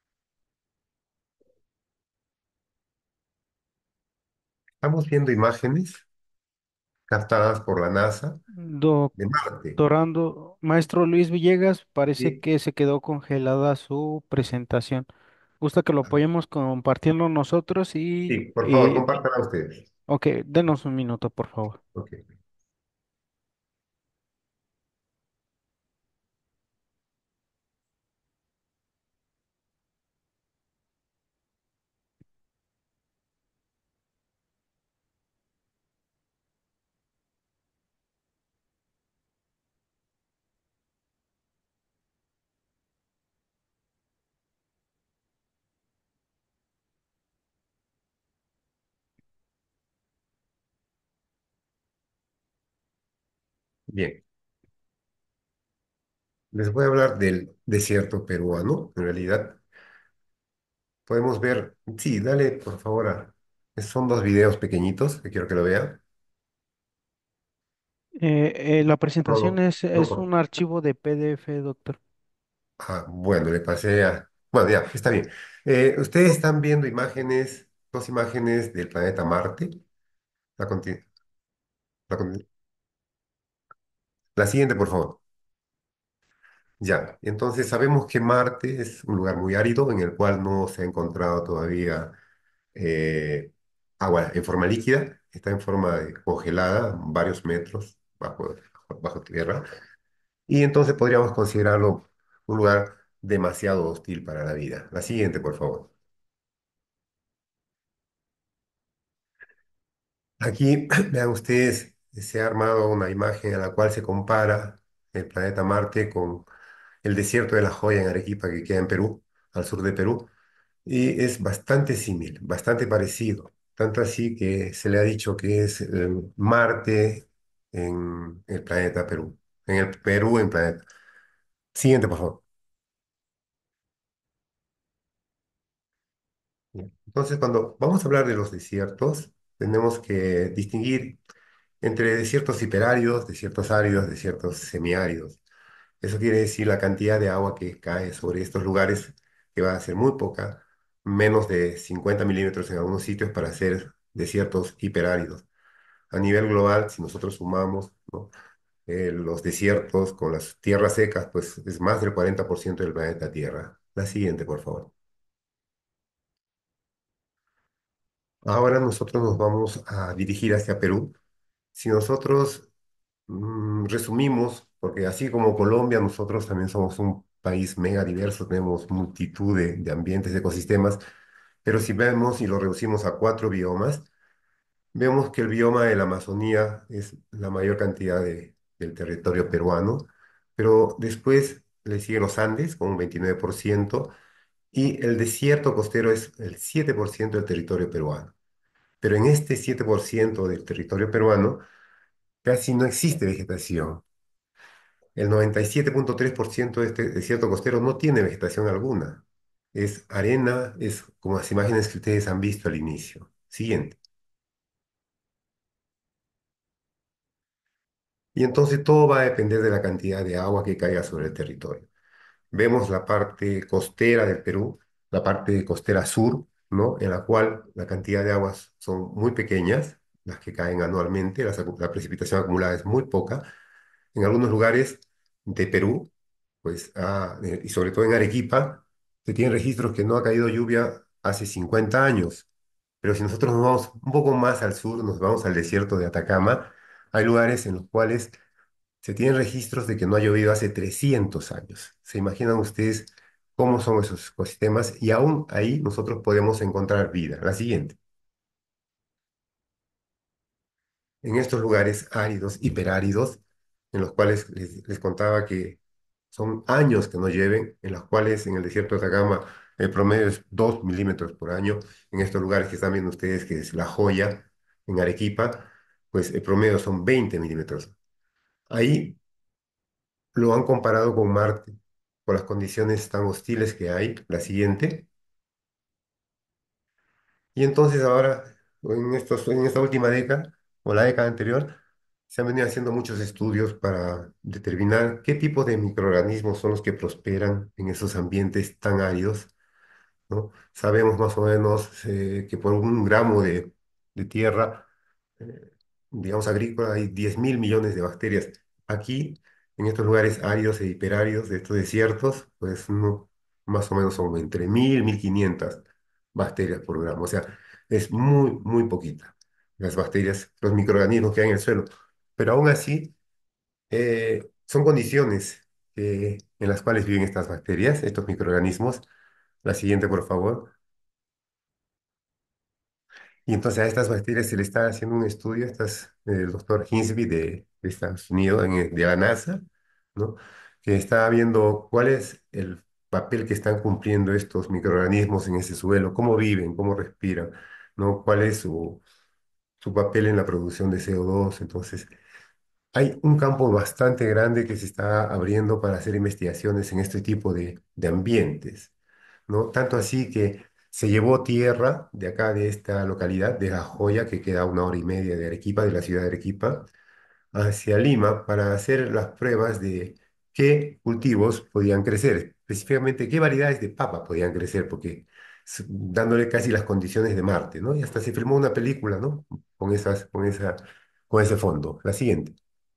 Estamos viendo imágenes captadas por la NASA de Marte. Doctorando, maestro Luis Villegas, parece ¿Sí? que se quedó congelada su presentación. Gusta que lo apoyemos compartiendo nosotros y, Sí, por favor, y compártanla ustedes. ok, denos un minuto, por favor. Ok. Bien. Les voy a hablar del desierto peruano. En realidad, podemos ver, sí, dale por favor a... Son dos videos pequeñitos que quiero que lo vean. Eh, eh, la presentación Todo, es, no, es por- un archivo de P D F, doctor. ah, bueno, le pasé a... Bueno, ya, está bien. Eh, ustedes están viendo imágenes, dos imágenes del planeta Marte. La, conti- la, conti- la siguiente, por favor. Ya, entonces sabemos que Marte es un lugar muy árido en el cual no se ha encontrado todavía eh, agua en forma líquida, está en forma de congelada, varios metros bajo, bajo tierra, y entonces podríamos considerarlo un lugar demasiado hostil para la vida. La siguiente, por favor. Aquí, vean ustedes, se ha armado una imagen en la cual se compara el planeta Marte con el desierto de La Joya en Arequipa, que queda en Perú, al sur de Perú. Y es bastante similar, bastante parecido. Tanto así que se le ha dicho que es eh, Marte en el planeta Perú. En el Perú en planeta. Siguiente, por favor. Bien. Entonces, cuando vamos a hablar de los desiertos, tenemos que distinguir entre desiertos hiperáridos, desiertos áridos, desiertos semiáridos. Eso quiere decir la cantidad de agua que cae sobre estos lugares, que va a ser muy poca, menos de cincuenta milímetros en algunos sitios para ser desiertos hiperáridos. A nivel global, si nosotros sumamos, ¿no? eh, los desiertos con las tierras secas, pues es más del cuarenta por ciento del planeta Tierra. La siguiente, por favor. Ahora nosotros nos vamos a dirigir hacia Perú. Si nosotros mm, resumimos, porque así como Colombia, nosotros también somos un país mega diverso, tenemos multitud de, de ambientes, de ecosistemas, pero si vemos y lo reducimos a cuatro biomas, vemos que el bioma de la Amazonía es la mayor cantidad de- del territorio peruano, pero después le siguen los Andes con un veintinueve por ciento y el desierto costero es el siete por ciento del territorio peruano. Pero en este siete por ciento del territorio peruano casi no existe vegetación. El noventa y siete punto tres por ciento de este desierto costero no tiene vegetación alguna. Es arena, es como las imágenes que ustedes han visto al inicio. Siguiente. Y entonces todo va a depender de la cantidad de agua que caiga sobre el territorio. Vemos la parte costera del Perú, la parte costera sur, ¿no? En la cual la cantidad de aguas son muy pequeñas, las que caen anualmente, las acu- la precipitación acumulada es muy poca. En algunos lugares de Perú, pues, ah, eh, y sobre todo en Arequipa, se tienen registros que no ha caído lluvia hace cincuenta años. Pero si nosotros nos vamos un poco más al sur, nos vamos al desierto de Atacama, hay lugares en los cuales se tienen registros de que no ha llovido hace trescientos años. ¿Se imaginan ustedes cómo son esos ecosistemas? Y aún ahí nosotros podemos encontrar vida. La siguiente. En estos lugares áridos, hiperáridos, en los cuales les, les contaba que son años que no llueven, en los cuales en el desierto de Atacama el promedio es dos milímetros por año. En estos lugares que están viendo ustedes, que es La Joya, en Arequipa, pues el promedio son veinte milímetros. Ahí lo han comparado con Marte, por las condiciones tan hostiles que hay. La siguiente. Y entonces ahora, en estos, en esta última década, o la década anterior, se han venido haciendo muchos estudios para determinar qué tipo de microorganismos son los que prosperan en esos ambientes tan áridos, ¿no? Sabemos más o menos eh, que por un gramo de, de tierra, eh, digamos agrícola, hay diez mil millones de bacterias. Aquí, en estos lugares áridos e hiperáridos de estos desiertos, pues no, más o menos son entre mil, mil quinientas bacterias por gramo. O sea, es muy, muy poquita las bacterias, los microorganismos que hay en el suelo. Pero aún así, eh, son condiciones eh, en las cuales viven estas bacterias, estos microorganismos. La siguiente, por favor. Y entonces a estas bacterias se le está haciendo un estudio, estas, el doctor Hinsby de, de Estados Unidos, en el- de la NASA, ¿no? Que está viendo cuál es el papel que están cumpliendo estos microorganismos en ese suelo, cómo viven, cómo respiran, ¿no? Cuál es su, su papel en la producción de C O dos. Entonces, hay un campo bastante grande que se está abriendo para hacer investigaciones en este tipo de, de ambientes, ¿no? Tanto así que se llevó tierra de acá, de esta localidad, de La Joya, que queda a una hora y media de Arequipa, de la ciudad de Arequipa, hacia Lima para hacer las pruebas de qué cultivos podían crecer, específicamente qué variedades de papa podían crecer, porque s- dándole casi las condiciones de Marte, ¿no? Y hasta se filmó una película, ¿no? Con esas, con esa, con ese fondo. La siguiente.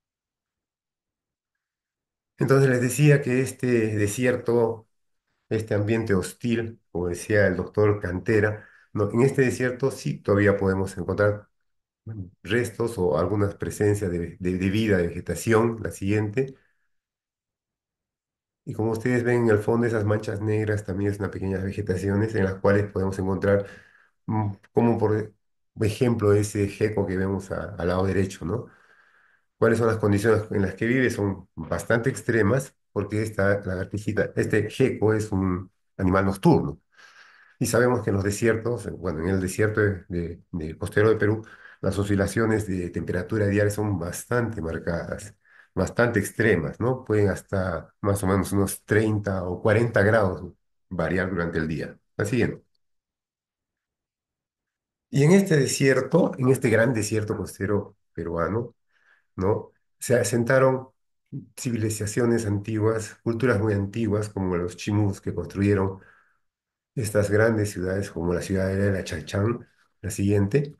Entonces les decía que este desierto, este ambiente hostil, como decía el doctor Cantera, no, en este desierto sí todavía podemos encontrar mm, restos o algunas presencias de, de- de vida, de vegetación, la siguiente. Y como ustedes ven en el fondo, esas manchas negras también es una pequeñas vegetaciones en las cuales podemos encontrar, mm, como por ejemplo, ese geco que vemos a- al lado derecho, ¿no? ¿Cuáles son las condiciones en las que vive? Son bastante extremas porque esta lagartijita, este gecko es un animal nocturno. Y sabemos que en los desiertos, eh, bueno, en el desierto de, de- de costero de Perú, las oscilaciones de temperatura diaria son bastante marcadas. bastante extremas, ¿no? Pueden hasta más o menos unos treinta o cuarenta grados variar durante el día. La siguiente. Y en este desierto, en este gran desierto costero peruano, ¿no? Se asentaron civilizaciones antiguas, culturas muy antiguas, como los chimús que construyeron estas grandes ciudades, como la ciudad de la Chachán, la siguiente,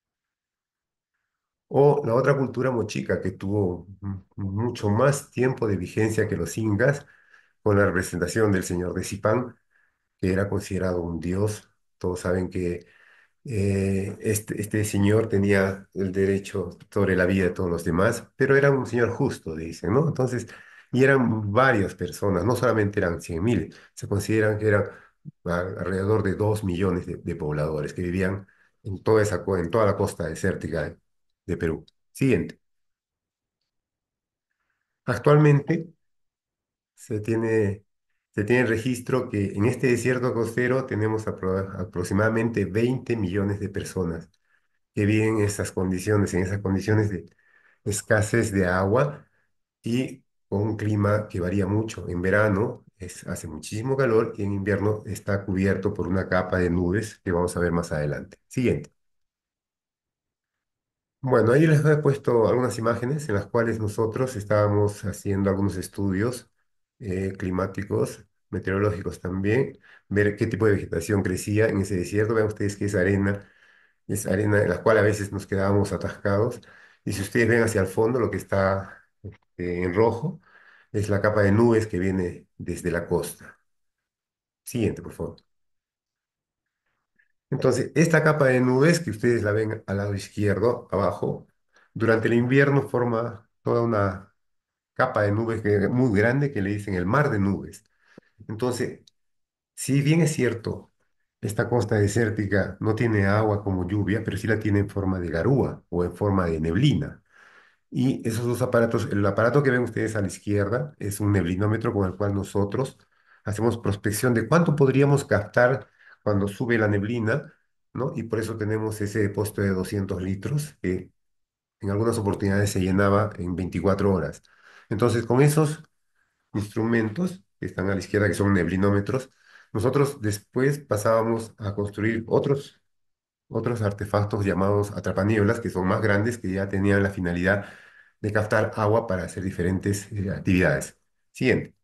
o la otra cultura mochica que tuvo mm, mucho más tiempo de vigencia que los incas, con la representación del señor de Zipán, que era considerado un dios. Todos saben que eh, este, este señor tenía el derecho sobre la vida de todos los demás, pero era un señor justo, dicen, ¿no? Entonces, y eran varias personas, no solamente eran cien mil, se consideran que eran a- alrededor de dos millones de, de pobladores que vivían en toda esa, co- en toda la costa desértica de, de Perú. Siguiente. Actualmente se tiene, se tiene registro que en este desierto costero tenemos apro- aproximadamente veinte millones de personas que viven en esas condiciones, en esas condiciones de escasez de agua y con un clima que varía mucho. En verano es, hace muchísimo calor y en invierno está cubierto por una capa de nubes que vamos a ver más adelante. Siguiente. Bueno, ahí les he puesto algunas imágenes en las cuales nosotros estábamos haciendo algunos estudios eh, climáticos, meteorológicos también, ver qué tipo de vegetación crecía en ese desierto. Vean ustedes que es arena, es arena en la cual a veces nos quedábamos atascados. Y si ustedes ven hacia el fondo, lo que está eh, en rojo es la capa de nubes que viene desde la costa. Siguiente, por favor. Entonces, esta capa de nubes que ustedes la ven al lado izquierdo, abajo, durante el invierno forma toda una capa de nubes que- muy grande que le dicen el mar de nubes. Entonces, si bien es cierto, esta costa desértica no tiene agua como lluvia, pero sí la tiene en forma de garúa o en forma de neblina. Y esos dos aparatos, el aparato que ven ustedes a la izquierda es un neblinómetro con el cual nosotros hacemos prospección de cuánto podríamos captar cuando sube la neblina, ¿no? Y por eso tenemos ese depósito de doscientos litros que en algunas oportunidades se llenaba en veinticuatro horas. Entonces, con esos instrumentos que están a la izquierda, que son neblinómetros, nosotros después pasábamos a construir otros otros artefactos llamados atrapanieblas, que son más grandes, que ya tenían la finalidad de captar agua para hacer diferentes eh, actividades. Siguiente.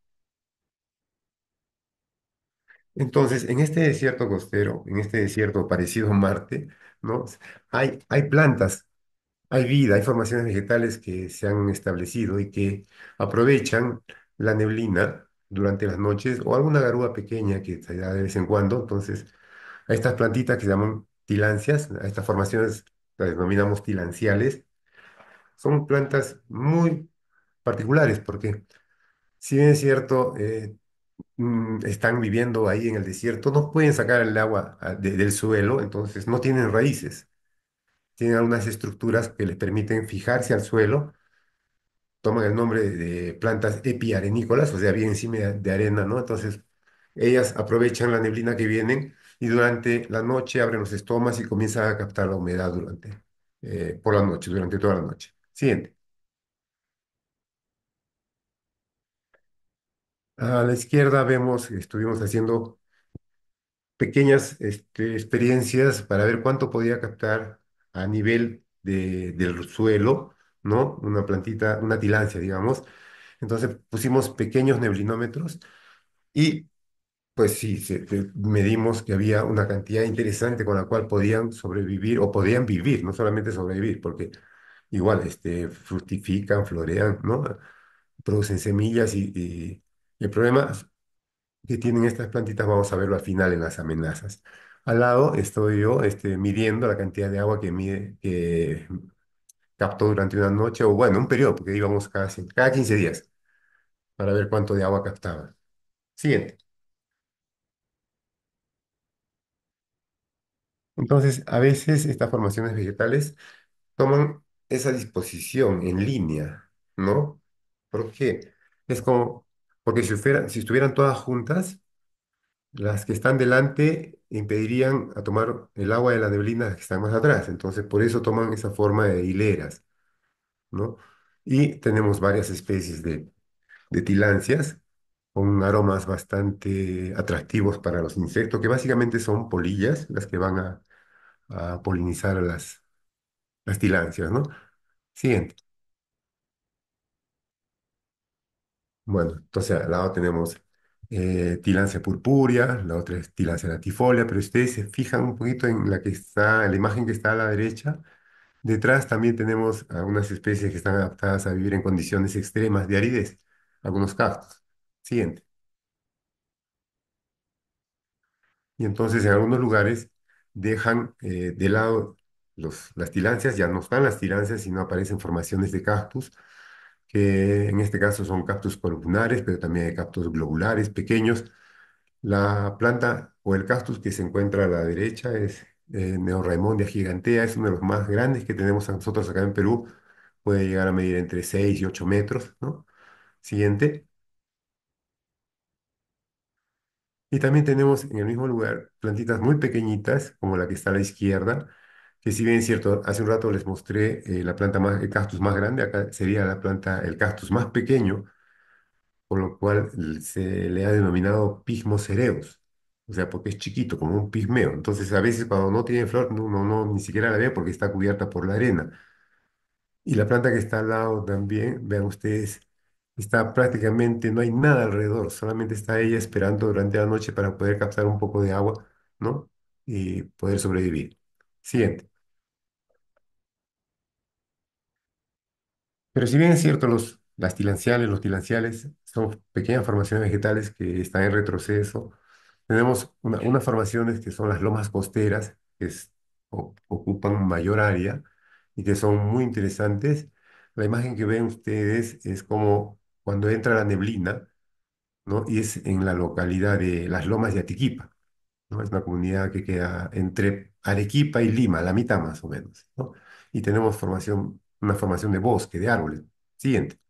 Entonces, en este desierto costero, en este desierto parecido a Marte, ¿no? Hay, hay plantas, hay vida, hay formaciones vegetales que se han establecido y que aprovechan la neblina durante las noches o alguna garúa pequeña que se da de vez en cuando. Entonces, a estas plantitas que se llaman tilancias, a estas formaciones las denominamos tilanciales. Son plantas muy particulares porque, si bien es cierto, eh, mm, están viviendo ahí en el desierto, no pueden sacar el agua ah, de- del suelo, entonces no tienen raíces. Tienen algunas estructuras que les permiten fijarse al suelo, toman el nombre de, de plantas epiarenícolas, o sea, bien encima de, de arena, ¿no? Entonces, ellas aprovechan la neblina que vienen y durante la noche abren los estomas y comienzan a captar la humedad durante, eh, por la noche, durante toda la noche. Siguiente. A la izquierda vemos, estuvimos haciendo pequeñas este, experiencias para ver cuánto podía captar a nivel de- del suelo, ¿no? Una plantita, una tilancia, digamos. Entonces pusimos pequeños neblinómetros y pues sí, se- se- medimos que había una cantidad interesante con la cual podían sobrevivir o podían vivir, no solamente sobrevivir, porque igual este, fructifican, florean, ¿no? Producen semillas y, y el problema que tienen estas plantitas, vamos a verlo al final en las amenazas. Al lado estoy yo este, midiendo la cantidad de agua que, mide, que captó durante una noche, o bueno, un periodo, porque íbamos cada, cien- cada quince días para ver cuánto de agua captaba. Siguiente. Entonces, a veces estas formaciones vegetales toman esa disposición en línea, ¿no? ¿Por qué? Es como, porque si, fuera- si estuvieran todas juntas, las que están delante impedirían a tomar el agua de la neblina las que están más atrás. Entonces, por eso toman esa forma de hileras, ¿no? Y tenemos varias especies de, de tilancias con aromas bastante atractivos para los insectos, que básicamente son polillas las que van a, a polinizar a las, las tilancias, ¿no? Siguiente. Bueno, entonces al lado tenemos eh, Tilancia purpúrea, la otra es Tilancia latifolia, pero ustedes se fijan un poquito en la que está, en la imagen que está a la derecha. Detrás también tenemos algunas especies que están adaptadas a vivir en condiciones extremas de aridez, algunos cactus. Siguiente. Y entonces en algunos lugares dejan eh, de lado los, las tilancias, ya no están las tilancias, sino aparecen formaciones de cactus, que en este caso son cactus columnares, pero también hay cactus globulares pequeños. La planta o el cactus que se encuentra a la derecha es eh, Neorraimondia gigantea, es uno de los más grandes que tenemos nosotros acá en Perú. Puede llegar a medir entre seis y ocho metros, ¿no? Siguiente. Y también tenemos en el mismo lugar plantitas muy pequeñitas, como la que está a la izquierda, que si bien es cierto, hace un rato les mostré eh, la planta más, el cactus más grande, acá sería la planta, el cactus más pequeño, por lo cual l- se le ha denominado Pismo cereus, o sea, porque es chiquito, como un pigmeo. Entonces, a veces cuando no tiene flor, no, no, no, ni siquiera la ve porque está cubierta por la arena. Y la planta que está al lado también, vean ustedes, está prácticamente, no hay nada alrededor, solamente está ella esperando durante la noche para poder captar un poco de agua, ¿no? Y poder sobrevivir. Siguiente. Pero si bien es cierto, los, las tilanciales, los tilanciales son pequeñas formaciones vegetales que están en retroceso, tenemos una- unas formaciones que son las lomas costeras, que es- o- ocupan mayor área y que son muy interesantes. La imagen que ven ustedes es como cuando entra la neblina, ¿no? Y es en la localidad de Las Lomas de Atiquipa, ¿no? Es una comunidad que queda entre Arequipa y Lima, la mitad más o menos, ¿no? Y tenemos formación, una formación de bosque, de árboles. Siguiente.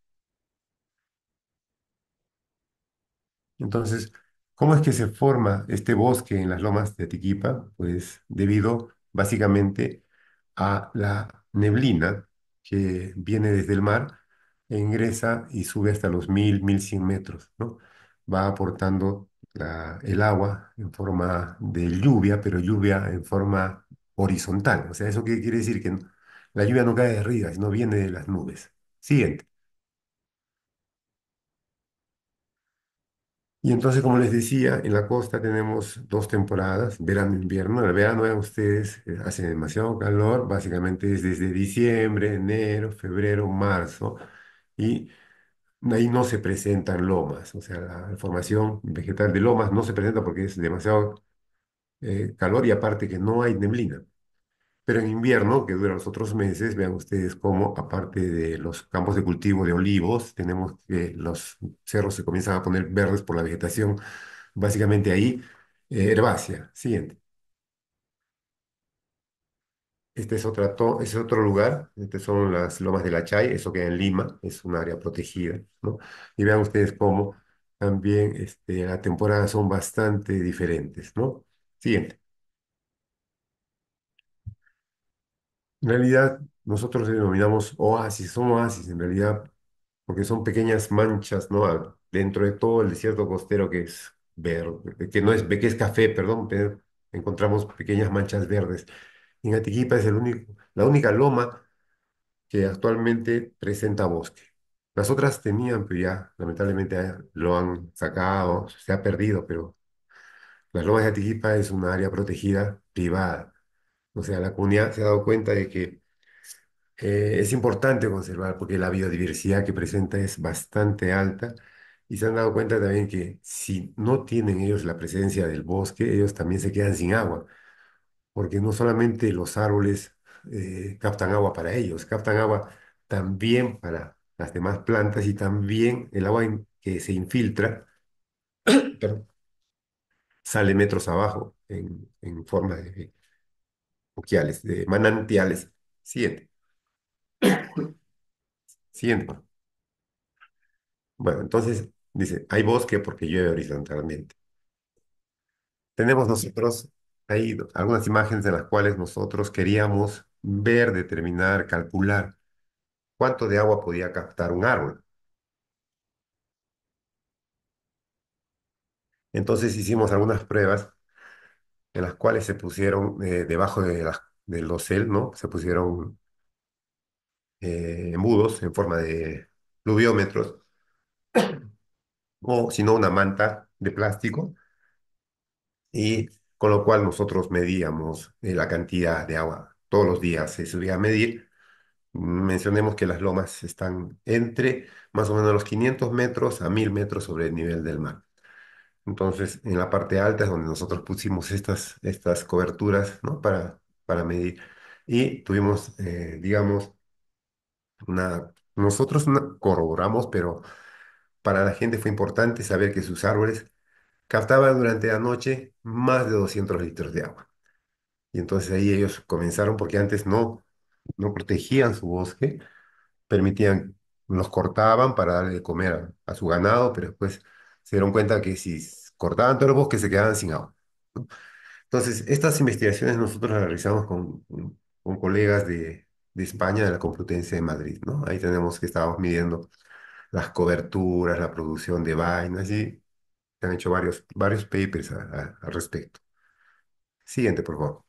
Entonces, ¿cómo es que se forma este bosque en las lomas de Atiquipa? Pues debido básicamente a la neblina que viene desde el mar e ingresa y sube hasta los mil, mil cien metros, ¿no? Va aportando la- el agua en forma de lluvia, pero lluvia en forma horizontal. O sea, ¿eso qué quiere decir? Que no- la lluvia no cae de arriba, sino viene de las nubes. Siguiente. Y entonces, como les decía, en la costa tenemos dos temporadas, verano e invierno. El verano, vean ustedes, eh, hace demasiado calor, básicamente es desde diciembre, enero, febrero, marzo, y ahí no se presentan lomas, o sea, la formación vegetal de lomas no se presenta porque es demasiado eh, calor y aparte que no hay neblina. Pero en invierno, que dura los otros meses, vean ustedes cómo, aparte de los campos de cultivo de olivos, tenemos que los cerros se comienzan a poner verdes por la vegetación, básicamente ahí, eh, herbácea. Siguiente. Este es, otra to- es otro lugar, este son las Lomas de la Chay, eso queda en Lima, es un área protegida, ¿no? Y vean ustedes cómo también este, las temporadas son bastante diferentes, ¿no? Siguiente. En realidad, nosotros le denominamos oasis, son oasis en realidad, porque son pequeñas manchas, ¿no? Al- Dentro de todo el desierto costero que es verde, que no es, que es café, perdón, pero encontramos pequeñas manchas verdes. En Atiquipa es el único, la única loma que actualmente presenta bosque. Las otras tenían, pero ya lamentablemente eh, lo han sacado, se ha perdido, pero las lomas de Atiquipa es una área protegida privada. O sea, la comunidad se ha dado cuenta de que eh, es importante conservar porque la biodiversidad que presenta es bastante alta y se han dado cuenta también que si no tienen ellos la presencia del bosque, ellos también se quedan sin agua, porque no solamente los árboles eh, captan agua para ellos, captan agua también para las demás plantas y también el agua in- que se infiltra, perdón, sale metros abajo en, en forma de buqueales, de manantiales. Siguiente, siguiente. Bueno, entonces dice, hay bosque porque llueve horizontalmente. Tenemos nosotros ahí algunas imágenes en las cuales nosotros queríamos ver, determinar, calcular cuánto de agua podía captar un árbol. Entonces hicimos algunas pruebas en las cuales se pusieron eh, debajo de las, del dosel, ¿no? Se pusieron eh, embudos en forma de pluviómetros o si no una manta de plástico y con lo cual nosotros medíamos eh, la cantidad de agua. Todos los días se subía a medir. Mencionemos que las lomas están entre más o menos los quinientos metros a mil metros sobre el nivel del mar. Entonces, en la parte alta es donde nosotros pusimos estas, estas coberturas, ¿no? Para, para medir. Y tuvimos, eh, digamos, una... Nosotros no corroboramos, pero para la gente fue importante saber que sus árboles captaban durante la noche más de doscientos litros de agua. Y entonces ahí ellos comenzaron, porque antes no, no protegían su bosque, permitían, los cortaban para darle de comer a, a su ganado, pero después se dieron cuenta que si s- cortaban todo el bosque se quedaban sin agua, ¿no? Entonces, estas investigaciones nosotros las realizamos con, con con colegas de, de España, de la Complutense de Madrid, ¿no? Ahí tenemos que estábamos midiendo las coberturas, la producción de vainas y se han hecho varios, varios papers a- a- al respecto. Siguiente, por favor.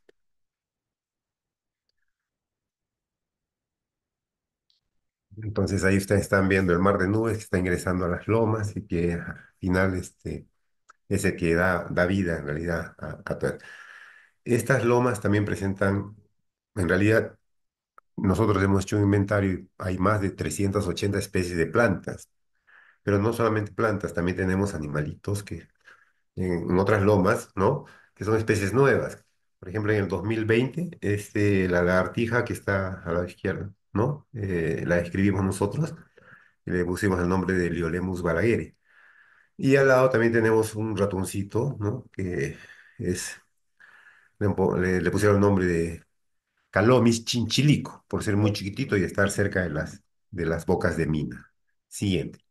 Entonces ahí ustedes están viendo el mar de nubes que está ingresando a las lomas y que al final este, es el que da, da vida en realidad a, a todo. Estas lomas también presentan, en realidad nosotros hemos hecho un inventario y hay más de trescientas ochenta especies de plantas, pero no solamente plantas, también tenemos animalitos que en, en otras lomas, ¿no? Que son especies nuevas. Por ejemplo, en el dos mil veinte, este, la lagartija que está a la izquierda, ¿no? Eh, la escribimos nosotros y le pusimos el nombre de Liolemus balaguer. Y al lado también tenemos un ratoncito, ¿no? Que es, le, po- le- le pusieron el nombre de Calomis chinchilico, por ser muy chiquitito y estar cerca de las, de las bocas de mina. Siguiente.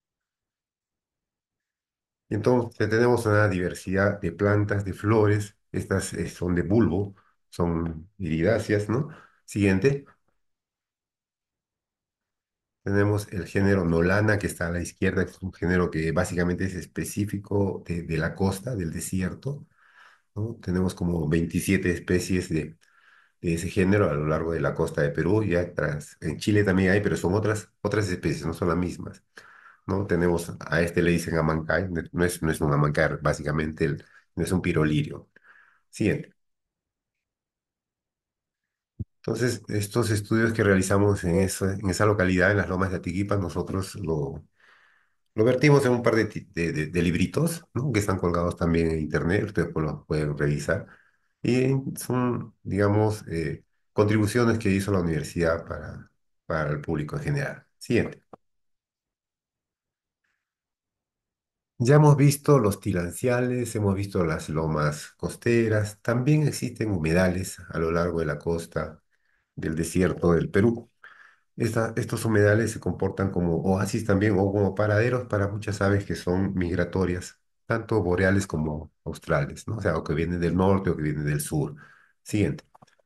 Entonces tenemos una diversidad de plantas, de flores. Estas eh, son de bulbo, son iridáceas, ¿no? Siguiente. Tenemos el género Nolana, que está a la izquierda, que es un género que básicamente es específico de, de la costa, del desierto, ¿no? Tenemos como veintisiete especies de, de ese género a lo largo de la costa de Perú y atrás. En Chile también hay, pero son otras, otras especies, no son las mismas, ¿no? Tenemos, a este le dicen amancay, no no es, no es un amancay, básicamente el- no es un pirolirio. Siguiente. Entonces, estos estudios que realizamos en esa, en esa localidad, en las Lomas de Atiquipa, nosotros lo, lo vertimos en un par de, ti- de, de- de libritos, ¿no? Que están colgados también en internet, ustedes pues los pueden revisar. Y son, digamos, eh, contribuciones que hizo la universidad para, para el público en general. Siguiente. Ya hemos visto los tilanciales, hemos visto las lomas costeras, también existen humedales a lo largo de la costa del desierto del Perú. Esta- estos humedales se comportan como oasis también o como paraderos para muchas aves que son migratorias, tanto boreales como australes, ¿no? O sea, o que vienen del norte o que vienen del sur. Siguiente.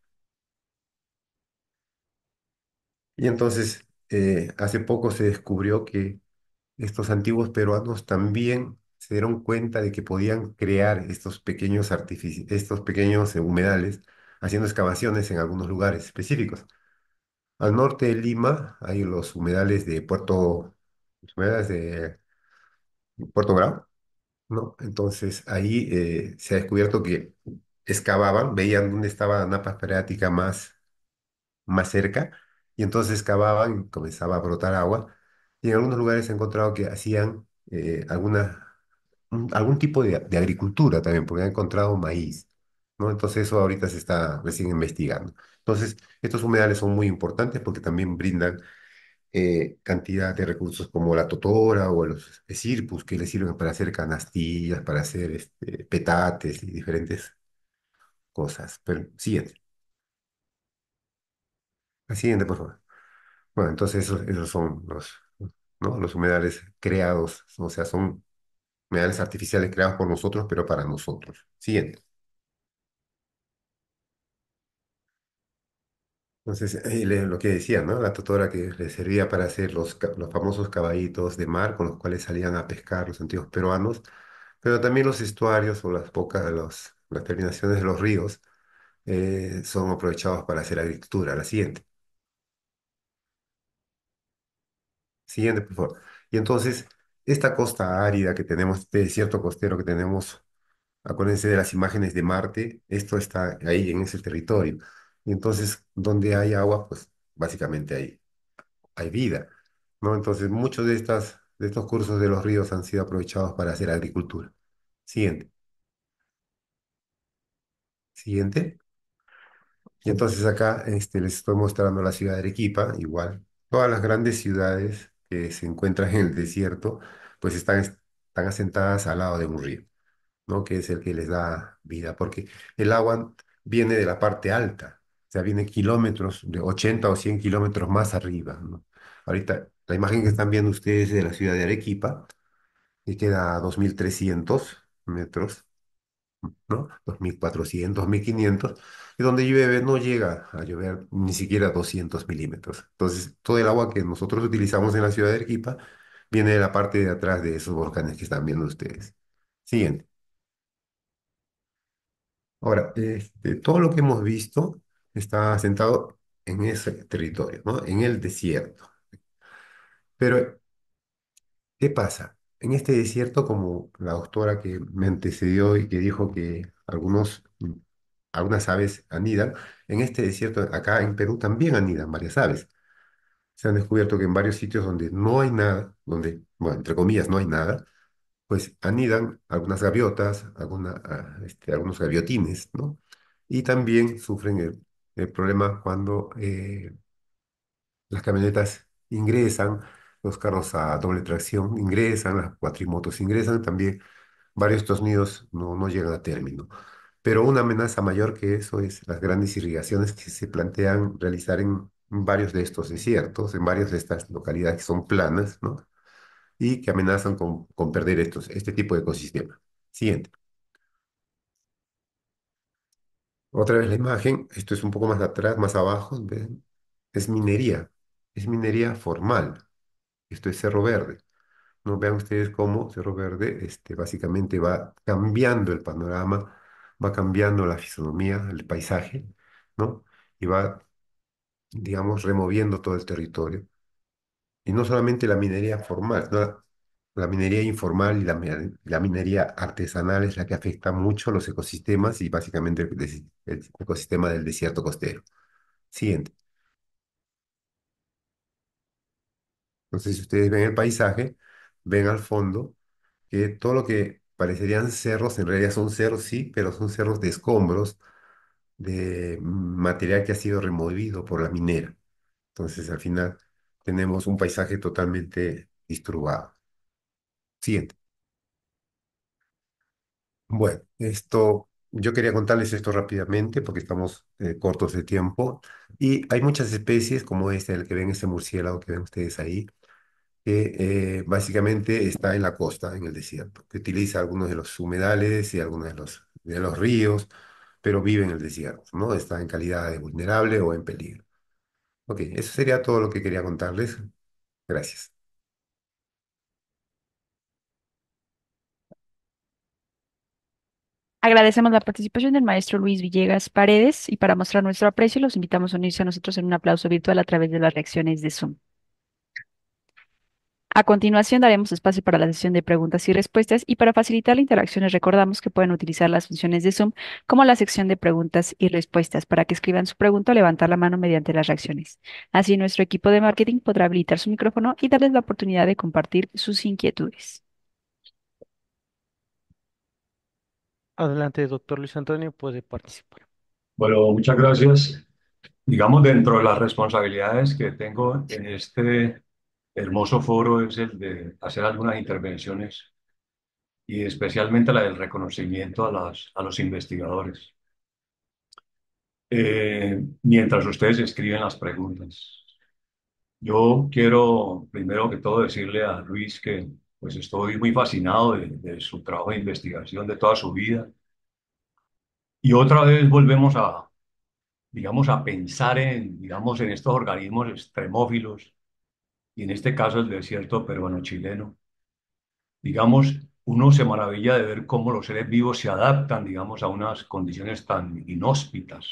Y entonces, eh, hace poco se descubrió que estos antiguos peruanos también se dieron cuenta de que podían crear estos pequeños artifici- estos pequeños eh, humedales haciendo excavaciones en algunos lugares específicos. Al norte de Lima hay los humedales de Puerto, los humedales de Puerto Grau, ¿no? Entonces ahí eh, se ha descubierto que excavaban, veían dónde estaba la napa freática más, más cerca, y entonces excavaban y comenzaba a brotar agua. Y en algunos lugares se ha encontrado que hacían eh, alguna, un- algún tipo de, de agricultura también, porque han encontrado maíz, ¿no? Entonces eso ahorita se está recién investigando. Entonces, estos humedales son muy importantes porque también brindan eh, cantidad de recursos como la totora o los esirpus que le sirven para hacer canastillas, para hacer este, petates y diferentes cosas. Pero siguiente, la siguiente, por favor. Bueno, entonces esos, esos son los, ¿no? Los humedales creados, o sea, son humedales artificiales creados por nosotros, pero para nosotros. Siguiente. Entonces, eh, le- lo que decía, ¿no? La totora que le servía para hacer los, ca- los famosos caballitos de mar con los cuales salían a pescar los antiguos peruanos, pero también los estuarios o las bocas, los, las terminaciones de los ríos eh, son aprovechados para hacer agricultura. La siguiente, siguiente, por favor. Y entonces, esta costa árida que tenemos, este desierto costero que tenemos, acuérdense de las imágenes de Marte, esto está ahí en ese territorio. Y entonces, donde hay agua, pues básicamente hay, hay vida, ¿no? Entonces, muchos de estas, de estos cursos de los ríos han sido aprovechados para hacer agricultura. Siguiente, siguiente. Y entonces acá este, les estoy mostrando la ciudad de Arequipa, igual. Todas las grandes ciudades que se encuentran en el desierto, pues están, están asentadas al lado de un río, ¿no? Que es el que les da vida, porque el agua viene de la parte alta, o sea, viene kilómetros, de ochenta o cien kilómetros más arriba, ¿no? Ahorita, la imagen que están viendo ustedes de la ciudad de Arequipa, que queda a dos mil trescientos metros, ¿no? dos mil cuatrocientos, dos mil quinientos, y donde llueve no llega a llover ni siquiera doscientos milímetros. Entonces, todo el agua que nosotros utilizamos en la ciudad de Arequipa viene de la parte de atrás de esos volcanes que están viendo ustedes. Siguiente. Ahora, este, todo lo que hemos visto está asentado en ese territorio, ¿no? En el desierto. Pero, ¿qué pasa? En este desierto, como la doctora que me antecedió y que dijo que algunos, mm, algunas aves anidan, en este desierto, acá en Perú, también anidan varias aves. Se han descubierto que en varios sitios donde no hay nada, donde, bueno, entre comillas, no hay nada, pues anidan algunas gaviotas, alguna, ah, este, algunos gaviotines, ¿no? Y también sufren el, el problema cuando eh, las camionetas ingresan, los carros a doble tracción ingresan, las cuatrimotos ingresan, también varios de estos nidos no, no llegan a término. Pero una amenaza mayor que eso es las grandes irrigaciones que se plantean realizar en varios de estos desiertos, en varias de estas localidades que son planas, ¿no? Y que amenazan con, con perder estos, este tipo de ecosistema. Siguiente. Otra vez la imagen, esto es un poco más atrás, más abajo, ¿ven? Es minería, es minería formal. Esto es Cerro Verde. No vean ustedes cómo Cerro Verde este, básicamente va cambiando el panorama, va cambiando la fisonomía, el paisaje, ¿no? Y va, digamos, removiendo todo el territorio. Y no solamente la minería formal, ¿no? La minería informal y la, mi- la minería artesanal es la que afecta mucho los ecosistemas y básicamente el, des- el ecosistema del desierto costero. Siguiente. Entonces, si ustedes ven el paisaje, ven al fondo que todo lo que parecerían cerros, en realidad son cerros, sí, pero son cerros de escombros, de material que ha sido removido por la minera. Entonces, al final, tenemos un paisaje totalmente disturbado. Siguiente. Bueno, esto, yo quería contarles esto rápidamente porque estamos eh, cortos de tiempo. Y hay muchas especies, como este, el que ven, este murciélago que ven ustedes ahí, que eh, básicamente está en la costa, en el desierto, que utiliza algunos de los humedales y algunos de los, de los ríos, pero vive en el desierto, ¿no? Está en calidad de vulnerable o en peligro. Ok, eso sería todo lo que quería contarles. Gracias. Agradecemos la participación del maestro Luis Villegas Paredes y para mostrar nuestro aprecio los invitamos a unirse a nosotros en un aplauso virtual a través de las reacciones de Zoom. A continuación daremos espacio para la sesión de preguntas y respuestas y para facilitar la interacción les recordamos que pueden utilizar las funciones de Zoom como la sección de preguntas y respuestas para que escriban su pregunta o levantar la mano mediante las reacciones. Así nuestro equipo de marketing podrá habilitar su micrófono y darles la oportunidad de compartir sus inquietudes. Adelante, doctor Luis Antonio, puede participar. Bueno, muchas gracias. Digamos, dentro de las responsabilidades que tengo en este hermoso foro es el de hacer algunas intervenciones y especialmente la del reconocimiento a, las, a los investigadores. Eh, mientras ustedes escriben las preguntas. Yo quiero primero que todo decirle a Luis que pues estoy muy fascinado de, de su trabajo de investigación, de toda su vida. Y otra vez volvemos a, digamos, a pensar en, digamos, en estos organismos extremófilos, y en este caso el desierto peruano-chileno. Digamos, uno se maravilla de ver cómo los seres vivos se adaptan, digamos, a unas condiciones tan inhóspitas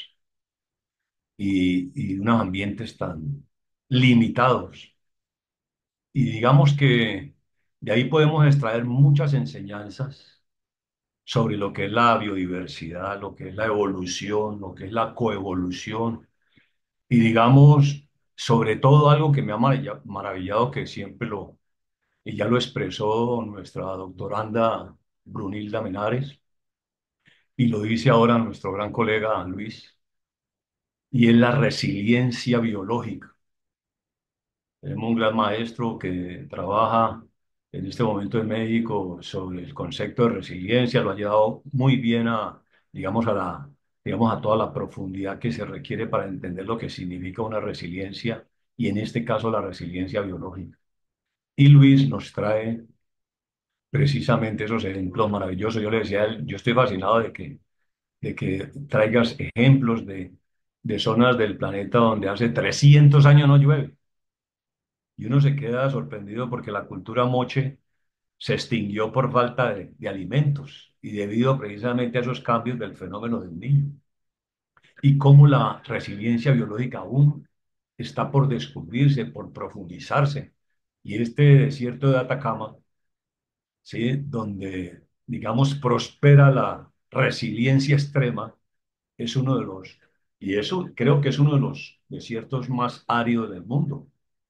y, y unos ambientes tan limitados. Y digamos que de ahí podemos extraer muchas enseñanzas sobre lo que es la biodiversidad, lo que es la evolución, lo que es la coevolución. Y digamos, sobre todo algo que me ha maravilla- maravillado, que siempre lo, y ya lo expresó nuestra doctoranda Brunilda Menares, y lo dice ahora nuestro gran colega Luis, y es la resiliencia biológica. Tenemos un gran maestro que trabaja en este momento en México sobre el concepto de resiliencia, lo ha llevado muy bien a, digamos, a la, digamos, a toda la profundidad que se requiere para entender lo que significa una resiliencia y en este caso la resiliencia biológica. Y Luis nos trae precisamente esos ejemplos maravillosos. Yo le decía a él, yo estoy fascinado de que, de que traigas ejemplos de, de zonas del planeta donde hace trescientos años no llueve. Y uno se queda sorprendido porque la cultura moche se extinguió por falta de, de alimentos y debido precisamente a esos cambios del fenómeno del niño. Y cómo la resiliencia biológica aún está por descubrirse, por profundizarse. Y este desierto de Atacama, ¿sí? Donde, digamos, prospera la resiliencia extrema, es uno de los, y eso creo que es uno de los desiertos más áridos del mundo.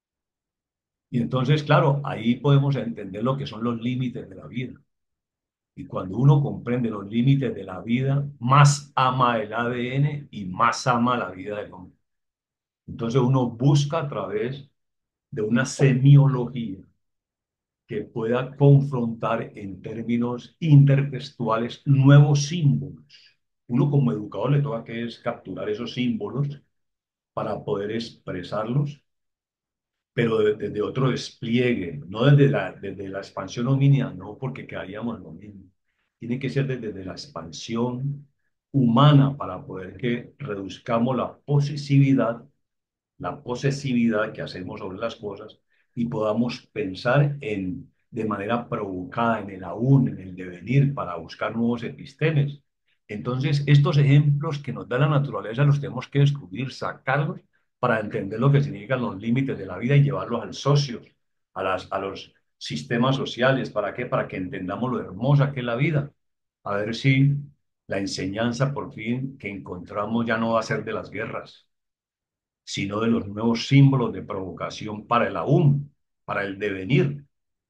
Y entonces, claro, ahí podemos entender lo que son los límites de la vida. Y cuando uno comprende los límites de la vida, más ama el A D N y más ama la vida del hombre. Entonces uno busca a través de una semiología que pueda confrontar en términos intertextuales nuevos símbolos. Uno como educador le toca que es capturar esos símbolos para poder expresarlos, pero desde de, de otro despliegue, no desde la, desde la expansión homínida, no porque quedaríamos en lo mismo. Tiene que ser desde, desde la expansión humana para poder que reduzcamos la posesividad, la posesividad que hacemos sobre las cosas y podamos pensar en, de manera provocada en el aún, en el devenir, para buscar nuevos epistemes. Entonces, estos ejemplos que nos da la naturaleza los tenemos que descubrir, sacarlos para entender lo que significan los límites de la vida y llevarlos al socio, a, las, a los sistemas sociales. ¿Para qué? Para que entendamos lo hermosa que es la vida. A ver si la enseñanza por fin que encontramos ya no va a ser de las guerras, sino de los nuevos símbolos de provocación para el aún, para el devenir,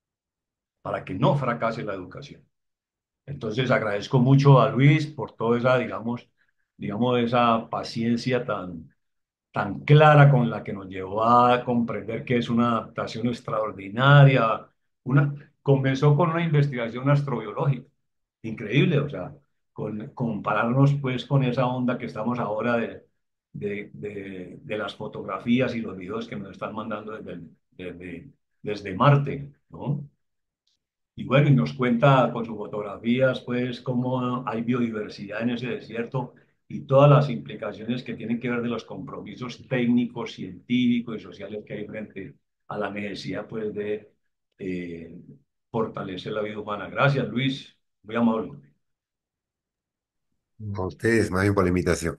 para que no fracase la educación. Entonces agradezco mucho a Luis por toda esa, digamos, digamos, esa paciencia tan, tan clara con la que nos llevó a comprender que es una adaptación extraordinaria. Una, comenzó con una investigación astrobiológica, increíble, o sea, con, compararnos pues con esa onda que estamos ahora de, de, de, de las fotografías y los videos que nos están mandando desde, el- desde, desde Marte, ¿no? Y bueno, y nos cuenta con sus fotografías, pues, cómo hay biodiversidad en ese desierto y todas las implicaciones que tienen que ver de los compromisos técnicos, científicos y sociales que hay frente a la necesidad, pues, de eh, fortalecer la vida humana. Gracias, Luis. Muy amable. A ustedes, más bien por la invitación.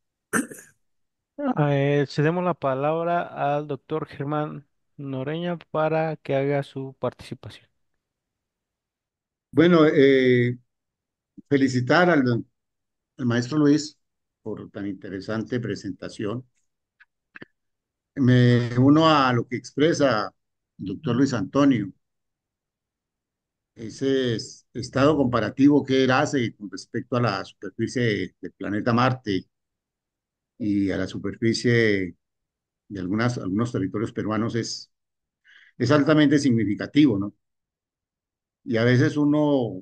Eh, cedemos la palabra al doctor Germán Noreña para que haga su participación. Bueno, eh, felicitar al, al maestro Luis por tan interesante presentación. Me uno a lo que expresa el doctor Luis Antonio, ese es- estado comparativo que él hace con respecto a la superficie del planeta Marte y a la superficie de algunas, algunos territorios peruanos es, es altamente significativo, ¿no? Y a veces uno,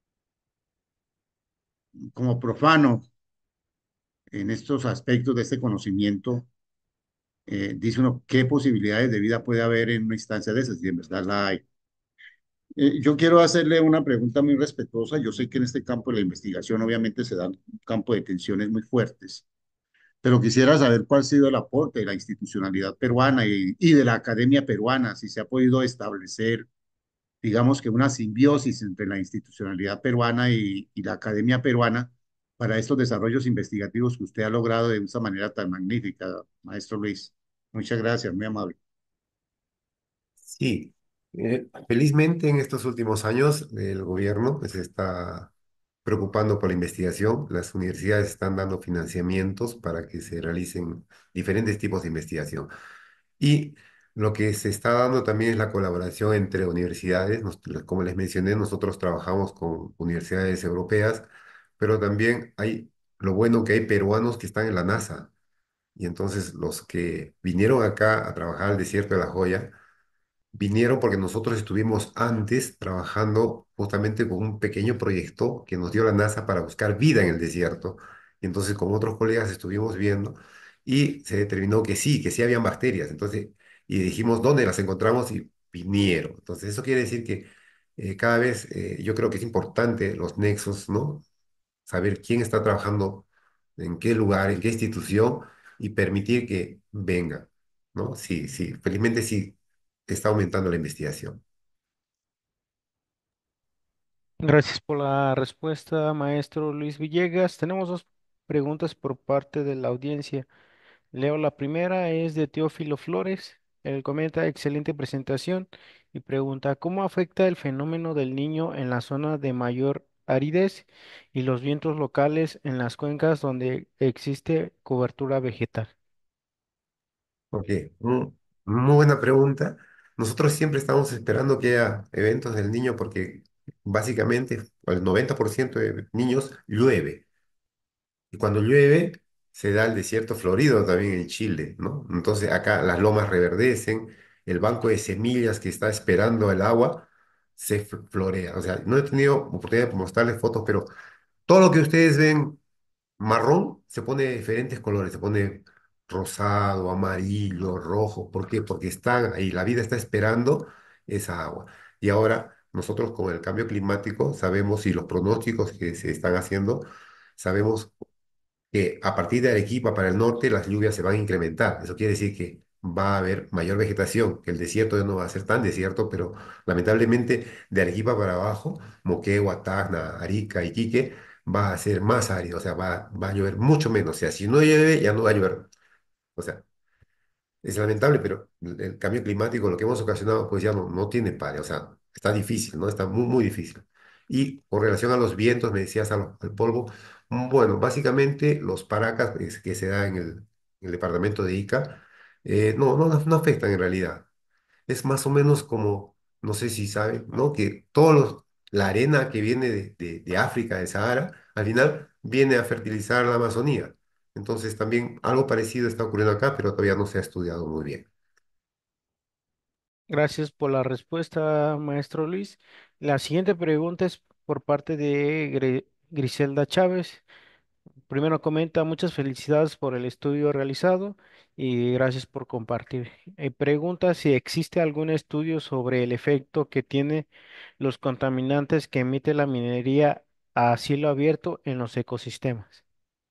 como profano en estos aspectos de este conocimiento, eh, dice uno, ¿qué posibilidades de vida puede haber en una instancia de esas? Y en verdad la hay. Eh, yo quiero hacerle una pregunta muy respetuosa. Yo sé que en este campo de la investigación obviamente se dan un campo de tensiones muy fuertes, pero quisiera saber cuál ha sido el aporte de la institucionalidad peruana y, y de la academia peruana, si se ha podido establecer, digamos que una simbiosis entre la institucionalidad peruana y, y la academia peruana para estos desarrollos investigativos que usted ha logrado de esa manera tan magnífica, maestro Luis. Muchas gracias, muy amable. Sí, eh, felizmente en estos últimos años el gobierno pues, se está preocupando por la investigación. Las universidades están dando financiamientos para que se realicen diferentes tipos de investigación. Y lo que se está dando también es la colaboración entre universidades. Nos- como les mencioné, nosotros trabajamos con universidades europeas, pero también hay lo bueno que hay peruanos que están en la NASA. Y entonces los que vinieron acá a trabajar al desierto de La Joya, vinieron porque nosotros estuvimos antes trabajando justamente con un pequeño proyecto que nos dio la NASA para buscar vida en el desierto. Y entonces con otros colegas estuvimos viendo y se determinó que sí, que sí habían bacterias. Entonces, y dijimos dónde las encontramos y vinieron. Entonces, eso quiere decir que eh, cada vez eh, yo creo que es importante los nexos, ¿no? Saber quién está trabajando en qué lugar, en qué institución y permitir que venga, ¿no? Sí, sí, felizmente sí está aumentando la investigación. Gracias por la respuesta, maestro Luis Villegas. Tenemos dos preguntas por parte de la audiencia. Leo la primera, es de Teófilo Flores. Él comenta, excelente presentación y pregunta, ¿cómo afecta el fenómeno del niño en la zona de mayor aridez y los vientos locales en las cuencas donde existe cobertura vegetal? Ok, mm, muy buena pregunta. Nosotros siempre estamos esperando que haya eventos del niño porque básicamente el noventa por ciento de niños llueve. Y cuando llueve, se da el desierto florido también en Chile, ¿no? Entonces acá las lomas reverdecen, el banco de semillas que está esperando el agua se fl- florea. O sea, no he tenido oportunidad de mostrarles fotos, pero todo lo que ustedes ven marrón se pone de diferentes colores, se pone rosado, amarillo, rojo. ¿Por qué? Porque están ahí, la vida está esperando esa agua. Y ahora nosotros con el cambio climático sabemos y los pronósticos que se están haciendo, sabemos que a partir de Arequipa para el norte las lluvias se van a incrementar. Eso quiere decir que va a haber mayor vegetación, que el desierto ya no va a ser tan desierto, pero lamentablemente de Arequipa para abajo, Moquegua, Tacna, Arica, Iquique, va a ser más árido, o sea, va, va a llover mucho menos. O sea, si no llueve, ya no va a llover. O sea, es lamentable, pero el el cambio climático, lo que hemos ocasionado, pues ya no, no tiene par, o sea, está difícil, ¿no? Está muy, muy difícil. Y con relación a los vientos, me decías al, al polvo, mm, bueno, básicamente los paracas es- que se da en el, en el departamento de Ica, eh, no, no, no afectan en realidad. Es más o menos como, no sé si saben, ¿no? Que todos los, la arena que viene de, de, de África, de Sahara, al final viene a fertilizar la Amazonía. Entonces también algo parecido está ocurriendo acá, pero todavía no se ha estudiado muy bien. Gracias por la respuesta, maestro Luis. La siguiente pregunta es por parte de Gre- Griselda Chávez. Primero comenta muchas felicidades por el estudio realizado y gracias por compartir. Eh, pregunta si existe algún estudio sobre el efecto que tiene los contaminantes que emite la minería a cielo abierto en los ecosistemas.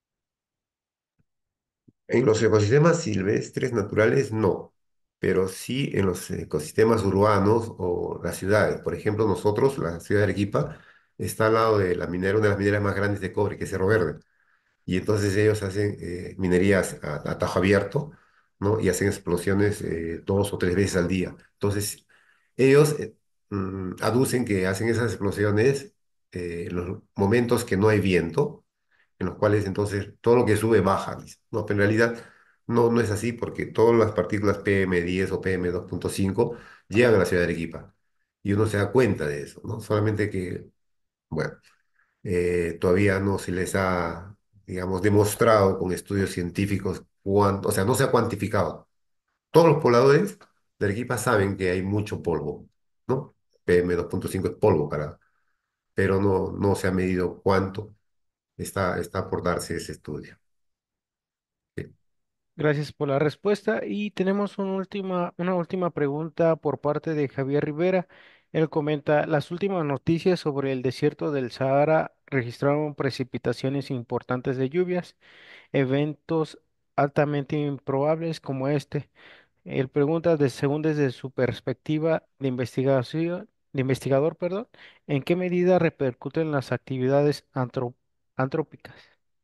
En los ecosistemas silvestres naturales no, pero sí en los ecosistemas urbanos o las ciudades. Por ejemplo, nosotros, la ciudad de Arequipa, está al lado de la minera, una de las mineras más grandes de cobre, que es Cerro Verde. Y entonces ellos hacen eh, minerías a, a tajo abierto, ¿no? Y hacen explosiones eh, dos o tres veces al día. Entonces, ellos eh, mm, aducen que hacen esas explosiones eh, en los momentos que no hay viento, en los cuales entonces todo lo que sube baja, dice. No, pero en realidad no, no es así porque todas las partículas P M diez o P M dos punto cinco llegan a la ciudad de Arequipa. Y uno se da cuenta de eso, ¿no? Solamente que, bueno eh, todavía no se les ha, digamos, demostrado con estudios científicos cuánto, o sea, no se ha cuantificado. Todos los pobladores de Arequipa saben que hay mucho polvo, ¿no? P M dos punto cinco es polvo para, pero no, no se ha medido cuánto está, está por darse ese estudio. Sí. Gracias por la respuesta y tenemos una última, una última pregunta por parte de Javier Rivera. Él comenta, las últimas noticias sobre el desierto del Sahara registraron precipitaciones importantes de lluvias, eventos altamente improbables como este. Él pregunta, de, según desde su perspectiva de investigación, de investigador, perdón, ¿en qué medida repercuten las actividades antro- antrópicas?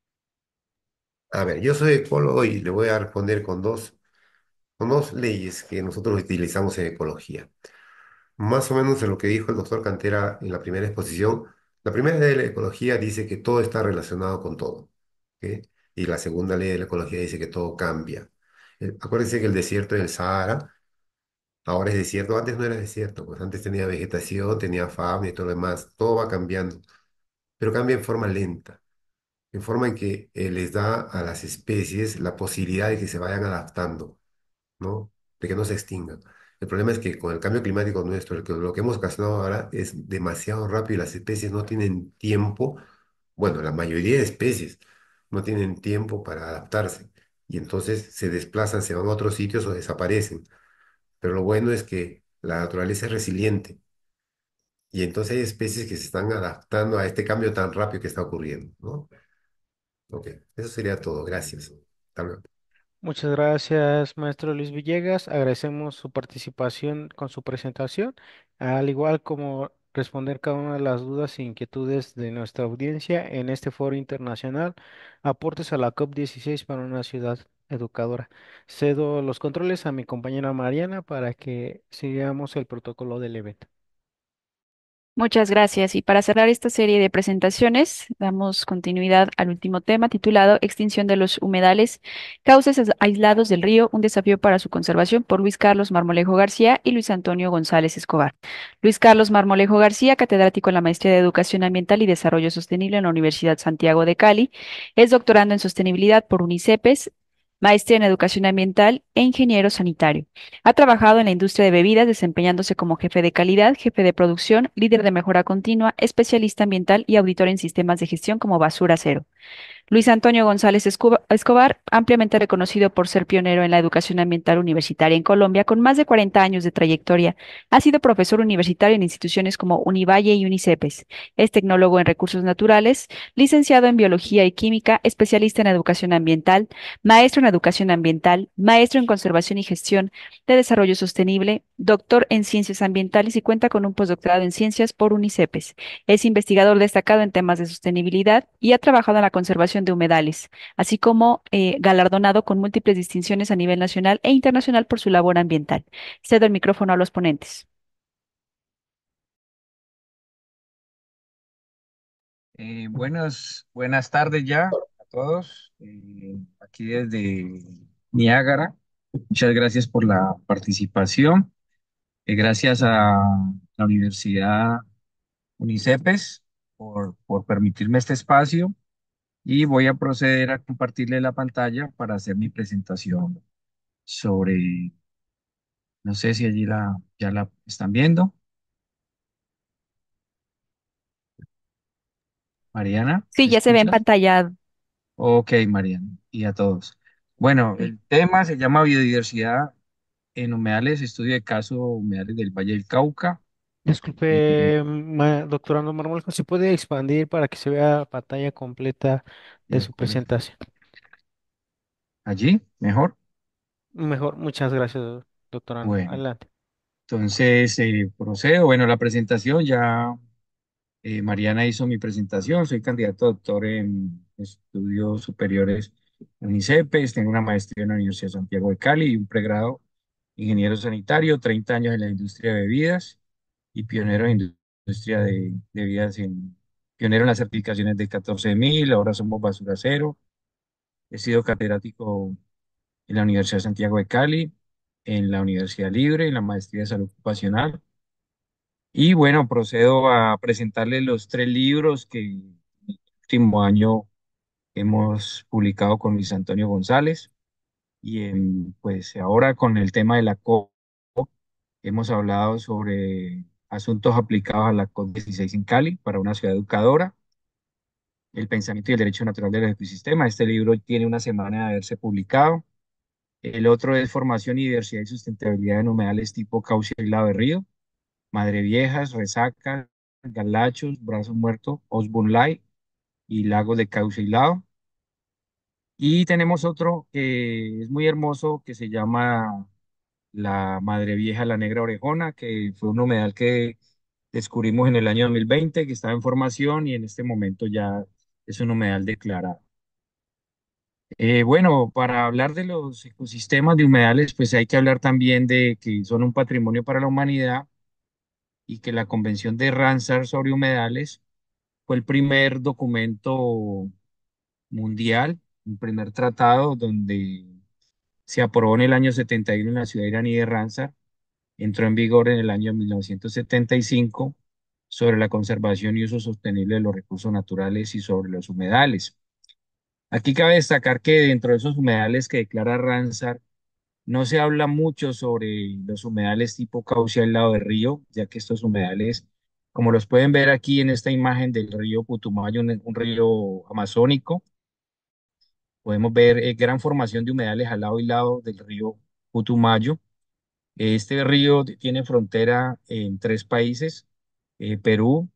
A ver, yo soy ecólogo y le voy a responder con dos, con dos leyes que nosotros utilizamos en ecología. Más o menos en lo que dijo el doctor Cantera en la primera exposición, la primera ley de la ecología dice que todo está relacionado con todo, ¿ok? Y la segunda ley de la ecología dice que todo cambia. Eh, acuérdense que el desierto del Sahara ahora es desierto, antes no era desierto, pues antes tenía vegetación, tenía fauna y todo lo demás, todo va cambiando, pero cambia en forma lenta, en forma en que eh, les da a las especies la posibilidad de que se vayan adaptando, ¿no? De que no se extingan. El problema es que con el cambio climático nuestro, el que, lo que hemos ocasionado ahora es demasiado rápido y las especies no tienen tiempo, bueno, la mayoría de especies no tienen tiempo para adaptarse y entonces se desplazan, se van a otros sitios o desaparecen. Pero lo bueno es que la naturaleza es resiliente y entonces hay especies que se están adaptando a este cambio tan rápido que está ocurriendo, ¿no? Ok, eso sería todo. Gracias. Hasta luego. Muchas gracias, maestro Luis Villegas. Agradecemos su participación con su presentación, al igual como responder cada una de las dudas e inquietudes de nuestra audiencia en este foro internacional, Aportes a la COP dieciséis para una ciudad educadora. Cedo los controles a mi compañera Mariana para que sigamos el protocolo del evento. Muchas gracias. Y para cerrar esta serie de presentaciones, damos continuidad al último tema titulado Extinción de los humedales, cauces ais- aislados del río, un desafío para su conservación por Luis Carlos Marmolejo García y Luis Antonio González Escobar. Luis Carlos Marmolejo García, catedrático en la Maestría de Educación Ambiental y Desarrollo Sostenible en la Universidad Santiago de Cali, es doctorando en Sostenibilidad por UNICEPES, maestría en Educación Ambiental e ingeniero sanitario. Ha trabajado en la industria de bebidas, desempeñándose como jefe de calidad, jefe de producción, líder de mejora continua, especialista ambiental y auditor en sistemas de gestión como Basura Cero. Luis Antonio González Escoba- Escobar, ampliamente reconocido por ser pionero en la educación ambiental universitaria en Colombia, con más de cuarenta años de trayectoria, ha sido profesor universitario en instituciones como Univalle y UNICEPES. Es tecnólogo en recursos naturales, licenciado en biología y química, especialista en educación ambiental, maestro en educación ambiental, maestro en conservación y gestión de desarrollo sostenible, doctor en ciencias ambientales y cuenta con un postdoctorado en ciencias por UNICEPES. Es investigador destacado en temas de sostenibilidad y ha trabajado en la conservación de humedales, así como eh, galardonado con múltiples distinciones a nivel nacional e internacional por su labor ambiental. Cedo el micrófono a los ponentes. Eh, buenas, buenas tardes ya a todos. Eh, aquí desde Niágara. Muchas gracias por la participación. Eh, gracias a la Universidad UNICEPES por, por permitirme este espacio y voy a proceder a compartirle la pantalla para hacer mi presentación sobre, no sé si allí la, ya la están viendo. Mariana, Sí, ¿me ya se ve en escuchas? pantalla. Ok, Mariana, y a todos. Bueno, Sí. el tema se llama biodiversidad en humedales, estudio de caso humedales del Valle del Cauca. Eh, Disculpe, ma- doctorando Marmolejo, ¿se puede expandir para que se vea la pantalla completa de de su acuerdo. presentación? Allí, mejor. Mejor, muchas gracias, doctorando. Bueno, Adelante. entonces eh, procedo. Bueno, la presentación ya, eh, Mariana hizo mi presentación. Soy candidato a doctor en estudios superiores en ICEPES. Tengo una maestría en la Universidad de Santiago de Cali y un pregrado ingeniero sanitario, treinta años en la industria de bebidas y pionero en indu- industria de, de bebidas, en, pionero en las certificaciones de catorce mil, ahora somos Basura Cero. He sido catedrático en la Universidad de Santiago de Cali, en la Universidad Libre, en la Maestría de Salud Ocupacional. Y bueno, procedo a presentarles los tres libros que el último año hemos publicado con Luis Antonio González. Y en, pues ahora con el tema de la COP, hemos hablado sobre asuntos aplicados a la COP dieciséis en Cali para una ciudad educadora, el pensamiento y el derecho natural de los ecosistemas. Este libro tiene una semana de haberse publicado. El otro es Formación y Diversidad y Sustentabilidad en Humedales tipo Cauce y Lado de Río, Madre Viejas, Resacas, Galachos, Brazo Muerto, Osborne Light y Lagos de Cauce y Lado. Y tenemos otro que es muy hermoso, que se llama la Madre Vieja, la Negra Orejona, que fue un humedal que descubrimos en el año dos mil veinte, que estaba en formación y en este momento ya es un humedal declarado. Eh, bueno, para hablar de los ecosistemas de humedales, pues hay que hablar también de que son un patrimonio para la humanidad y que la Convención de Ramsar sobre humedales fue el primer documento mundial, un primer tratado donde se aprobó en el año setenta y uno en la ciudad iraní de Ramsar, entró en vigor en el año mil novecientos setenta y cinco sobre la conservación y uso sostenible de los recursos naturales y sobre los humedales. Aquí cabe destacar que dentro de esos humedales que declara Ramsar, no se habla mucho sobre los humedales tipo cauce aislado de río, ya que estos humedales, como los pueden ver aquí en esta imagen del río Putumayo, un, un río amazónico, podemos ver eh, gran formación de humedales al lado y lado del río Putumayo. Este río tiene frontera en tres países, eh, Perú,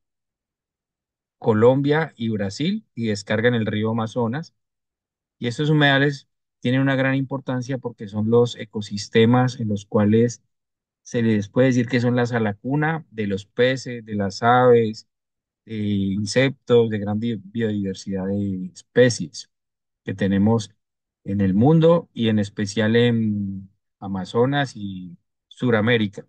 Colombia y Brasil, y descarga en el río Amazonas. Y estos humedales tienen una gran importancia porque son los ecosistemas en los cuales se les puede decir que son la sala cuna de los peces, de las aves, de insectos, de gran bi- biodiversidad de especies que tenemos en el mundo y en especial en Amazonas y Suramérica.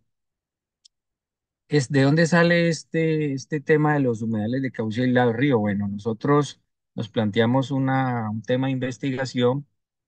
Es, ¿de dónde sale este, este tema de los humedales de cauce y del río? Bueno, nosotros nos planteamos una, un tema de investigación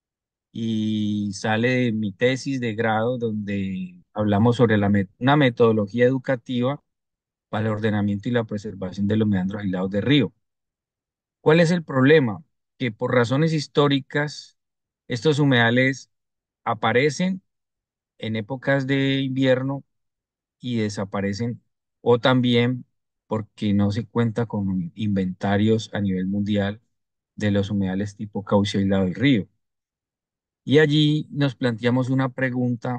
y sale de mi tesis de grado donde hablamos sobre la met- una metodología educativa para el ordenamiento y la preservación de los meandros aislados de río. ¿Cuál es el problema? Que por razones históricas estos humedales aparecen en épocas de invierno y desaparecen, o también porque no se cuenta con inventarios a nivel mundial de los humedales tipo cauce aislado del río. Y allí nos planteamos una pregunta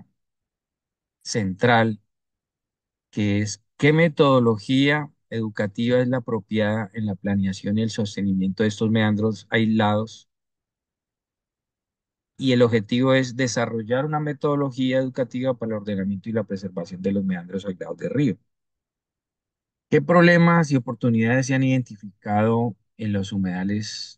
central, que es: ¿qué metodología educativa es la apropiada en la planeación y el sostenimiento de estos meandros aislados? Y el objetivo es desarrollar una metodología educativa para el ordenamiento y la preservación de los meandros aislados de río. ¿Qué problemas y oportunidades se han identificado en los humedales?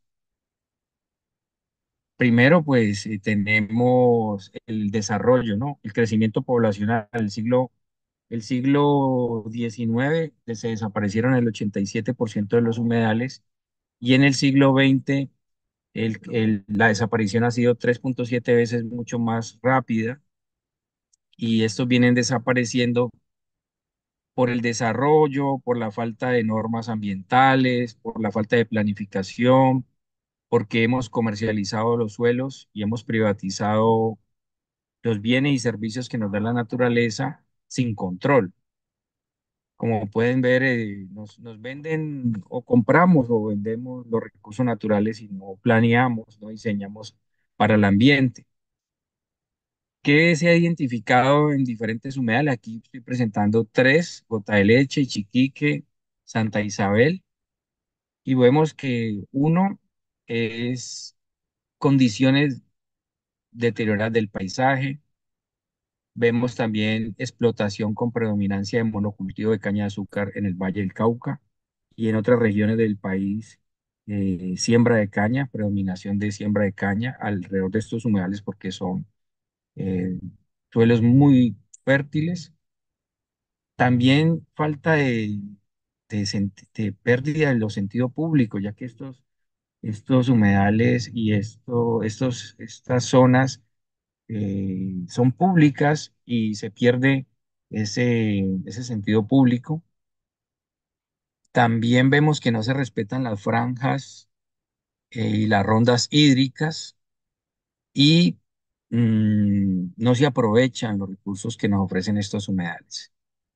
Primero, pues eh, tenemos el desarrollo, ¿no? El crecimiento poblacional. El siglo, el siglo diecinueve eh, se desaparecieron el ochenta y siete por ciento de los humedales y en el siglo veinte el- el- la desaparición ha sido tres punto siete veces mucho más rápida y estos vienen desapareciendo por el desarrollo, por la falta de normas ambientales, por la falta de planificación, porque hemos comercializado los suelos y hemos privatizado los bienes y servicios que nos da la naturaleza sin control. Como pueden ver, eh, nos, nos venden o compramos o vendemos los recursos naturales y no planeamos, no diseñamos para el ambiente. ¿Qué se ha identificado en diferentes humedales? Aquí estoy presentando tres: Gota de Leche, Chiquique, Santa Isabel, y vemos que uno es condiciones deterioradas del paisaje. Vemos también explotación con predominancia de monocultivo de caña de azúcar en el Valle del Cauca y en otras regiones del país, eh, siembra de caña, predominación de siembra de caña alrededor de estos humedales porque son eh, suelos muy fértiles. También falta de, de, sent- de pérdida de los sentido público, ya que estos, estos humedales y esto, estos, estas zonas eh, son públicas y se pierde ese, ese sentido público. También vemos que no se respetan las franjas eh, y las rondas hídricas y mm, no se aprovechan los recursos que nos ofrecen estos humedales.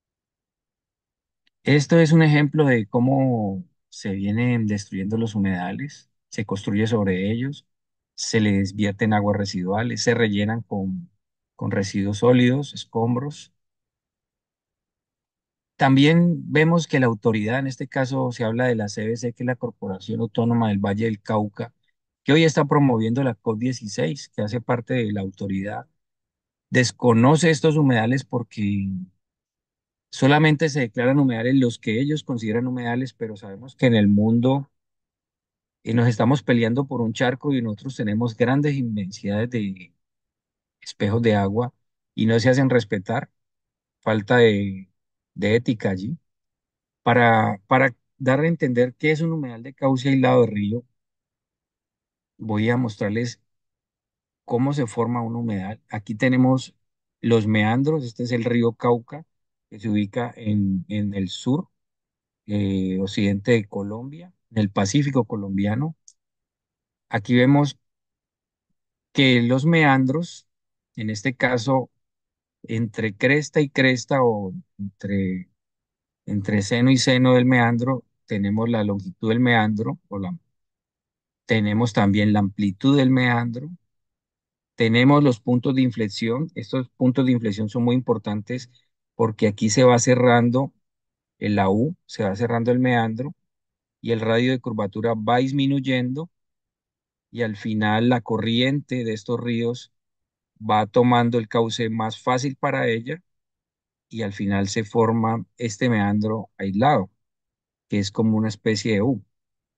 Esto es un ejemplo de cómo se vienen destruyendo los humedales, se construye sobre ellos, se les vierten aguas residuales, se rellenan con, con residuos sólidos, escombros. También vemos que la autoridad, en este caso se habla de la C B C, que es la Corporación Autónoma del Valle del Cauca, que hoy está promoviendo la COP dieciséis, que hace parte de la autoridad, desconoce estos humedales porque solamente se declaran humedales los que ellos consideran humedales, pero sabemos que en el mundo eh, nos estamos peleando por un charco y nosotros tenemos grandes inmensidades de espejos de agua y no se hacen respetar, falta de, de ética allí. Para, para dar a entender qué es un humedal de cauce aislado de río, voy a mostrarles cómo se forma un humedal. Aquí tenemos los meandros, este es el río Cauca, que se ubica en, en el sur, eh, occidente de Colombia, en el Pacífico colombiano. Aquí vemos que los meandros, en este caso, entre cresta y cresta o entre, entre seno y seno del meandro, tenemos la longitud del meandro, o la, tenemos también la amplitud del meandro, tenemos los puntos de inflexión. Estos puntos de inflexión son muy importantes porque aquí se va cerrando el la U, se va cerrando el meandro y el radio de curvatura va disminuyendo y al final la corriente de estos ríos va tomando el cauce más fácil para ella y al final se forma este meandro aislado, que es como una especie de U.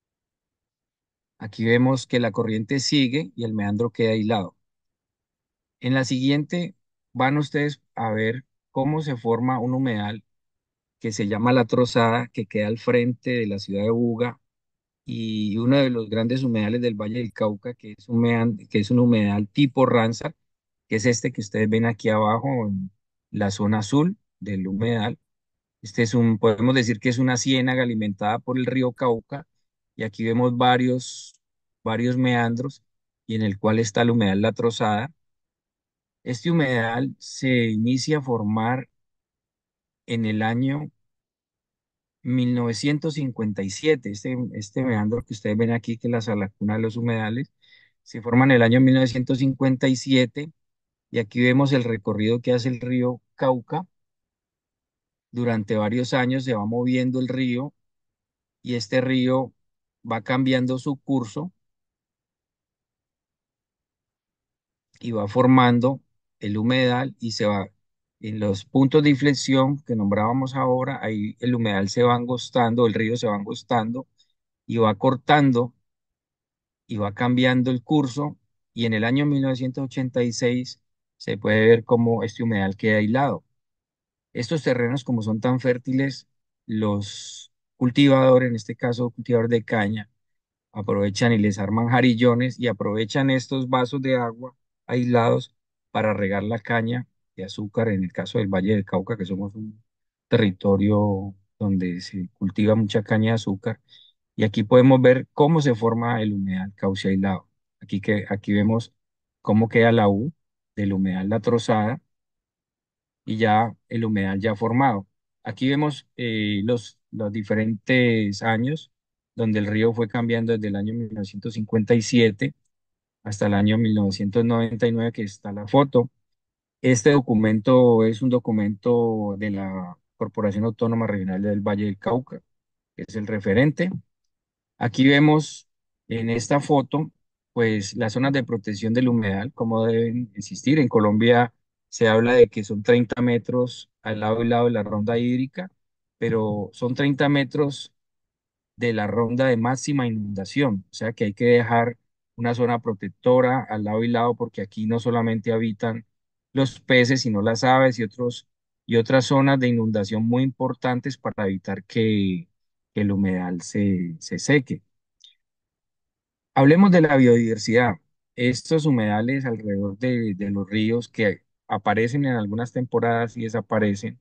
Aquí vemos que la corriente sigue y el meandro queda aislado. En la siguiente van ustedes a ver cómo se forma un humedal que se llama La Trozada, que queda al frente de la ciudad de Buga y uno de los grandes humedales del Valle del Cauca, que es un, mean- que es un humedal tipo Ramsar, que es este que ustedes ven aquí abajo en la zona azul del humedal. Este es un, podemos decir que es una ciénaga alimentada por el río Cauca y aquí vemos varios, varios meandros y en el cual está el humedal La Trozada. Este humedal se inicia a formar en el año mil novecientos cincuenta y siete. Este, este meandro que ustedes ven aquí, que es la salacuna de los humedales, se forma en el año mil novecientos cincuenta y siete y aquí vemos el recorrido que hace el río Cauca. Durante varios años se va moviendo el río y este río va cambiando su curso y va formando el humedal y se va en los puntos de inflexión que nombrábamos ahora, ahí el humedal se va angostando, el río se va angostando y va cortando y va cambiando el curso y en el año mil novecientos ochenta y seis se puede ver cómo este humedal queda aislado. Estos terrenos, como son tan fértiles, los cultivadores, en este caso cultivadores de caña, aprovechan y les arman jarillones y aprovechan estos vasos de agua aislados para regar la caña de azúcar, en el caso del Valle del Cauca, que somos un territorio donde se cultiva mucha caña de azúcar. Y aquí podemos ver cómo se forma el humedal cauce aislado. Aquí, que, aquí vemos cómo queda la U del humedal La Trozada y ya el humedal ya formado. Aquí vemos eh, los, los diferentes años donde el río fue cambiando desde el año mil novecientos cincuenta y siete hasta el año mil novecientos noventa y nueve, que está la foto. Este documento es un documento de la Corporación Autónoma Regional del Valle del Cauca, que es el referente. Aquí vemos en esta foto, pues las zonas de protección del humedal, cómo deben existir. En Colombia se habla de que son treinta metros al lado y lado de la ronda hídrica, pero son treinta metros de la ronda de máxima inundación. O sea que hay que dejar una zona protectora al lado y lado porque aquí no solamente habitan los peces, sino las aves y otros y otras zonas de inundación muy importantes para evitar que, que el humedal se, se seque. Hablemos de la biodiversidad. Estos humedales alrededor de, de los ríos que aparecen en algunas temporadas y desaparecen,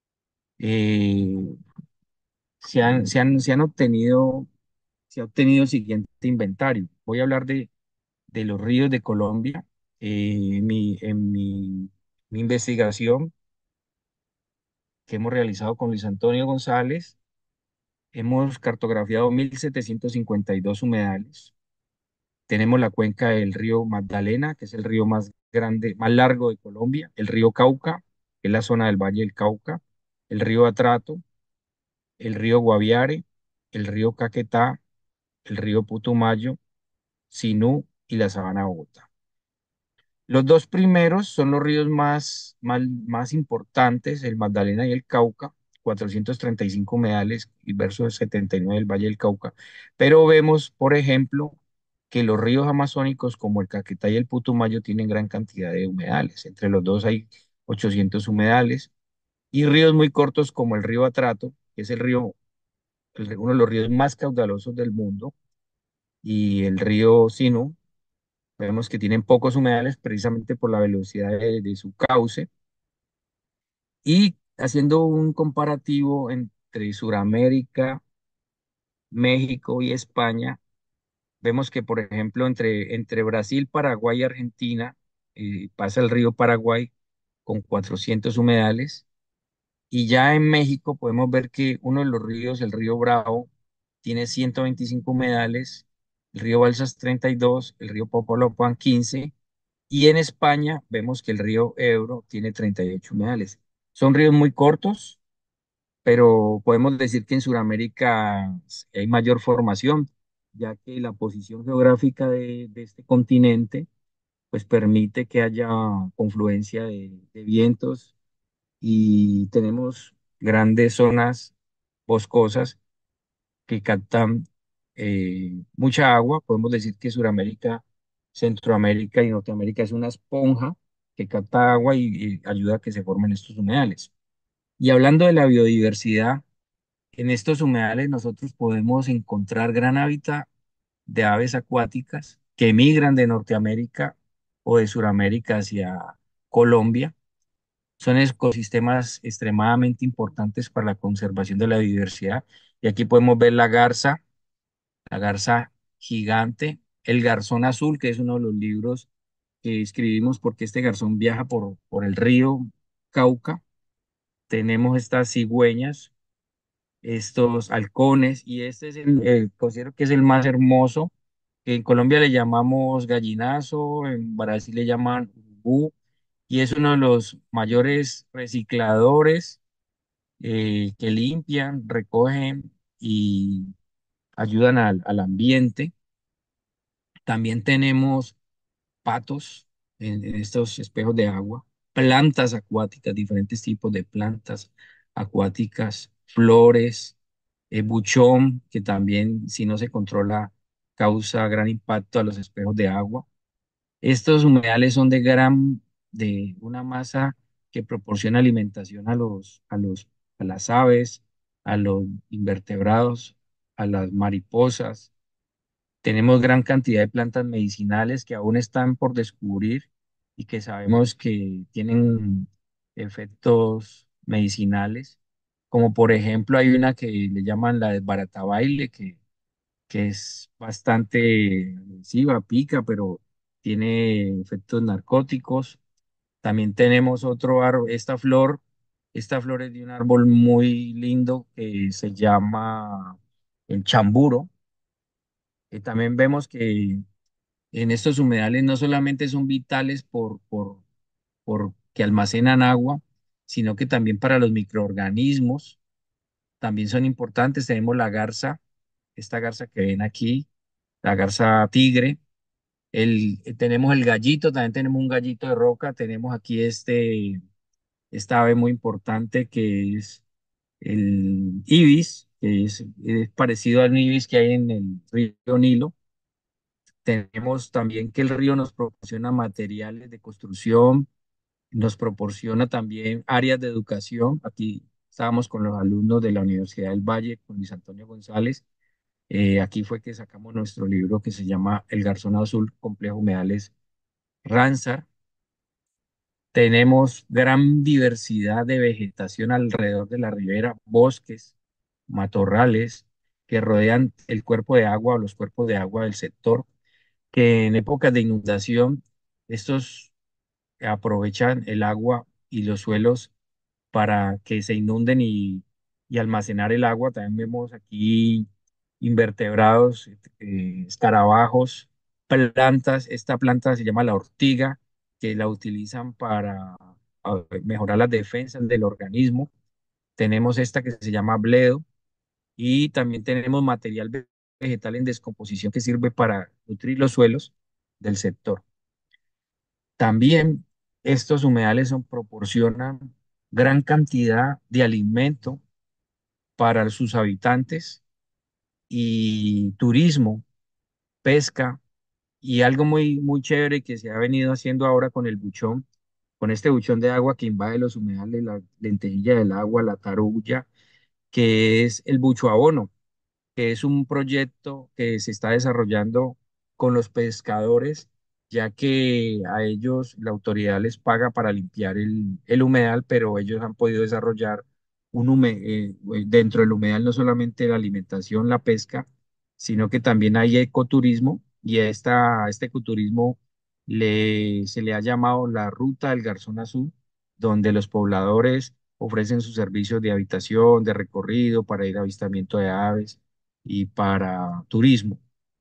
eh, se han, se han, se han obtenido, se ha obtenido el siguiente inventario. Voy a hablar de, de los ríos de Colombia. Eh, mi, en mi, mi investigación que hemos realizado con Luis Antonio González, hemos cartografiado mil setecientos cincuenta y dos humedales. Tenemos la cuenca del río Magdalena, que es el río más grande, más largo de Colombia, el río Cauca, que es la zona del Valle del Cauca, el río Atrato, el río Guaviare, el río Caquetá, el río Putumayo, Sinú y la Sabana de Bogotá. Los dos primeros son los ríos más, más, más importantes, el Magdalena y el Cauca, cuatrocientos treinta y cinco humedales y versus setenta y nueve del Valle del Cauca. Pero vemos, por ejemplo, que los ríos amazónicos como el Caquetá y el Putumayo tienen gran cantidad de humedales. Entre los dos hay ochocientos humedales y ríos muy cortos como el río Atrato, que es el río, el- uno de los ríos más caudalosos del mundo, y el río Sinú. Vemos que tienen pocos humedales precisamente por la velocidad de, de su cauce. Y haciendo un comparativo entre Sudamérica, México y España, vemos que, por ejemplo, entre, entre Brasil, Paraguay y Argentina, eh, pasa el río Paraguay con cuatrocientos humedales. Y ya en México podemos ver que uno de los ríos, el río Bravo, tiene ciento veinticinco humedales, el río Balsas treinta y dos, el río Popolopan quince. Y en España vemos que el río Ebro tiene treinta y ocho humedales. Son ríos muy cortos, pero podemos decir que en Sudamérica hay mayor formación, ya que la posición geográfica de, de este continente pues permite que haya confluencia de, de vientos y tenemos grandes zonas boscosas que captan eh, mucha agua. Podemos decir que Sudamérica, Centroamérica y Norteamérica es una esponja que capta agua y, y ayuda a que se formen estos humedales. Y hablando de la biodiversidad, en estos humedales nosotros podemos encontrar gran hábitat de aves acuáticas que migran de Norteamérica o de Sudamérica hacia Colombia. Son ecosistemas extremadamente importantes para la conservación de la biodiversidad. Y aquí podemos ver la garza, la garza gigante, el garzón azul, que es uno de los libros que escribimos porque este garzón viaja por, por el río Cauca. Tenemos estas cigüeñas, estos halcones, y este es el, el- considero que es el más hermoso, que en Colombia le llamamos gallinazo, en Brasil le llaman ubú, y es uno de los mayores recicladores eh, que limpian, recogen y ayudan al al ambiente. También tenemos patos en, en estos espejos de agua, plantas acuáticas, diferentes tipos de plantas acuáticas, flores, eh, buchón, que también si no se controla causa gran impacto a los espejos de agua. Estos humedales son de gran, de una masa que proporciona alimentación a los, a los, a las aves, a los invertebrados, a las mariposas. Tenemos gran cantidad de plantas medicinales que aún están por descubrir y que sabemos que tienen efectos medicinales, como por ejemplo hay una que le llaman la desbaratabaile, que, que es bastante agresiva, pica, pero tiene efectos narcóticos. También tenemos otro árbol, esta flor, esta flor es de un árbol muy lindo que se llama el chamburo. Eh, también vemos que en estos humedales no solamente son vitales por, por, por que almacenan agua, sino que también para los microorganismos también son importantes. Tenemos la garza, esta garza que ven aquí, la garza tigre. El, eh, tenemos el gallito, también tenemos un gallito de roca. Tenemos aquí este, esta ave muy importante que es el ibis, que es, es parecido al ibis que hay en el río Nilo. Tenemos también que el río nos proporciona materiales de construcción, nos proporciona también áreas de educación. Aquí estábamos con los alumnos de la Universidad del Valle, con Luis Antonio González. Eh, aquí fue que sacamos nuestro libro que se llama El Garzón Azul, Complejo Humedales Ramsar. Tenemos gran diversidad de vegetación alrededor de la ribera, bosques, matorrales que rodean el cuerpo de agua o los cuerpos de agua del sector, que en épocas de inundación estos aprovechan el agua y los suelos para que se inunden y, y almacenar el agua. También vemos aquí invertebrados, eh, escarabajos, plantas. Esta planta se llama la ortiga, que la utilizan para a, mejorar las defensas del organismo. Tenemos esta que se llama bledo y también tenemos material vegetal en descomposición que sirve para nutrir los suelos del sector. También estos humedales son- proporcionan gran cantidad de alimento para sus habitantes y turismo, pesca y algo muy, muy chévere que se ha venido haciendo ahora con el buchón, con este buchón de agua que invade los humedales, la lentejilla del agua, la tarulla, que es el bucho abono, que es un proyecto que se está desarrollando con los pescadores, ya que a ellos la autoridad les paga para limpiar el, el humedal, pero ellos han podido desarrollar un hume- eh, eh, dentro del humedal no solamente la alimentación, la pesca, sino que también hay ecoturismo y a, esta, a este ecoturismo le, se le ha llamado la Ruta del Garzón Azul, donde los pobladores ofrecen sus servicios de habitación, de recorrido para ir a avistamiento de aves y para turismo.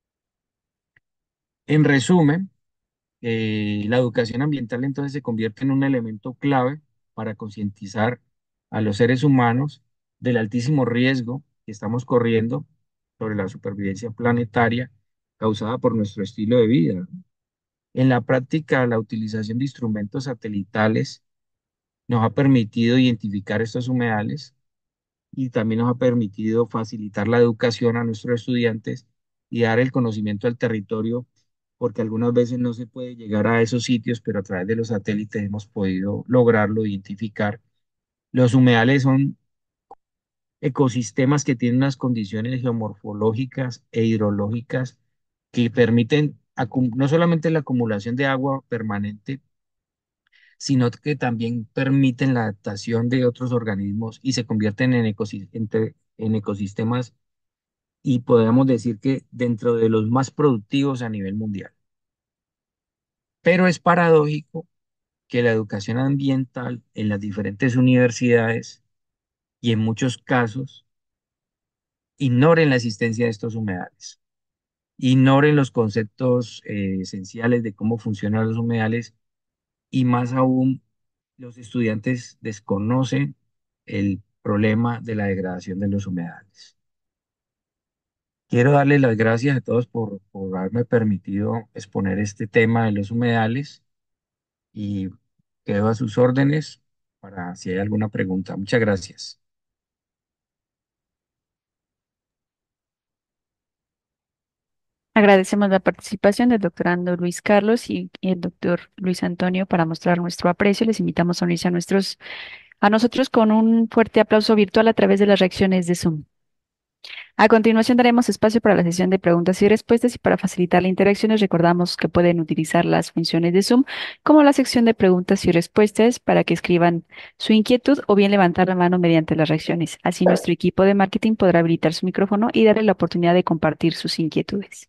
En resumen, eh, la educación ambiental entonces se convierte en un elemento clave para concientizar a los seres humanos del altísimo riesgo que estamos corriendo sobre la supervivencia planetaria causada por nuestro estilo de vida. En la práctica, la utilización de instrumentos satelitales nos ha permitido identificar estos humedales y también nos ha permitido facilitar la educación a nuestros estudiantes y dar el conocimiento al territorio, porque algunas veces no se puede llegar a esos sitios, pero a través de los satélites hemos podido lograrlo, identificar. Los humedales son ecosistemas que tienen unas condiciones geomorfológicas e hidrológicas que permiten acu- no solamente la acumulación de agua permanente, sino que también permiten la adaptación de otros organismos y se convierten en, ecosi- entre- en ecosistemas y podríamos decir que dentro de los más productivos a nivel mundial. Pero es paradójico que la educación ambiental en las diferentes universidades y en muchos casos ignoren la existencia de estos humedales, ignoren los conceptos eh, esenciales de cómo funcionan los humedales y más aún los estudiantes desconocen el problema de la degradación de los humedales. Quiero darle las gracias a todos por, por haberme permitido exponer este tema de los humedales y quedo a sus órdenes para si hay alguna pregunta. Muchas gracias. Agradecemos la participación del doctorando Luis Carlos y, y el doctor Luis Antonio para mostrar nuestro aprecio. Les invitamos a unirse a nuestros, a nosotros con un fuerte aplauso virtual a través de las reacciones de Zoom. A continuación daremos espacio para la sesión de preguntas y respuestas y para facilitar la interacción les recordamos que pueden utilizar las funciones de Zoom como la sección de preguntas y respuestas para que escriban su inquietud o bien levantar la mano mediante las reacciones. Así nuestro equipo de marketing podrá habilitar su micrófono y darle la oportunidad de compartir sus inquietudes.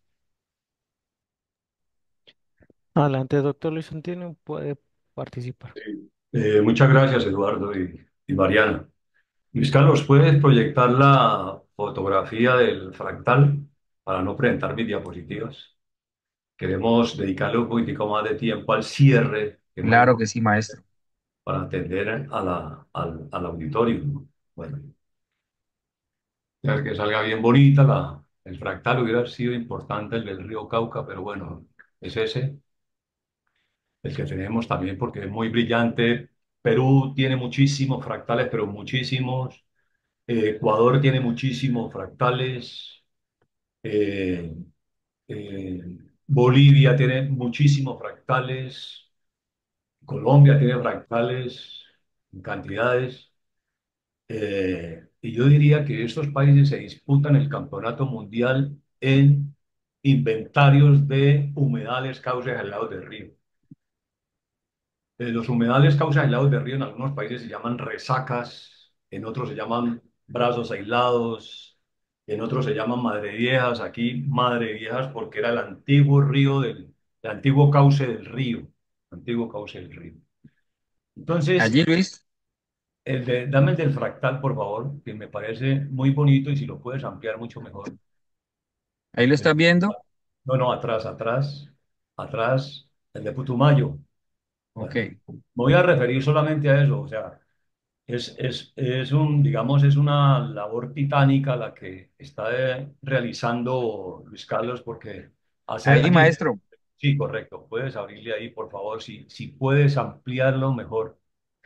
Adelante, doctor Luis Antonio, puede participar. Eh, muchas gracias, Eduardo y, y Mariana. Luis Carlos, ¿puedes proyectar la fotografía del fractal para no presentar mis diapositivas? Queremos dedicarle un poquitico más de tiempo al cierre, que es muy Claro que importante sí, maestro. para atender a la, al, al auditorio, ¿no? Bueno, ya que salga bien bonita la, el fractal hubiera sido importante el del río Cauca, pero bueno, es ese el que tenemos también porque es muy brillante. Perú tiene muchísimos fractales, pero muchísimos. Eh, Ecuador tiene muchísimos fractales. Eh, eh, Bolivia tiene muchísimos fractales. Colombia tiene fractales en cantidades. Eh, y yo diría que estos países se disputan el campeonato mundial en inventarios de humedales, cauces aislados del río. Eh, los humedales cauces aislados de río en algunos países se llaman resacas, en otros se llaman brazos aislados, en otros se llaman madre viejas. Aquí madre viejas porque era el antiguo río del, el antiguo cauce del río, antiguo cauce del río. Entonces, Allí, Luis, el de- dame el del fractal, por favor, que me parece muy bonito y si lo puedes ampliar mucho mejor. ahí lo El- estás viendo. no, no, atrás, atrás, atrás, el de Putumayo. Ok. Bueno, me voy a referir solamente a eso, o sea. Es, es, es un, digamos, es una labor titánica la que está eh, realizando Luis Carlos, porque hacer Ahí, aquí, maestro. sí, correcto, puedes abrirle ahí, por favor, si, si puedes ampliarlo mejor.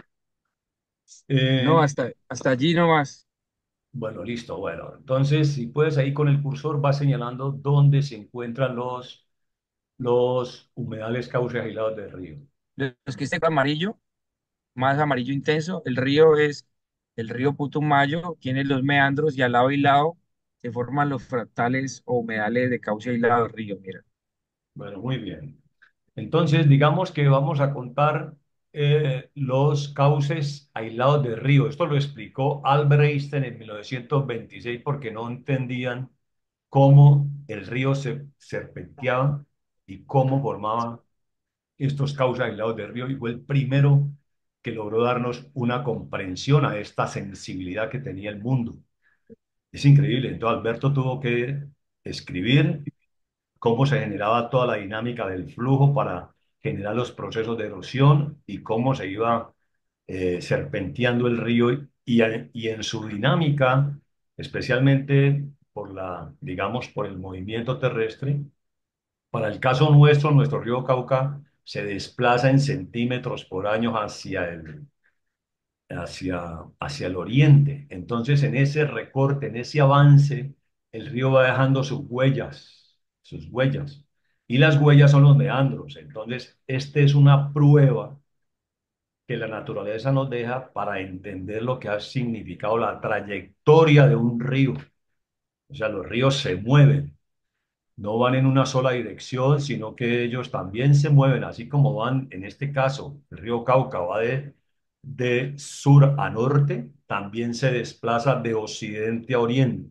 No, Eh, hasta, hasta allí nomás. bueno, listo, bueno, entonces, si puedes ahí con el cursor, va señalando dónde se encuentran los, los humedales, cauces y lados del río. Los que estén amarillo, más amarillo intenso, el río es el río Putumayo, tiene los meandros y al lado y lado se forman los fractales o humedales de cauce aislado del río, mira. Bueno, muy bien. Entonces, digamos que vamos a contar eh, los cauces aislados del río. Esto lo explicó Albert Einstein en mil novecientos veintiséis porque no entendían cómo el río se serpenteaba y cómo formaban estos cauces aislados del río. Y fue el primero que logró darnos una comprensión a esta sensibilidad que tenía el mundo. Es increíble. Entonces, Alberto tuvo que escribir cómo se generaba toda la dinámica del flujo para generar los procesos de erosión y cómo se iba eh, serpenteando el río y, y en su dinámica, especialmente por la, digamos, por el movimiento terrestre. Para el caso nuestro, nuestro río Cauca se desplaza en centímetros por año hacia el, hacia, hacia el oriente. Entonces, en ese recorte, en ese avance, el río va dejando sus huellas, sus huellas. Y las huellas son los meandros. Entonces, esta es una prueba que la naturaleza nos deja para entender lo que ha significado la trayectoria de un río. O sea, los ríos se mueven, no van en una sola dirección, sino que ellos también se mueven, así como van, en este caso, el río Cauca va de, de sur a norte, también se desplaza de occidente a oriente.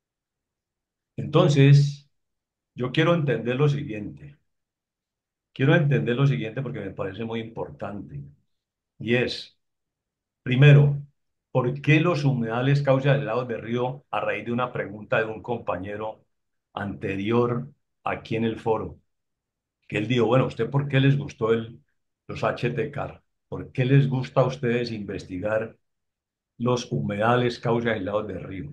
Entonces, yo quiero entender lo siguiente, quiero entender lo siguiente porque me parece muy importante, y es, primero, ¿por qué los humedales causan helados de río a raíz de una pregunta de un compañero anterior aquí en el foro? Que él dijo, bueno, ¿usted por qué les gustó el, los H T C A R? ¿Por qué les gusta a ustedes investigar los humedales causas aislados de río?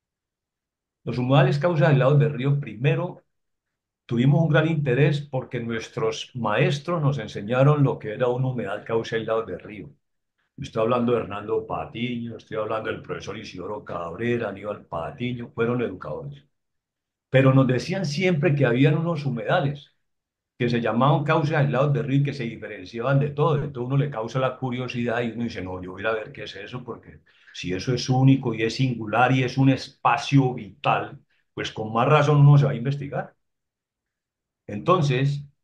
Los humedales causas aislados de río, primero, tuvimos un gran interés porque nuestros maestros nos enseñaron lo que era un humedal causa aislado de río. Estoy hablando de Hernando Patiño, estoy hablando del profesor Isidoro Cabrera, Aníbal Patiño, fueron educadores. Pero nos decían siempre que habían unos humedales que se llamaban cauces aislados de río y que se diferenciaban de todo. Entonces uno le causa la curiosidad y uno dice, no, yo voy a ir a ver qué es eso, porque si eso es único y es singular y es un espacio vital, pues con más razón uno se va a investigar. Entonces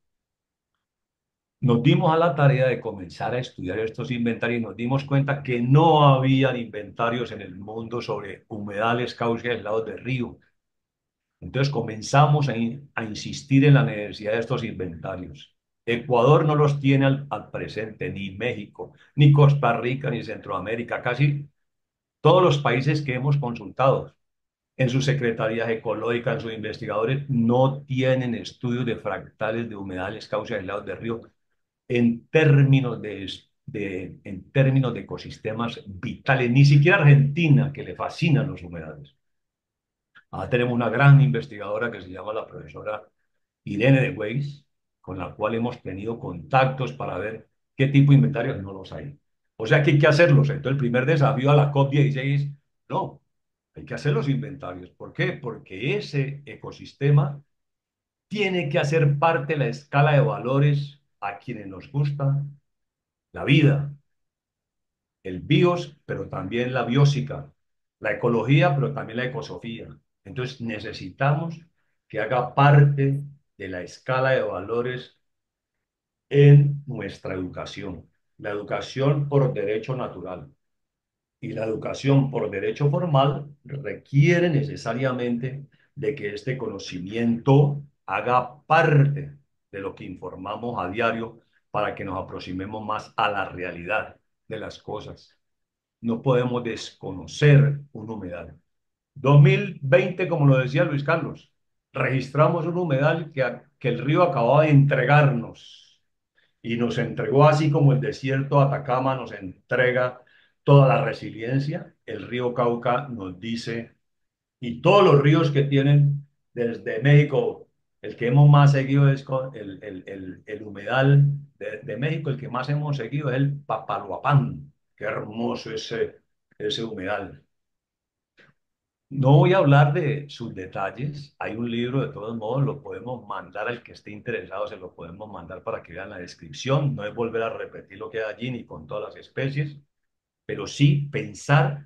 nos dimos a la tarea de comenzar a estudiar estos inventarios y nos dimos cuenta que no habían inventarios en el mundo sobre humedales, cauces aislados de río. Entonces comenzamos a, in- a insistir en la necesidad de estos inventarios. Ecuador no los tiene al, al presente, ni México, ni Costa Rica, ni Centroamérica, casi todos los países que hemos consultado en sus secretarías ecológicas, en sus investigadores, no tienen estudios de fractales de humedales, cauces aislados de río en términos de, de- en términos de ecosistemas vitales, ni siquiera Argentina, que le fascinan los humedales. Ahora tenemos una gran investigadora que se llama la profesora Irene de Weiss, con la cual hemos tenido contactos para ver qué tipo de inventarios no los hay. O sea que hay que hacerlos. Entonces, el primer desafío a la COP dieciséis, no, hay que hacer los inventarios. ¿Por qué? Porque ese ecosistema tiene que hacer parte de la escala de valores a quienes nos gusta la vida, el bios, pero también la biósica, la ecología, pero también la ecosofía. Entonces necesitamos que haga parte de la escala de valores en nuestra educación. La educación por derecho natural y la educación por derecho formal requiere necesariamente de que este conocimiento haga parte de lo que informamos a diario para que nos aproximemos más a la realidad de las cosas. No podemos desconocer un humedal. dos mil veinte, como lo decía Luis Carlos, registramos un humedal que, que el río acababa de entregarnos y nos entregó así como el desierto de Atacama nos entrega toda la resiliencia. El río Cauca nos dice, y todos los ríos que tienen desde México, el que hemos más seguido es con el, el, el, el humedal de, de México, el que más hemos seguido es el Papaloapán. Qué hermoso ese, ese humedal. No voy a hablar de sus detalles. Hay un libro, de todos modos, lo podemos mandar al que esté interesado, se lo podemos mandar para que vean la descripción. No es volver a repetir lo que hay allí ni con todas las especies, pero sí pensar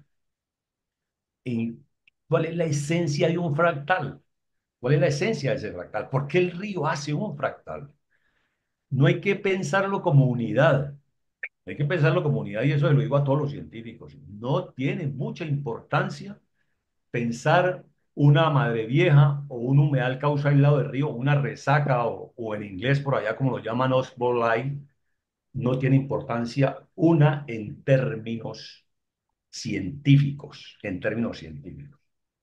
en cuál es la esencia de un fractal. ¿Cuál es la esencia de ese fractal? ¿Por qué el río hace un fractal? No hay que pensarlo como unidad. Hay que pensarlo como unidad y eso se lo digo a todos los científicos. No tiene mucha importancia pensar una madre vieja o un humedal causa aislado del río, una resaca o, o en inglés por allá como lo llaman Osborne, no tiene importancia una en términos científicos, en términos científicos.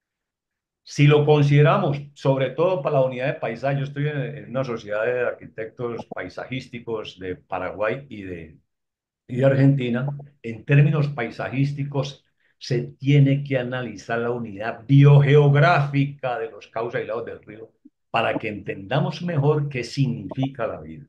Si lo consideramos, sobre todo para la unidad de paisaje, yo estoy en, en una sociedad de arquitectos paisajísticos de Paraguay y de, y de Argentina, en términos paisajísticos se tiene que analizar la unidad biogeográfica de los cauces aislados del río para que entendamos mejor qué significa la vida.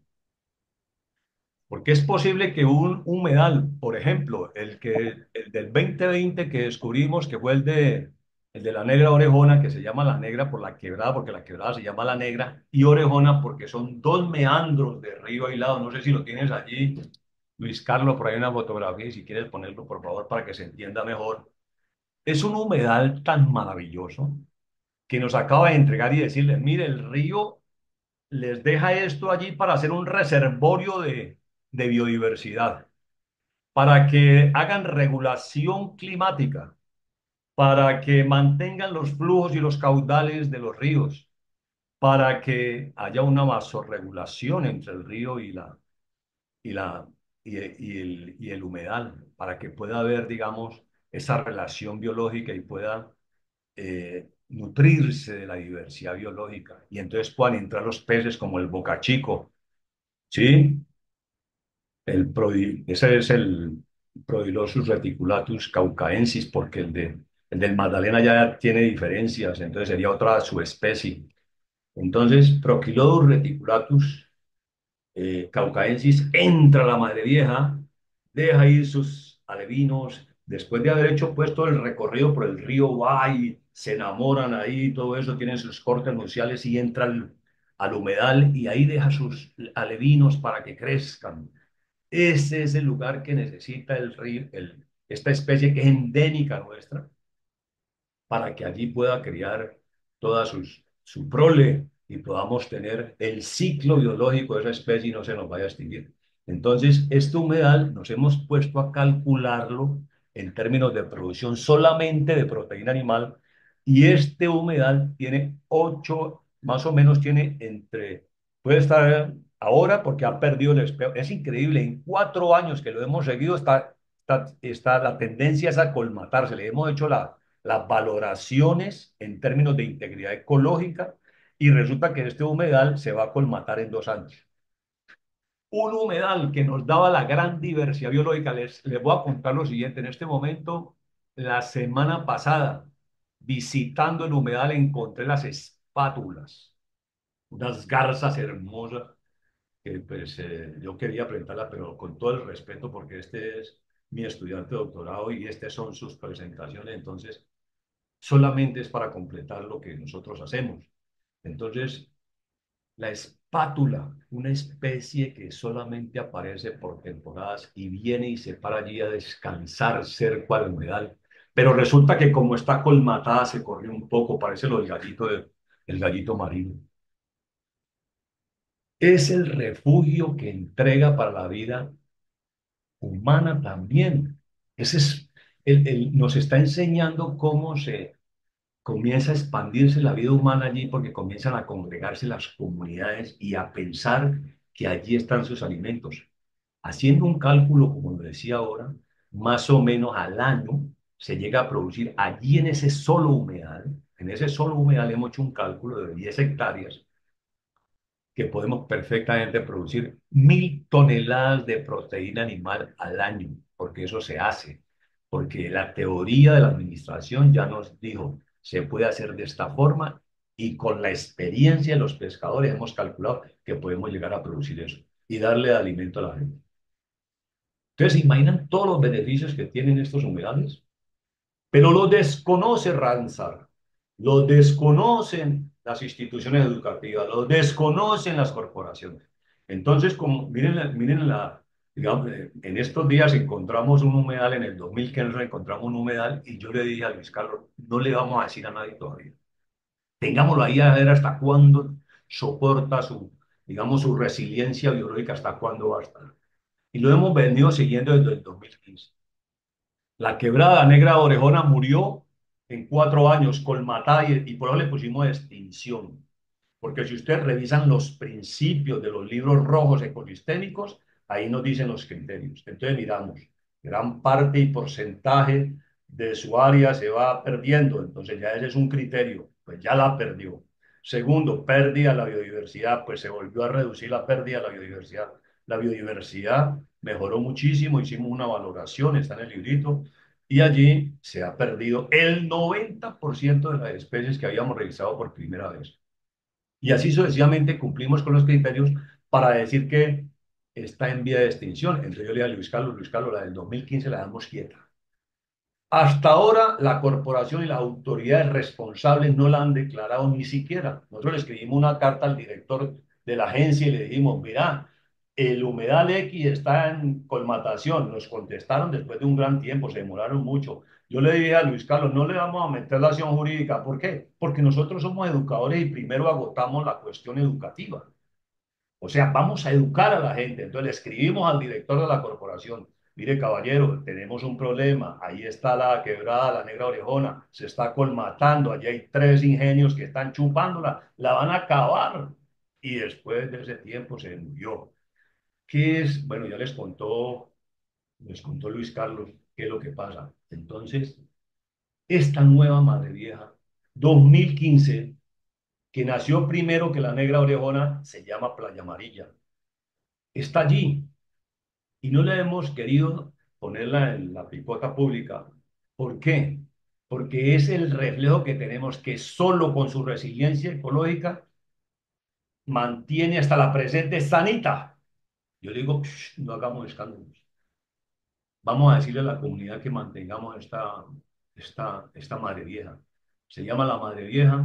Porque es posible que un humedal, por ejemplo, el, que, el del dos mil veinte que descubrimos, que fue el de, el de la Negra Orejona, que se llama la Negra por la quebrada, porque la quebrada se llama la Negra, y Orejona porque son dos meandros de río aislado. No sé si lo tienes allí, Luis Carlos, por ahí una fotografía, y si quieres ponerlo, por favor, para que se entienda mejor. Es un humedal tan maravilloso que nos acaba de entregar y decirles, mire, el río les deja esto allí para hacer un reservorio de, de biodiversidad, para que hagan regulación climática, para que mantengan los flujos y los caudales de los ríos, para que haya una vasorregulación entre el río y, la, y, la, y, y el, y el humedal, para que pueda haber, digamos, esa relación biológica y pueda eh, nutrirse de la diversidad biológica. Y entonces puedan entrar los peces como el bocachico, ¿sí? El prodi- ese es el Prodilosus reticulatus caucaensis, porque el, de, el del Magdalena ya tiene diferencias, entonces sería otra subespecie. Entonces, Prochilodus reticulatus eh, caucaensis entra a la madre vieja, deja ir sus alevinos, después de haber hecho pues todo el recorrido por el río, va y se enamoran ahí, todo eso, tienen sus cortes nupciales y entra al, al humedal y ahí deja sus alevinos para que crezcan. Ese es el lugar que necesita el río, el, esta especie que es endémica nuestra, para que allí pueda criar toda sus, su prole y podamos tener el ciclo biológico de esa especie y no se nos vaya a extinguir. Entonces, este humedal nos hemos puesto a calcularlo en términos de producción solamente de proteína animal y este humedal tiene ocho, más o menos tiene entre, puede estar ahora porque ha perdido el espejo. Es increíble, en cuatro años que lo hemos seguido está, está, está la tendencia es a colmatarse. Le hemos hecho la, las valoraciones en términos de integridad ecológica y resulta que este humedal se va a colmatar en dos años. Un humedal que nos daba la gran diversidad biológica. Les, les voy a contar lo siguiente. En este momento, la semana pasada, visitando el humedal, encontré las espátulas, unas garzas hermosas que pues eh, yo quería presentarlas, pero con todo el respeto, porque este es mi estudiante de doctorado y estas son sus presentaciones. Entonces, solamente es para completar lo que nosotros hacemos. Entonces, la espátula, una especie que solamente aparece por temporadas y viene y se para allí a descansar cerca al humedal, pero resulta que como está colmatada se corrió un poco, parece lo del gallito, de, el gallito marino. Es el refugio que entrega para la vida humana también. Ese es, el, el, nos está enseñando cómo se comienza a expandirse la vida humana allí porque comienzan a congregarse las comunidades y a pensar que allí están sus alimentos. Haciendo un cálculo, como lo decía ahora, más o menos al año se llega a producir allí en ese solo humedal, en ese solo humedal hemos hecho un cálculo de diez hectáreas, que podemos perfectamente producir mil toneladas de proteína animal al año, porque eso se hace. porque la teoría de la administración ya nos dijo, se puede hacer de esta forma y con la experiencia de los pescadores hemos calculado que podemos llegar a producir eso y darle alimento a la gente. Entonces, ¿se imaginan todos los beneficios que tienen estos humedales? Pero lo desconoce Ramsar, lo desconocen las instituciones educativas, lo desconocen las corporaciones. Entonces, como, miren, la- miren la, digamos, eh, en estos días encontramos un humedal, en el dos mil quince encontramos un humedal y yo le dije a Luis Carlos, no le vamos a decir a nadie todavía. Tengámoslo ahí a ver hasta cuándo soporta su, digamos, su resiliencia biológica, hasta cuándo va a estar. Y lo hemos venido siguiendo desde el dos mil quince. La quebrada negra Orejona murió en cuatro años colmatada y, y por eso le pusimos extinción. Porque si ustedes revisan los principios de los libros rojos ecosistémicos, ahí nos dicen los criterios. Entonces miramos, gran parte y porcentaje de su área se va perdiendo, entonces ya ese es un criterio, pues ya la perdió. Segundo, pérdida de la biodiversidad, pues se volvió a reducir la pérdida de la biodiversidad. La biodiversidad mejoró muchísimo, hicimos una valoración, está en el librito, y allí se ha perdido el noventa por ciento de las especies que habíamos registrado por primera vez. Y así sucesivamente cumplimos con los criterios para decir que está en vía de extinción. Entonces yo le dije a Luis Carlos, Luis Carlos, la del dos mil quince la damos quieta. Hasta ahora la corporación y las autoridades responsables no la han declarado ni siquiera. Nosotros le escribimos una carta al director de la agencia y le dijimos, mira, el humedal X está en colmatación. Nos contestaron después de un gran tiempo, se demoraron mucho. Yo le dije a Luis Carlos, no le vamos a meter la acción jurídica. ¿Por qué? Porque nosotros somos educadores y primero agotamos la cuestión educativa. O sea, vamos a educar a la gente. Entonces le escribimos al director de la corporación, mire caballero, tenemos un problema, ahí está la quebrada, la negra orejona, se está colmatando, allí hay tres ingenios que están chupándola, la van a acabar. Y después de ese tiempo se murió. ¿Qué es? Bueno, ya les contó, les contó Luis Carlos qué es lo que pasa. Entonces, esta nueva madre vieja, dos mil quince, que nació primero que la negra orejona, se llama Playa Amarilla. Está allí y no le hemos querido ponerla en la picota pública. ¿Por qué? Porque es el reflejo que tenemos que solo con su resiliencia ecológica mantiene hasta la presente sanita. Yo digo, no hagamos escándalos. Vamos a decirle a la comunidad que mantengamos esta, esta, esta madre vieja. Se llama la madre vieja,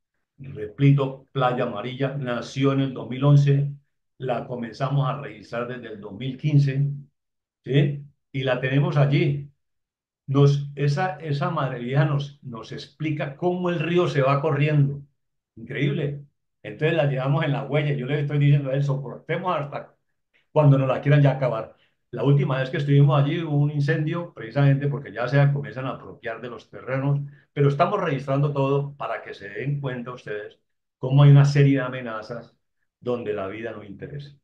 repito, Playa Amarilla, nació en el dos mil once, la comenzamos a registrar desde el dos mil quince, ¿sí? Y la tenemos allí. Nos, esa, esa madre vieja nos, nos explica cómo el río se va corriendo. Increíble. Entonces la llevamos en la huella. Yo le estoy diciendo a él, soportemos hasta cuando nos la quieran ya acabar. La última vez que estuvimos allí hubo un incendio, precisamente porque ya se comienzan a apropiar de los terrenos, pero estamos registrando todo para que se den cuenta ustedes cómo hay una serie de amenazas donde la vida no interesa.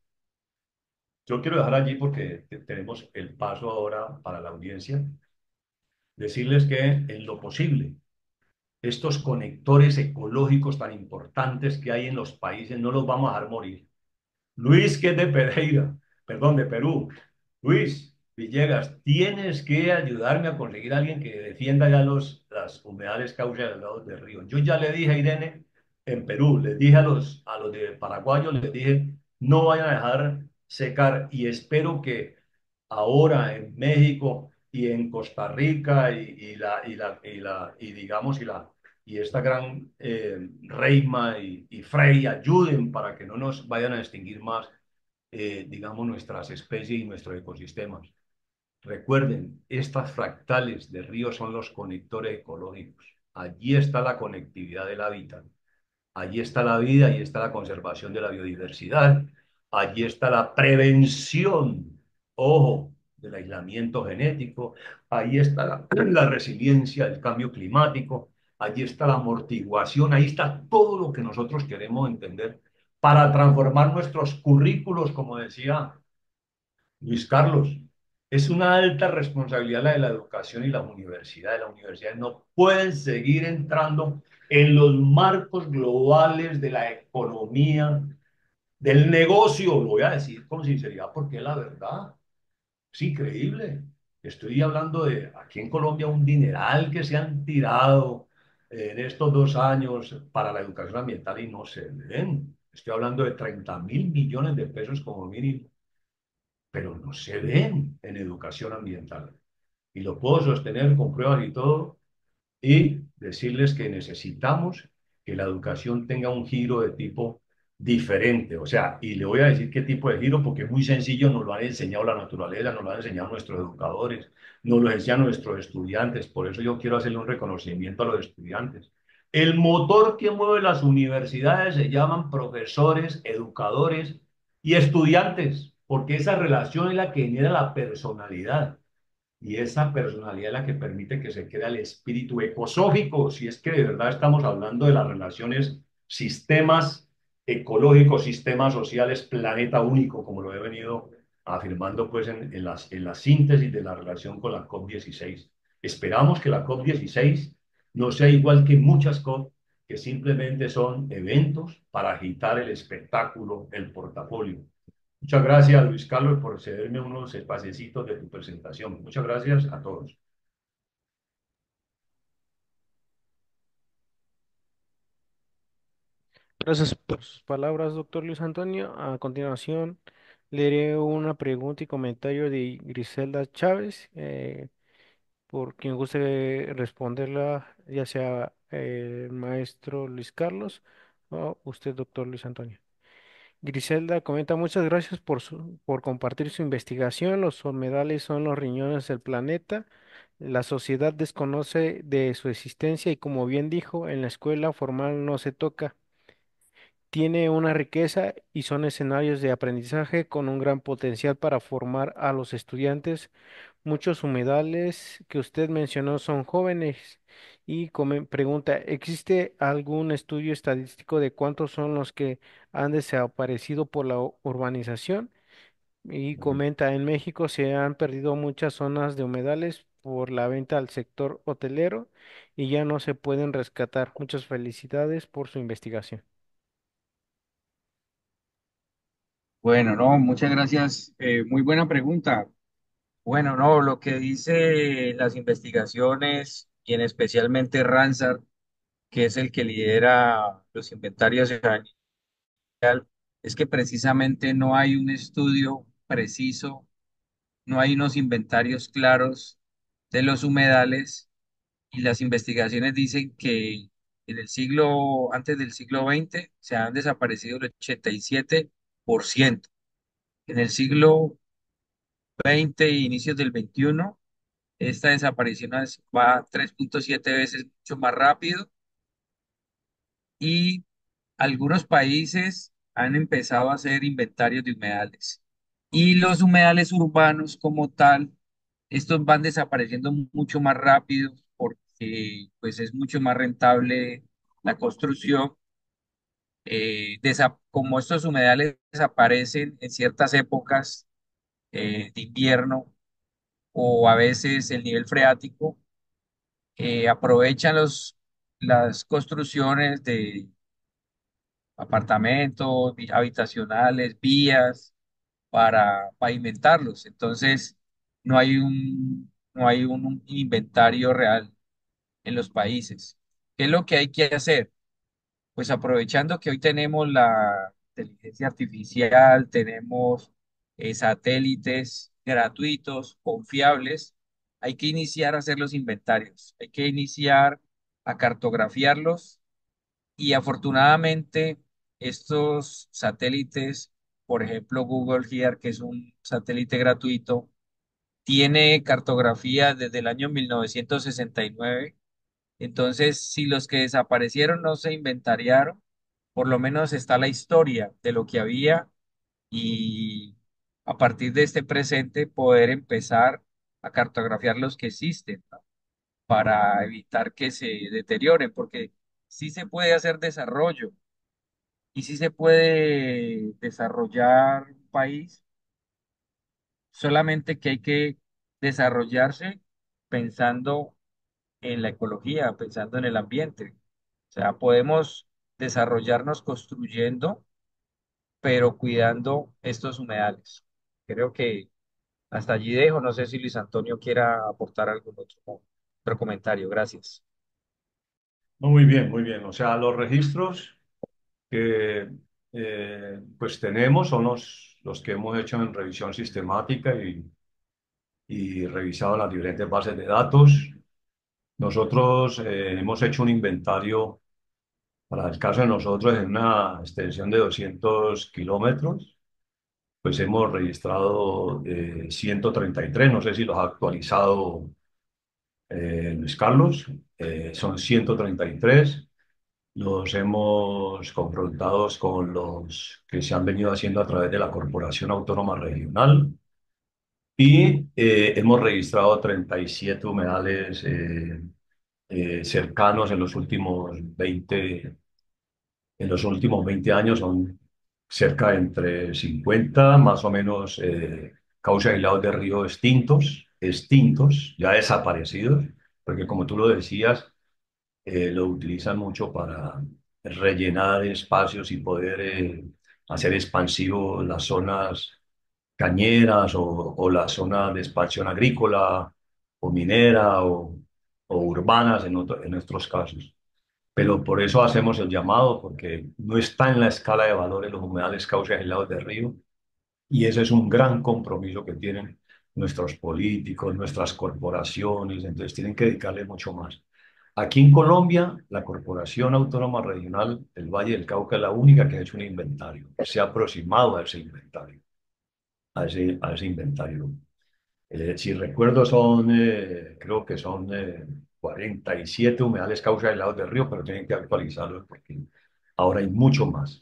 Yo quiero dejar allí porque tenemos el paso ahora para la audiencia, decirles que en lo posible, estos conectores ecológicos tan importantes que hay en los países no los vamos a dejar morir. Luis, que es de Pereira, perdón, de Perú. Luis Villegas, tienes que ayudarme a conseguir a alguien que defienda ya los, las humedales causa de los lados del río. Yo ya le dije a Irene en Perú, les dije a los, a los de paraguayos, les dije, no vayan a dejar secar y espero que ahora en México y en Costa Rica y, y la, y, la, y, la, y digamos, y, la, y esta gran eh, Reima y, y Frey ayuden para que no nos vayan a extinguir más, eh, digamos, nuestras especies y nuestros ecosistemas. Recuerden, estas fractales de ríos son los conectores ecológicos. Allí está la conectividad del hábitat. Allí está la vida, allí está la conservación de la biodiversidad, allí está la prevención, ojo, del aislamiento genético, allí está la, la resiliencia del cambio climático, allí está la amortiguación, ahí está todo lo que nosotros queremos entender para transformar nuestros currículos, como decía Luis Carlos. Es una alta responsabilidad la de la educación y las universidades. Las universidades no pueden seguir entrando en los marcos globales de la economía, del negocio, lo voy a decir con sinceridad porque es la verdad. Es increíble. Estoy hablando de aquí en Colombia un dineral que se han tirado eh, en estos dos años para la educación ambiental y no se ven. Estoy hablando de treinta mil millones de pesos como mínimo, pero no se ven en educación ambiental. Y lo puedo sostener con pruebas y todo, y decirles que necesitamos que la educación tenga un giro de tipo diferente. O sea, y le voy a decir qué tipo de giro, porque es muy sencillo, nos lo han enseñado la naturaleza, nos lo han enseñado nuestros educadores, nos lo enseñan nuestros estudiantes. Por eso yo quiero hacerle un reconocimiento a los estudiantes. El motor que mueve las universidades se llaman profesores, educadores y estudiantes, porque esa relación es la que genera la personalidad. Y esa personalidad es la que permite que se crea el espíritu ecosófico, si es que de verdad estamos hablando de las relaciones, sistemas ecológicos, sistemas sociales, planeta único, como lo he venido afirmando pues en, en, las, en la síntesis de la relación con la COP dieciséis. Esperamos que la COP dieciséis no sea igual que muchas COP, que simplemente son eventos para agitar el espectáculo, el portafolio. Muchas gracias, Luis Carlos, por cederme unos espaciecitos de tu presentación. Muchas gracias a todos. Gracias por sus palabras, doctor Luis Antonio. A continuación, leeré una pregunta y comentario de Griselda Chávez, eh, por quien guste responderla, ya sea eh, el maestro Luis Carlos o usted, doctor Luis Antonio. Griselda comenta, muchas gracias por su- por compartir su investigación. Los humedales son los riñones del planeta. La sociedad desconoce de su existencia y, como bien dijo, en la escuela formal no se toca. Tiene una riqueza y son escenarios de aprendizaje con un gran potencial para formar a los estudiantes. Muchos humedales que usted mencionó son jóvenes y come- pregunta, ¿existe algún estudio estadístico de cuántos son los que han desaparecido por la u- urbanización? Y comenta, en México se han perdido muchas zonas de humedales por la venta al sector hotelero y ya no se pueden rescatar. Muchas felicidades por su investigación. Bueno, no, muchas gracias. Eh, muy buena pregunta. Bueno, no, lo que dice las investigaciones y en especialmente Ransar, que es el que lidera los inventarios a nivel mundial, es que precisamente no hay un estudio preciso, no hay unos inventarios claros de los humedales y las investigaciones dicen que en el siglo, antes del siglo veinte, se han desaparecido el ochenta y siete por ciento. En el siglo veinte e inicios del veintiuno, esta desaparición es- va tres punto siete veces mucho más rápido y algunos países han empezado a hacer inventarios de humedales. Y los humedales urbanos como tal, estos van desapareciendo mucho más rápido porque pues es mucho más rentable la construcción. Eh, desa- como estos humedales desaparecen en ciertas épocas eh, de invierno o a veces el nivel freático, eh, aprovechan los, las construcciones de apartamentos, vi- habitacionales, vías para pavimentarlos. Entonces, no hay un, no hay un, un inventario real en los países. ¿Qué es lo que hay que hacer? Pues aprovechando que hoy tenemos la inteligencia artificial, tenemos eh, satélites gratuitos, confiables, hay que iniciar a hacer los inventarios, hay que iniciar a cartografiarlos y afortunadamente estos satélites, por ejemplo Google Earth, que es un satélite gratuito, tiene cartografía desde el año mil novecientos sesenta y nueve. Entonces, si los que desaparecieron no se inventariaron, por lo menos está la historia de lo que había y a partir de este presente poder empezar a cartografiar los que existen, ¿no? Para evitar que se deterioren, porque sí se puede hacer desarrollo y sí se puede desarrollar un país, solamente que hay que desarrollarse pensando en la ecología, pensando en el ambiente. O sea, podemos desarrollarnos construyendo, pero cuidando estos humedales. Creo que hasta allí dejo. No sé si Luis Antonio quiera aportar algún otro, otro comentario. Gracias. No, muy bien, muy bien. O sea, los registros que eh, pues tenemos son los, los que hemos hecho en revisión sistemática y, y revisado las diferentes bases de datos. Nosotros eh, hemos hecho un inventario, para el caso de nosotros, en una extensión de doscientos kilómetros, pues hemos registrado eh, ciento treinta y tres, no sé si los ha actualizado eh, Luis Carlos, eh, son ciento treinta y tres. Los hemos confrontado con los que se han venido haciendo a través de la Corporación Autónoma Regional y eh, hemos registrado treinta y siete humedales eh, eh, cercanos en los últimos veinte en los últimos veinte años. Son cerca de entre cincuenta más o menos eh, cauces aislados de río extintos, extintos, ya desaparecidos, porque como tú lo decías, eh, lo utilizan mucho para rellenar espacios y poder eh, hacer expansivo las zonas cañeras o, o la zona de expansión agrícola o minera o, o urbanas en, otro- en nuestros casos. Pero por eso hacemos el llamado, porque no está en la escala de valores los humedales cauces aislados de río, y ese es un gran compromiso que tienen nuestros políticos, nuestras corporaciones, entonces tienen que dedicarle mucho más. Aquí en Colombia, la Corporación Autónoma Regional del Valle del Cauca es la única que ha hecho un inventario, se ha aproximado a ese inventario, a ese, a ese inventario. Eh, si recuerdo, son, eh, creo que son eh, cuarenta y siete humedales causa aislados del río, pero tienen que actualizarlos porque ahora hay mucho más.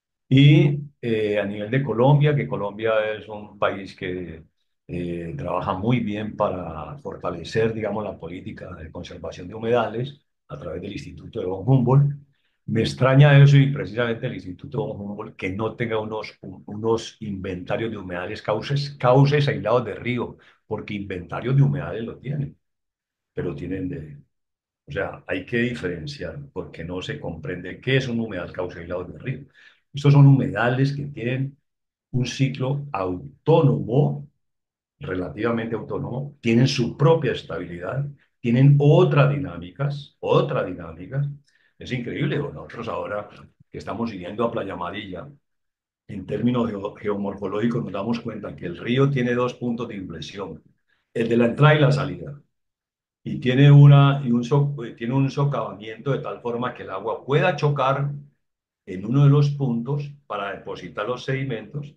Y eh, a nivel de Colombia, que Colombia es un país que eh, trabaja muy bien para fortalecer, digamos, la política de conservación de humedales a través del Instituto de von Humboldt. Me extraña eso y precisamente el Instituto de von Humboldt que no tenga unos, un- unos inventarios de humedales, cauces, cauces aislados de río, porque inventarios de humedales lo tienen, pero tienen de, o sea, hay que diferenciar porque no se comprende qué es un humedal cauce aislado de río. Estos son humedales que tienen un ciclo autónomo, relativamente autónomo, tienen su propia estabilidad, tienen otras dinámicas, otras dinámicas. Es increíble. Bueno, nosotros ahora que estamos siguiendo a Playa Amarilla, en términos geo- geomorfológicos nos damos cuenta que el río tiene dos puntos de inflexión, el de la entrada y la salida y tiene, una, y un, so- eh, tiene un socavamiento de tal forma que el agua pueda chocar en uno de los puntos para depositar los sedimentos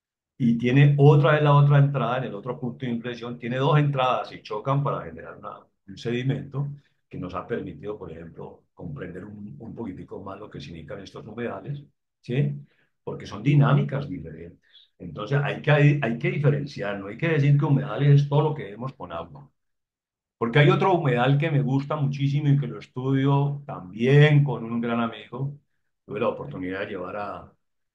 y tiene otra vez la otra entrada en el otro punto de inflexión. Tiene dos entradas y chocan para generar una- un sedimento que nos ha permitido, por ejemplo, comprender un, un poquitico más lo que significan estos humedales, ¿sí? Porque son dinámicas diferentes. Entonces hay que, hay que diferenciar, no hay que decir que humedales es todo lo que vemos con agua. Porque hay otro humedal que me gusta muchísimo y que lo estudio también con un gran amigo. Tuve la oportunidad de llevar a,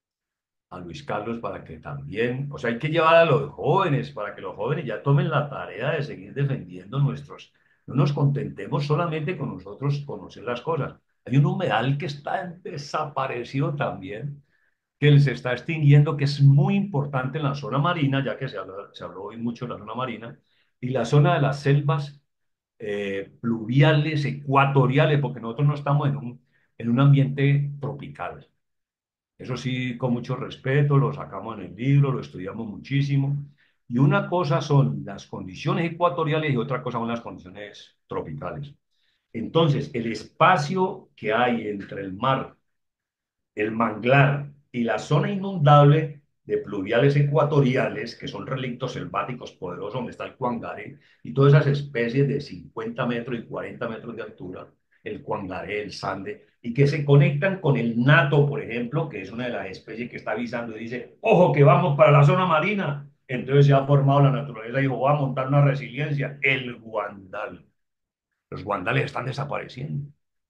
a Luis Carlos para que también, o sea, hay que llevar a los jóvenes para que los jóvenes ya tomen la tarea de seguir defendiendo nuestros, no nos contentemos solamente con nosotros conocer las cosas. Hay un humedal que está desaparecido también, que se está extinguiendo, que es muy importante en la zona marina, ya que se habló, se habló hoy mucho de la zona marina, y la zona de las selvas eh, pluviales, ecuatoriales, porque nosotros no estamos en un, en un ambiente tropical. Eso sí, con mucho respeto, lo sacamos en el libro, lo estudiamos muchísimo. Y una cosa son las condiciones ecuatoriales y otra cosa son las condiciones tropicales. Entonces, el espacio que hay entre el mar, el manglar y la zona inundable de pluviales ecuatoriales, que son relictos selváticos poderosos, donde está el cuangaré y todas esas especies de cincuenta metros y cuarenta metros de altura, el cuangaré, el sande, y que se conectan con el nato, por ejemplo, que es una de las especies que está avisando y dice, ojo, que vamos para la zona marina. Entonces se ha formado la naturaleza y dijo, va a montar una resiliencia, el guandal. Los guandales están desapareciendo.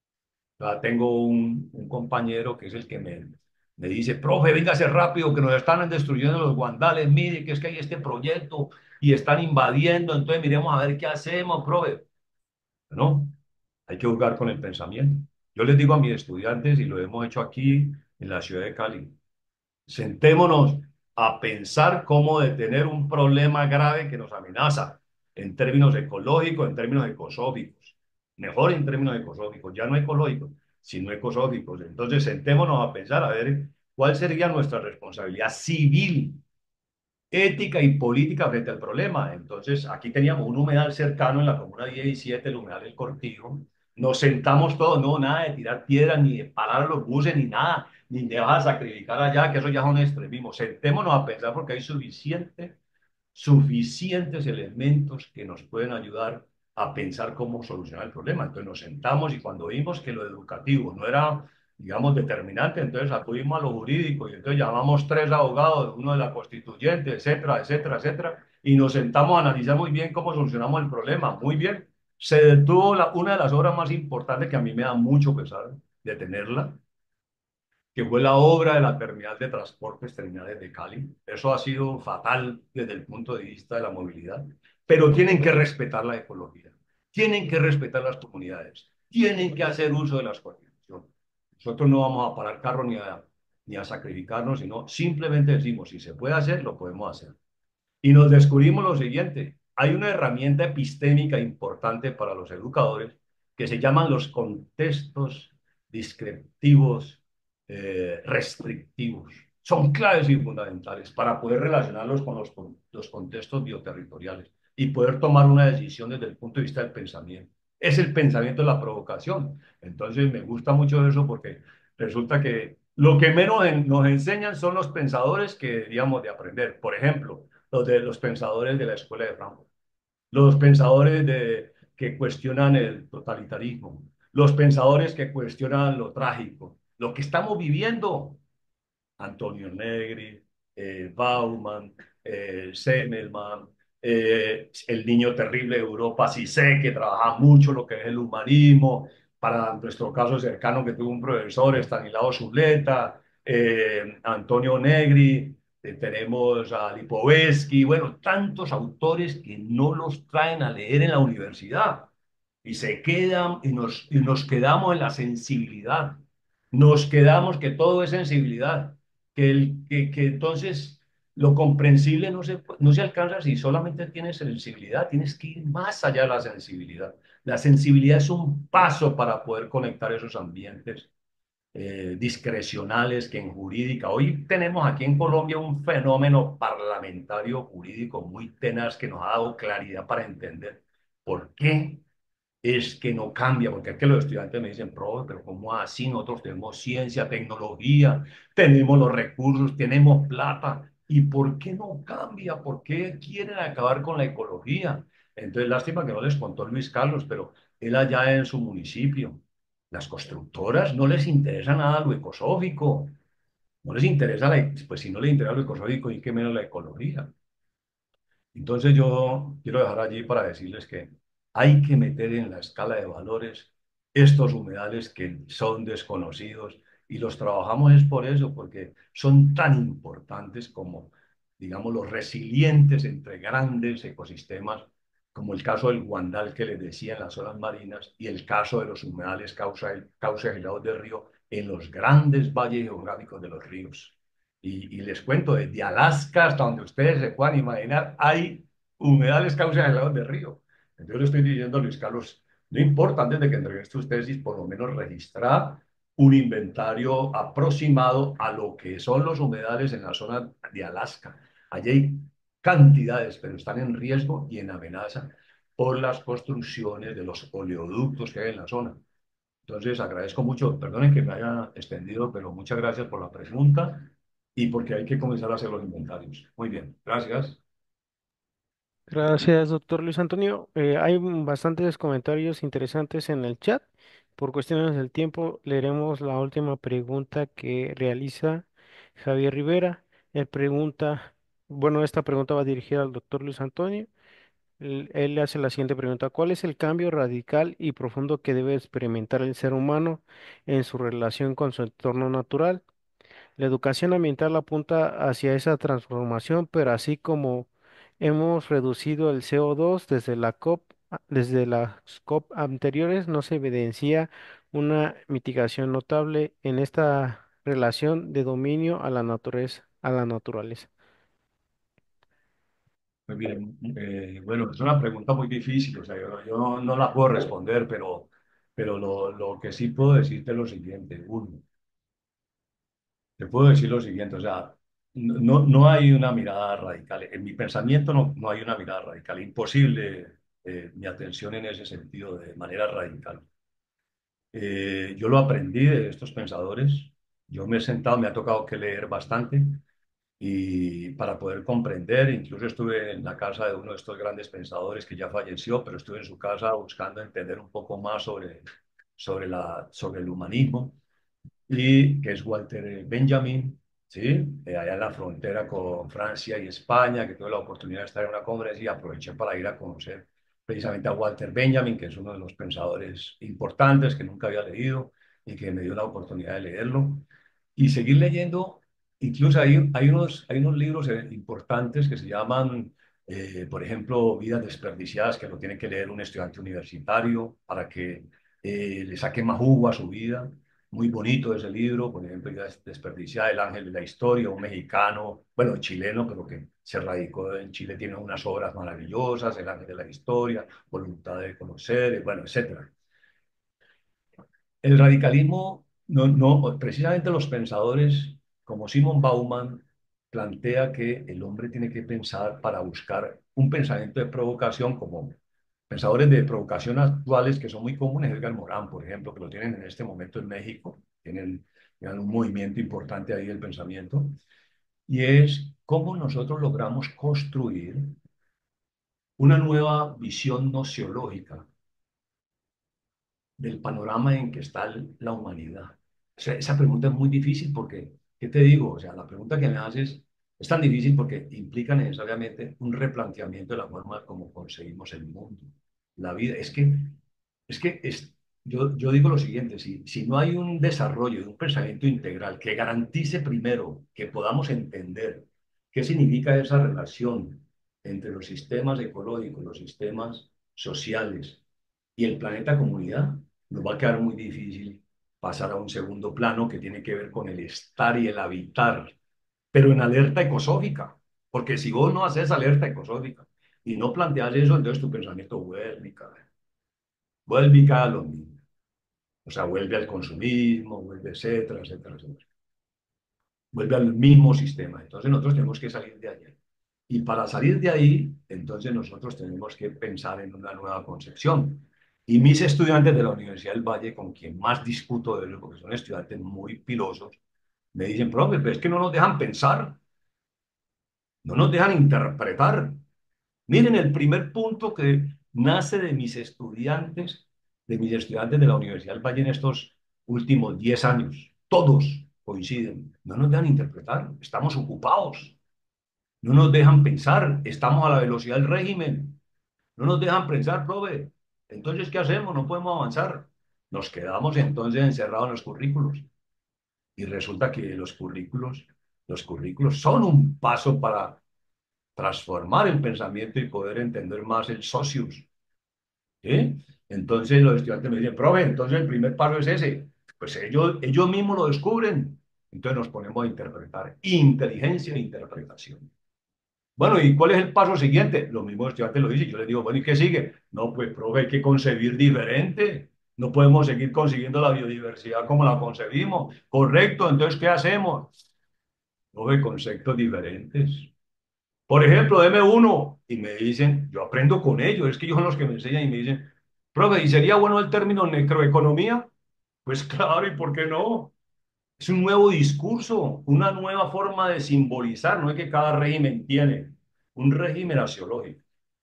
Ya tengo un, un compañero que es el que me, me dice, profe, véngase rápido, que nos están destruyendo los guandales, mire que es que hay este proyecto y están invadiendo, entonces miremos a ver qué hacemos, profe. No, hay que jugar con el pensamiento. Yo les digo a mis estudiantes, y lo hemos hecho aquí en la ciudad de Cali, sentémonos a pensar cómo detener un problema grave que nos amenaza en términos ecológicos, en términos ecosóficos. Mejor en términos ecosóficos, ya no ecológicos, sino ecosóficos. Entonces, sentémonos a pensar a ver cuál sería nuestra responsabilidad civil, ética y política frente al problema. Entonces, aquí teníamos un humedal cercano en la comuna diecisiete, el humedal del Cortijo. Nos sentamos todos, no, nada de tirar piedras, ni de parar a los buses, ni nada, ni de vas a sacrificar allá, que eso ya son extremismos. Sentémonos a pensar porque hay suficiente suficientes elementos que nos pueden ayudar a pensar cómo solucionar el problema. Entonces nos sentamos y cuando vimos que lo educativo no era, digamos, determinante, entonces acudimos a lo jurídico y entonces llamamos tres abogados, uno de la constituyente, etcétera, etcétera, etcétera, y nos sentamos a analizar muy bien cómo solucionamos el problema. Muy bien. Se detuvo la, una de las obras más importantes que a mí me da mucho pesar detenerla, que fue la obra de la terminal de transportes terminales de Cali. Eso ha sido fatal desde el punto de vista de la movilidad, pero tienen que respetar la ecología, tienen que respetar las comunidades, tienen que hacer uso de las coordinaciones. Nosotros no vamos a parar carro ni a, ni a sacrificarnos, sino simplemente decimos, si se puede hacer, lo podemos hacer. Y nos descubrimos lo siguiente, hay una herramienta epistémica importante para los educadores que se llaman los contextos descriptivos eh, restrictivos. Son claves y fundamentales para poder relacionarlos con los, con los contextos bioterritoriales y poder tomar una decisión desde el punto de vista del pensamiento. Es el pensamiento de la provocación. Entonces me gusta mucho eso porque resulta que lo que menos en, nos enseñan son los pensadores que deberíamos de aprender. Por ejemplo, los de los pensadores de la Escuela de Frankfurt, los pensadores de, que cuestionan el totalitarismo, los pensadores que cuestionan lo trágico, lo que estamos viviendo. Antonio Negri, eh, Bauman, eh, Semmelman, eh, el niño terrible de Europa, sí sé que trabaja mucho lo que es el humanismo, para nuestro caso cercano que tuvo un profesor, Stanislao Zuleta, eh, Antonio Negri, eh, tenemos a Lipovetsky, bueno, tantos autores que no los traen a leer en la universidad y se quedan y nos, y nos quedamos en la sensibilidad, nos quedamos que todo es sensibilidad que, el, que, que entonces lo comprensible no se, no se alcanza si solamente tienes sensibilidad, tienes que ir más allá de la sensibilidad. La sensibilidad es un paso para poder conectar esos ambientes eh, discrecionales que en jurídica. Hoy tenemos aquí en Colombia un fenómeno parlamentario jurídico muy tenaz que nos ha dado claridad para entender por qué es que no cambia, porque es que los estudiantes me dicen, profe, pero ¿cómo así? Nosotros tenemos ciencia, tecnología, tenemos los recursos, tenemos plata, ¿y por qué no cambia? ¿Por qué quieren acabar con la ecología? Entonces, lástima que no les contó Luis Carlos, pero él allá en su municipio, las constructoras no les interesa nada lo ecosófico, no les interesa, la, pues si no les interesa lo ecosófico, ¿y qué menos la ecología? Entonces yo quiero dejar allí para decirles que hay que meter en la escala de valores estos humedales que son desconocidos y los trabajamos es por eso, porque son tan importantes como, digamos, los resilientes entre grandes ecosistemas, como el caso del guandal que les decía en las zonas marinas y el caso de los humedales causa, causa aislados de río en los grandes valles geográficos de los ríos. Y, y les cuento, desde Alaska hasta donde ustedes se puedan imaginar, hay humedales causa de lados de río. Entonces le estoy diciendo a Luis Carlos, no importa, antes de que entregues tus tesis, por lo menos registrar un inventario aproximado a lo que son los humedales en la zona de Alaska. Allí hay cantidades, pero están en riesgo y en amenaza por las construcciones de los oleoductos que hay en la zona. Entonces, agradezco mucho, perdonen que me haya extendido, pero muchas gracias por la pregunta y porque hay que comenzar a hacer los inventarios. Muy bien, gracias. Gracias, doctor Luis Antonio. Eh, hay mm, bastantes comentarios interesantes en el chat. Por cuestiones del tiempo, leeremos la última pregunta que realiza Javier Rivera. Él pregunta, bueno, esta pregunta va dirigida al doctor Luis Antonio. Él, él le hace la siguiente pregunta: ¿cuál es el cambio radical y profundo que debe experimentar el ser humano en su relación con su entorno natural? La educación ambiental apunta hacia esa transformación, pero así como hemos reducido el C O dos desde la COP, a- desde las COP anteriores, no se evidencia una mitigación notable en esta relación de dominio a la naturaleza, a la naturaleza. Pues bien, eh, bueno, es una pregunta muy difícil, o sea, yo, yo no, no la puedo responder, pero, pero lo, lo que sí puedo decirte es lo siguiente. Uno, te puedo decir lo siguiente, o sea, no, no hay una mirada radical. En mi pensamiento no, no hay una mirada radical. Imposible eh, mi atención en ese sentido de manera radical. Eh, yo lo aprendí de estos pensadores. Yo me he sentado, me ha tocado que leer bastante y para poder comprender, incluso estuve en la casa de uno de estos grandes pensadores que ya falleció, pero estuve en su casa buscando entender un poco más sobre, sobre, la, sobre el humanismo y que es Walter Benjamin, ¿sí? Eh, allá en la frontera con Francia y España, que tuve la oportunidad de estar en una conferencia y aproveché para ir a conocer precisamente a Walter Benjamin, que es uno de los pensadores importantes que nunca había leído y que me dio la oportunidad de leerlo. Y seguir leyendo, incluso hay, hay, unos, hay unos libros eh, importantes que se llaman, eh, por ejemplo, Vidas desperdiciadas, que lo tiene que leer un estudiante universitario para que eh, le saque más jugo a su vida. Muy bonito ese libro, por ejemplo, ya desperdiciada, El Ángel de la Historia, un mexicano, bueno, chileno, pero que se radicó en Chile, tiene unas obras maravillosas, El Ángel de la Historia, Voluntad de Conocer, bueno, etcétera. El radicalismo, no, no, precisamente los pensadores como Simon Bauman plantea que el hombre tiene que pensar para buscar un pensamiento de provocación como pensadores de provocación actuales que son muy comunes, Edgar Morán, por ejemplo, que lo tienen en este momento en México, tienen, tienen un movimiento importante ahí del pensamiento, y es cómo nosotros logramos construir una nueva visión nociológica del panorama en que está el- la humanidad. O sea, esa pregunta es muy difícil porque, ¿qué te digo? O sea, la pregunta que me haces es tan difícil porque implica necesariamente un replanteamiento de la forma como concebimos el mundo, la vida. Es que, es que es, yo, yo digo lo siguiente, si, si no hay un desarrollo de un pensamiento integral que garantice primero que podamos entender qué significa esa relación entre los sistemas ecológicos, los sistemas sociales y el planeta comunidad, nos va a quedar muy difícil pasar a un segundo plano que tiene que ver con el estar y el habitar, pero en alerta ecosófica, porque si vos no haces alerta ecosófica y no planteas eso, entonces tu pensamiento vuelve y cae, vuelve y cae a lo mismo. O sea, vuelve al consumismo, vuelve, etcétera, etcétera, etcétera. Vuelve al mismo sistema. Entonces nosotros tenemos que salir de allí. Y para salir de ahí, entonces nosotros tenemos que pensar en una nueva concepción. Y mis estudiantes de la Universidad del Valle, con quien más discuto de ellos, porque son estudiantes muy pilosos, me dicen, profe, pero es que no nos dejan pensar, no nos dejan interpretar. Miren, el primer punto que nace de mis estudiantes, de mis estudiantes de la Universidad del Valle en estos últimos diez años, todos coinciden, no nos dejan interpretar, estamos ocupados. No nos dejan pensar, estamos a la velocidad del régimen. No nos dejan pensar, profe. Entonces, ¿qué hacemos? No podemos avanzar. Nos quedamos entonces encerrados en los currículos. Y resulta que los currículos, los currículos son un paso para transformar el pensamiento y poder entender más el socius. ¿Sí? Entonces los estudiantes me dicen, profe, entonces el primer paso es ese. Pues ellos, ellos mismos lo descubren. Entonces nos ponemos a interpretar. Inteligencia e interpretación. Bueno, ¿y cuál es el paso siguiente? Lo mismo estudiante lo dice, yo les digo, bueno, ¿y qué sigue? No, pues, profe, hay que concebir diferente. No podemos seguir consiguiendo la biodiversidad como la concebimos. Correcto, entonces, ¿qué hacemos? Profe, conceptos diferentes. Por ejemplo, deme uno. Y me dicen, yo aprendo con ellos, es que ellos son los que me enseñan y me dicen, profe, ¿y sería bueno el término necroeconomía? Pues claro, ¿y por qué no? Es un nuevo discurso, una nueva forma de simbolizar, no es que cada régimen tiene un régimen axiológico,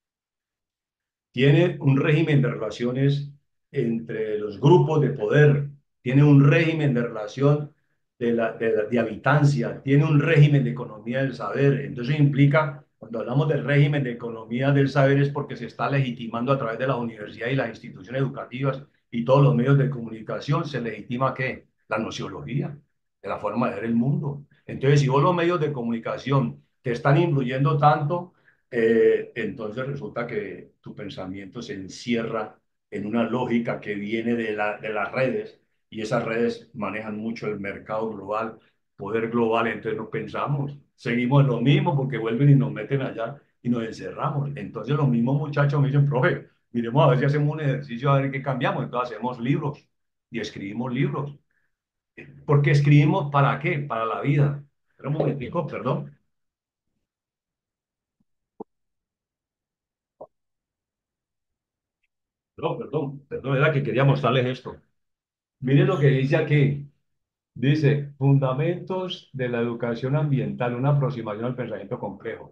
tiene un régimen de relaciones entre los grupos de poder, tiene un régimen de relación de, la, de, la- de habitancia, tiene un régimen de economía del saber. Entonces implica, cuando hablamos del régimen de economía del saber es porque se está legitimando a través de la universidad y las instituciones educativas y todos los medios de comunicación, se legitima ¿qué? La nociología, de la forma de ver el mundo. Entonces, si vos los medios de comunicación te están influyendo tanto, eh, entonces resulta que tu pensamiento se encierra en una lógica que viene de, la, de las redes y esas redes manejan mucho el mercado global, poder global, entonces no pensamos, seguimos en lo mismo porque vuelven y nos meten allá y nos encerramos. Entonces los mismos muchachos me dicen, profe, miremos a ver si hacemos un ejercicio, a ver qué cambiamos. Entonces hacemos libros y escribimos libros. ¿Por qué escribimos? ¿Para qué? Para la vida. Espera un momentico, perdón. No, perdón, perdón, era que quería mostrarles esto. Miren lo que dice aquí. Dice, fundamentos de la educación ambiental, una aproximación al pensamiento complejo.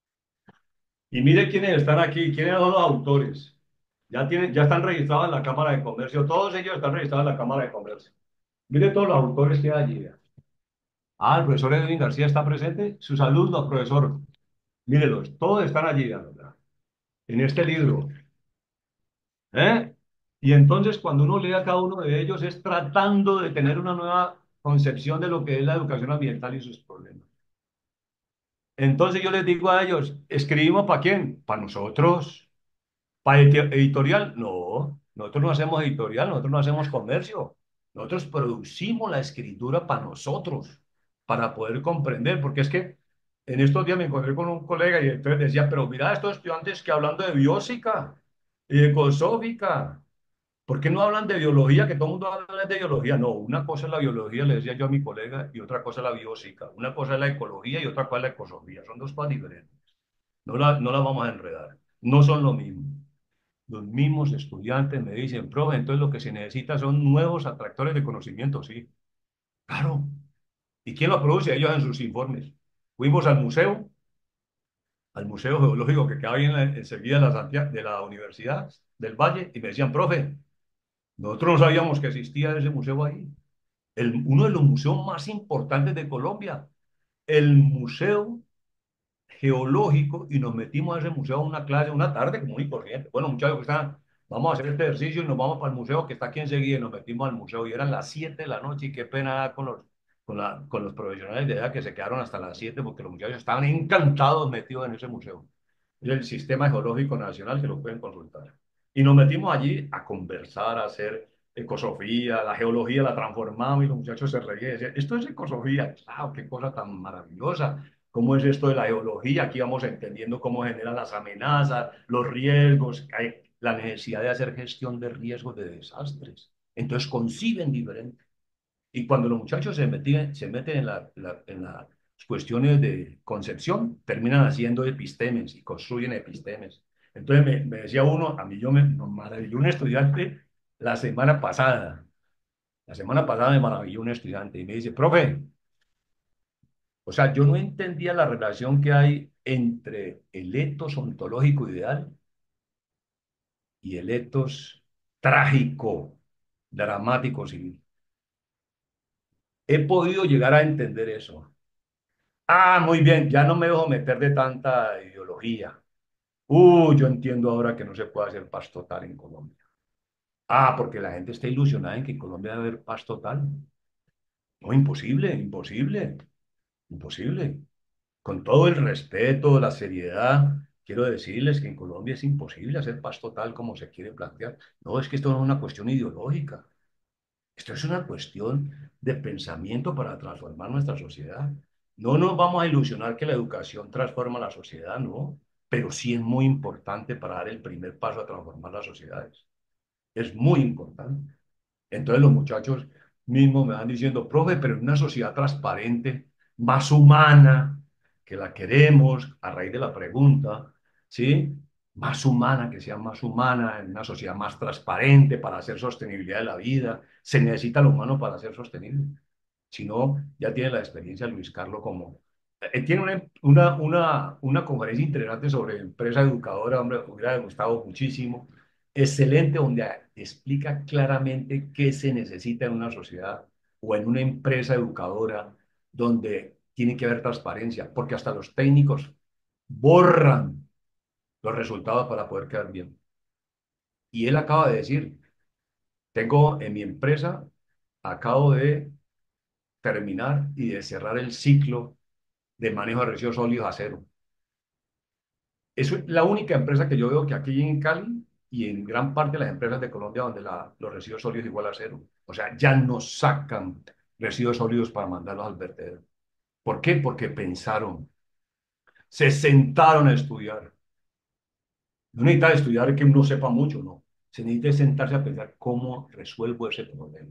Y mire quiénes están aquí, quiénes son los autores. Ya, tienen, ya están registrados en la Cámara de Comercio, todos ellos están registrados en la Cámara de Comercio. Mire todos los autores que hay allí. Ah, el profesor Edwin García está presente, sus alumnos, profesor. Mírelos, todos están allí, ¿verdad? En este libro. ¿Eh? Y entonces cuando uno lee a cada uno de ellos es tratando de tener una nueva concepción de lo que es la educación ambiental y sus problemas. Entonces yo les digo a ellos, ¿escribimos para quién? Para nosotros. ¿Para editorial? No, nosotros no hacemos editorial, nosotros no hacemos comercio. Nosotros producimos la escritura para nosotros, para poder comprender, porque es que en estos días me encontré con un colega y entonces decía, pero mira estos estudiantes que hablando de biósica y de ecosófica, ¿por qué no hablan de biología? Que todo el mundo habla de biología. No, una cosa es la biología, le decía yo a mi colega, y otra cosa es la biósica. Una cosa es la ecología y otra cosa es la ecosofía. Son dos cosas diferentes. No la, no las vamos a enredar. No son lo mismo. Los mismos estudiantes me dicen, profe, entonces lo que se necesita son nuevos atractores de conocimiento, sí. Claro. ¿Y quién lo produce? Ellos en sus informes. Fuimos al museo, al Museo Geológico que queda ahí en la- enseguida de la, Santia- de la Universidad del Valle, y me decían, profe, nosotros no sabíamos que existía ese museo ahí. El, uno de los museos más importantes de Colombia, el Museo Geológico, y nos metimos a ese museo a una clase, una tarde común y corriente. Bueno, muchachos, que están, vamos a hacer este ejercicio y nos vamos para el museo que está aquí enseguida, y nos metimos al museo y eran las siete de la noche y qué pena con los, con la, con los profesionales de edad que se quedaron hasta las siete porque los muchachos estaban encantados metidos en ese museo. Es el Sistema Geológico Nacional, que lo pueden consultar. Y nos metimos allí a conversar, a hacer ecosofía, la geología la transformamos y los muchachos se reían y decían, esto es ecosofía, claro, qué cosa tan maravillosa. ¿Cómo es esto de la geología? Aquí vamos entendiendo cómo generan las amenazas, los riesgos, hay la necesidad de hacer gestión de riesgos de desastres. Entonces conciben diferente. Y cuando los muchachos se meten, se meten en, la, la, en las cuestiones de concepción, terminan haciendo epistemes y construyen epistemes. Entonces me, me decía uno, a mí yo me, me maravilló un estudiante la semana pasada. La semana pasada me maravilló un estudiante y me dice, profe, o sea, yo no entendía la relación que hay entre el etos ontológico ideal y el etos trágico, dramático civil. He podido llegar a entender eso. Ah, muy bien, ya no me dejo meter de tanta ideología. Uh, yo entiendo ahora que no se puede hacer paz total en Colombia. Ah, porque la gente está ilusionada en que en Colombia va a haber paz total. No, imposible, imposible, imposible. Con todo el respeto, la seriedad, quiero decirles que en Colombia es imposible hacer paz total como se quiere plantear. No, es que esto no es una cuestión ideológica. Esto es una cuestión de pensamiento para transformar nuestra sociedad. No nos vamos a ilusionar que la educación transforma la sociedad, no, pero sí es muy importante para dar el primer paso a transformar las sociedades. Es muy importante. Entonces los muchachos mismos me van diciendo, profe, pero en una sociedad transparente, más humana, que la queremos a raíz de la pregunta, ¿sí? Más humana, que sea más humana, en una sociedad más transparente para hacer sostenibilidad de la vida. Se necesita lo humano para ser sostenible. Si no, ya tiene la experiencia Luis Carlos como... eh, tiene una, una, una, una conferencia interesante sobre empresa educadora, hombre, me hubiera gustado muchísimo. Excelente, donde explica claramente qué se necesita en una sociedad o en una empresa educadora donde tiene que haber transparencia, porque hasta los técnicos borran los resultados para poder quedar bien. Y él acaba de decir, tengo en mi empresa, acabo de terminar y de cerrar el ciclo de manejo de residuos sólidos a cero. Es la única empresa que yo veo que aquí en Cali y en gran parte de las empresas de Colombia donde la, los residuos sólidos igual a cero. O sea, ya no sacan residuos sólidos para mandarlos al vertedero. ¿Por qué? Porque pensaron, se sentaron a estudiar. No necesita estudiar que uno sepa mucho, no. Se necesita sentarse a pensar cómo resuelvo ese problema.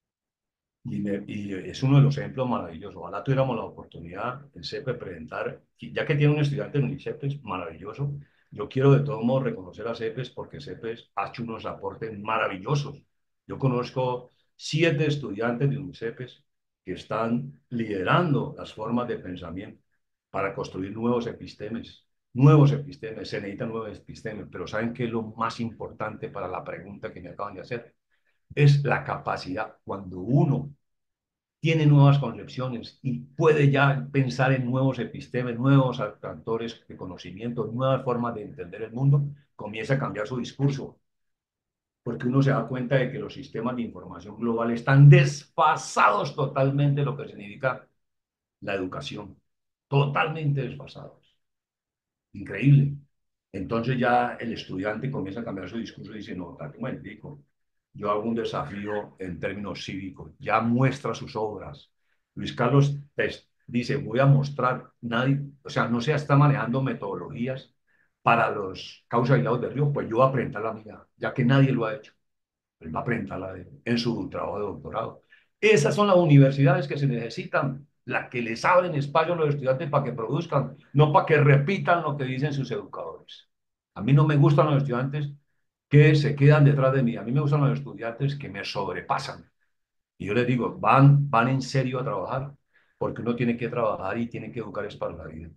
Y, me- y es uno de los ejemplos maravillosos. Ojalá tuviéramos la oportunidad en CEPE presentar, y ya que tiene un estudiante en UNICEPES, maravilloso. Yo quiero de todos modos reconocer a CEPES porque CEPES ha hecho unos aportes maravillosos. Yo conozco siete estudiantes de UNICEPES que están liderando las formas de pensamiento para construir nuevos epistemes. Nuevos epistemes, se necesitan nuevos epistemes, pero ¿saben qué es lo más importante para la pregunta que me acaban de hacer? Es la capacidad. Cuando uno tiene nuevas concepciones y puede ya pensar en nuevos epistemes, nuevos actores de conocimiento, nuevas formas de entender el mundo, comienza a cambiar su discurso, porque uno se da cuenta de que los sistemas de información global están desfasados totalmente de lo que significa la educación, totalmente desfasados. Increíble. Entonces ya el estudiante comienza a cambiar su discurso y dice, no, date un momentico, yo hago un desafío en términos cívicos, ya muestra sus obras. Luis Carlos Test dice, voy a mostrar, nadie, o sea, no se está manejando metodologías para los cauces aislados del río, pues yo voy a presentar la mía, ya que nadie lo ha hecho. Él va a presentarla de- en su trabajo de doctorado. Esas son las universidades que se necesitan, las que les abren espacio a los estudiantes para que produzcan, no para que repitan lo que dicen sus educadores. A mí no me gustan los estudiantes que se quedan detrás de mí, a mí me gustan los estudiantes que me sobrepasan. Y yo les digo, van, van en serio a trabajar, porque uno tiene que trabajar y tiene que educar es para la vida.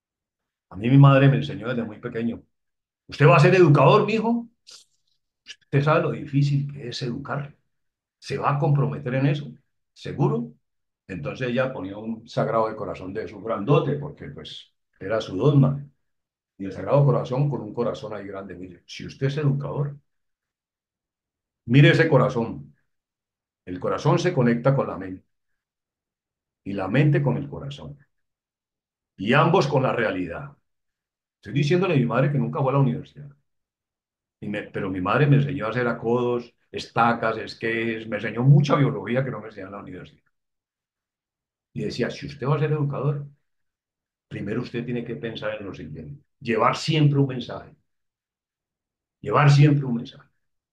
A mí mi madre me enseñó desde muy pequeño, ¿usted va a ser educador, mijo? Usted sabe lo difícil que es educar. ¿Se va a comprometer en eso? ¿Seguro? Entonces ella ponía un sagrado de corazón de su grandote, porque pues era su dogma. Y el sagrado corazón con un corazón ahí grande. Mire, si usted es educador, mire ese corazón. El corazón se conecta con la mente y la mente con el corazón. Y ambos con la realidad. Estoy diciéndole a mi madre que nunca fue a la universidad. Y me- pero mi madre me enseñó a hacer acodos, estacas, esquejes, me enseñó mucha biología que no me enseñó en la universidad. Y decía, si usted va a ser educador, primero usted tiene que pensar en lo siguiente, llevar siempre un mensaje, llevar siempre un mensaje,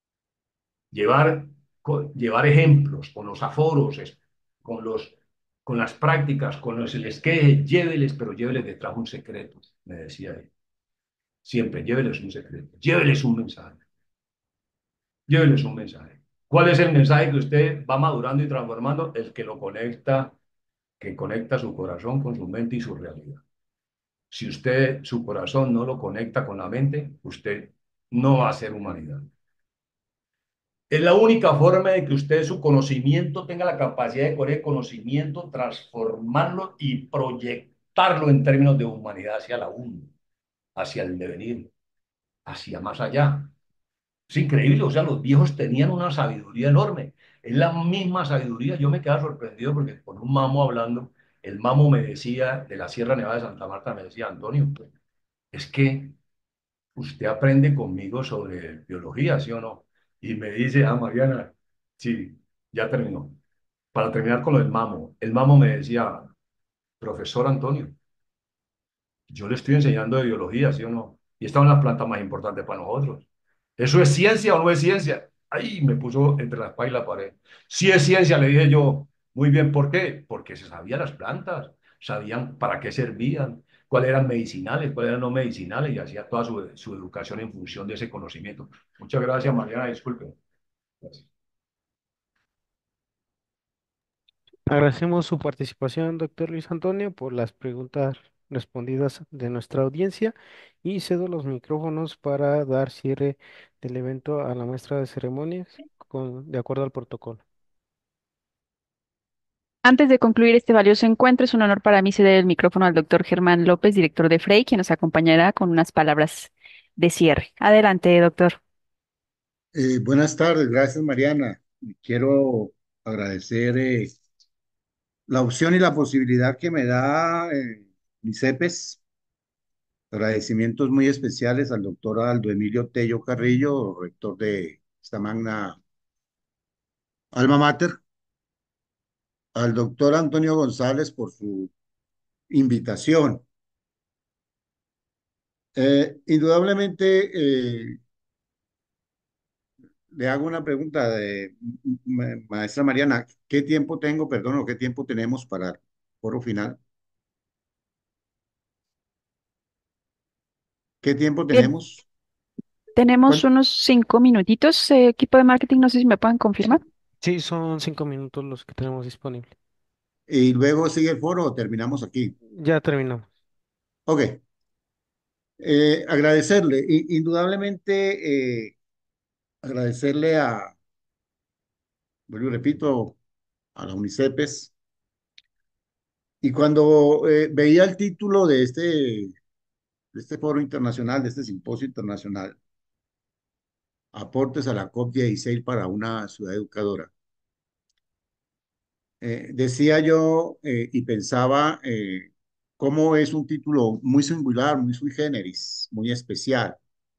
llevar, co- llevar ejemplos con los aforos, es- con los, con las prácticas, con los el esqueje, lléveles, pero lléveles detrás un secreto, me decía él. Siempre, lléveles un secreto, lléveles un mensaje, lléveles un mensaje. ¿Cuál es el mensaje que usted va madurando y transformando? El que lo conecta, que conecta su corazón con su mente y su realidad. Si usted, su corazón no lo conecta con la mente, usted no va a ser humanidad. Es la única forma de que usted, su conocimiento, tenga la capacidad de coger conocimiento, transformarlo y proyectarlo en términos de humanidad hacia la uno, hacia el devenir, hacia más allá. Es increíble, o sea, los viejos tenían una sabiduría enorme. Es la misma sabiduría. Yo me quedaba sorprendido porque con un mamo hablando, el mamo me decía, de la Sierra Nevada de Santa Marta, me decía, Antonio, es que usted aprende conmigo sobre biología, ¿sí o no? Y me dice, ah, Mariana, sí, ya terminó. Para terminar con lo del mamo, el mamo me decía, profesor Antonio, yo le estoy enseñando de biología, ¿sí o no? Y esta es la planta más importante para nosotros. ¿Eso es ciencia o no es ciencia? Ahí me puso entre la espalda y la pared. Sí es ciencia, le dije yo. Muy bien, ¿por qué? Porque se sabían las plantas, sabían para qué servían, cuáles eran medicinales, cuáles eran no medicinales, y hacía toda su, su educación en función de ese conocimiento. Muchas gracias, Mariana, disculpe. Gracias. Agradecemos su participación, doctor Luis Antonio, por las preguntas respondidas de nuestra audiencia y cedo los micrófonos para dar cierre del evento a la maestra de ceremonias con, de acuerdo al protocolo. Antes de concluir este valioso encuentro, es un honor para mí ceder el micrófono al doctor Germán López, director de Frey, quien nos acompañará con unas palabras de cierre. Adelante, doctor. Eh, buenas tardes, gracias Mariana. Quiero agradecer eh, la opción y la posibilidad que me da eh, MICEPES. Agradecimientos muy especiales al doctor Aldo Emilio Tello Carrillo, rector de esta magna alma mater, al doctor Antonio González por su invitación Eh, indudablemente, eh, le hago una pregunta de ma- maestra Mariana, ¿qué tiempo tengo, perdón, o qué tiempo tenemos para el foro final? ¿Qué tiempo Bien, tenemos? tenemos ¿Cuán- unos cinco minutitos. Eh, equipo de marketing, no sé si me pueden confirmar. Sí, son cinco minutos los que tenemos disponibles. ¿Y luego sigue el foro o terminamos aquí? Ya terminamos. Ok, eh, agradecerle, I- indudablemente, eh, agradecerle a, vuelvo y repito, a la UNICEPES. Y cuando eh, veía el título de este, de este foro internacional, de este simposio internacional, aportes a la COP dieciséis para una ciudad educadora, eh, decía yo eh, y pensaba eh, cómo es un título muy singular, muy sui generis, muy especial,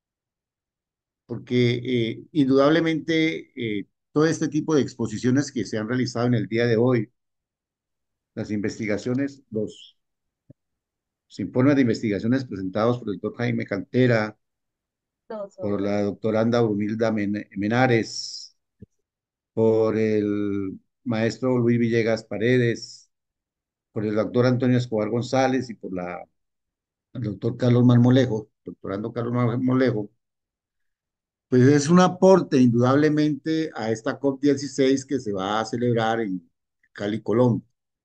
porque eh, indudablemente eh, todo este tipo de exposiciones que se han realizado en el día de hoy, las investigaciones, los informes de investigaciones presentados por el doctor Jaime Cantera, por la doctoranda Brunilda Men- Menares, por el maestro Luis Villegas Paredes, por el doctor Antonio Escobar González y por la, el doctor Carlos Marmolejo, doctorando Carlos Marmolejo, pues es un aporte indudablemente a esta COP dieciséis que se va a celebrar en Cali, Colombia.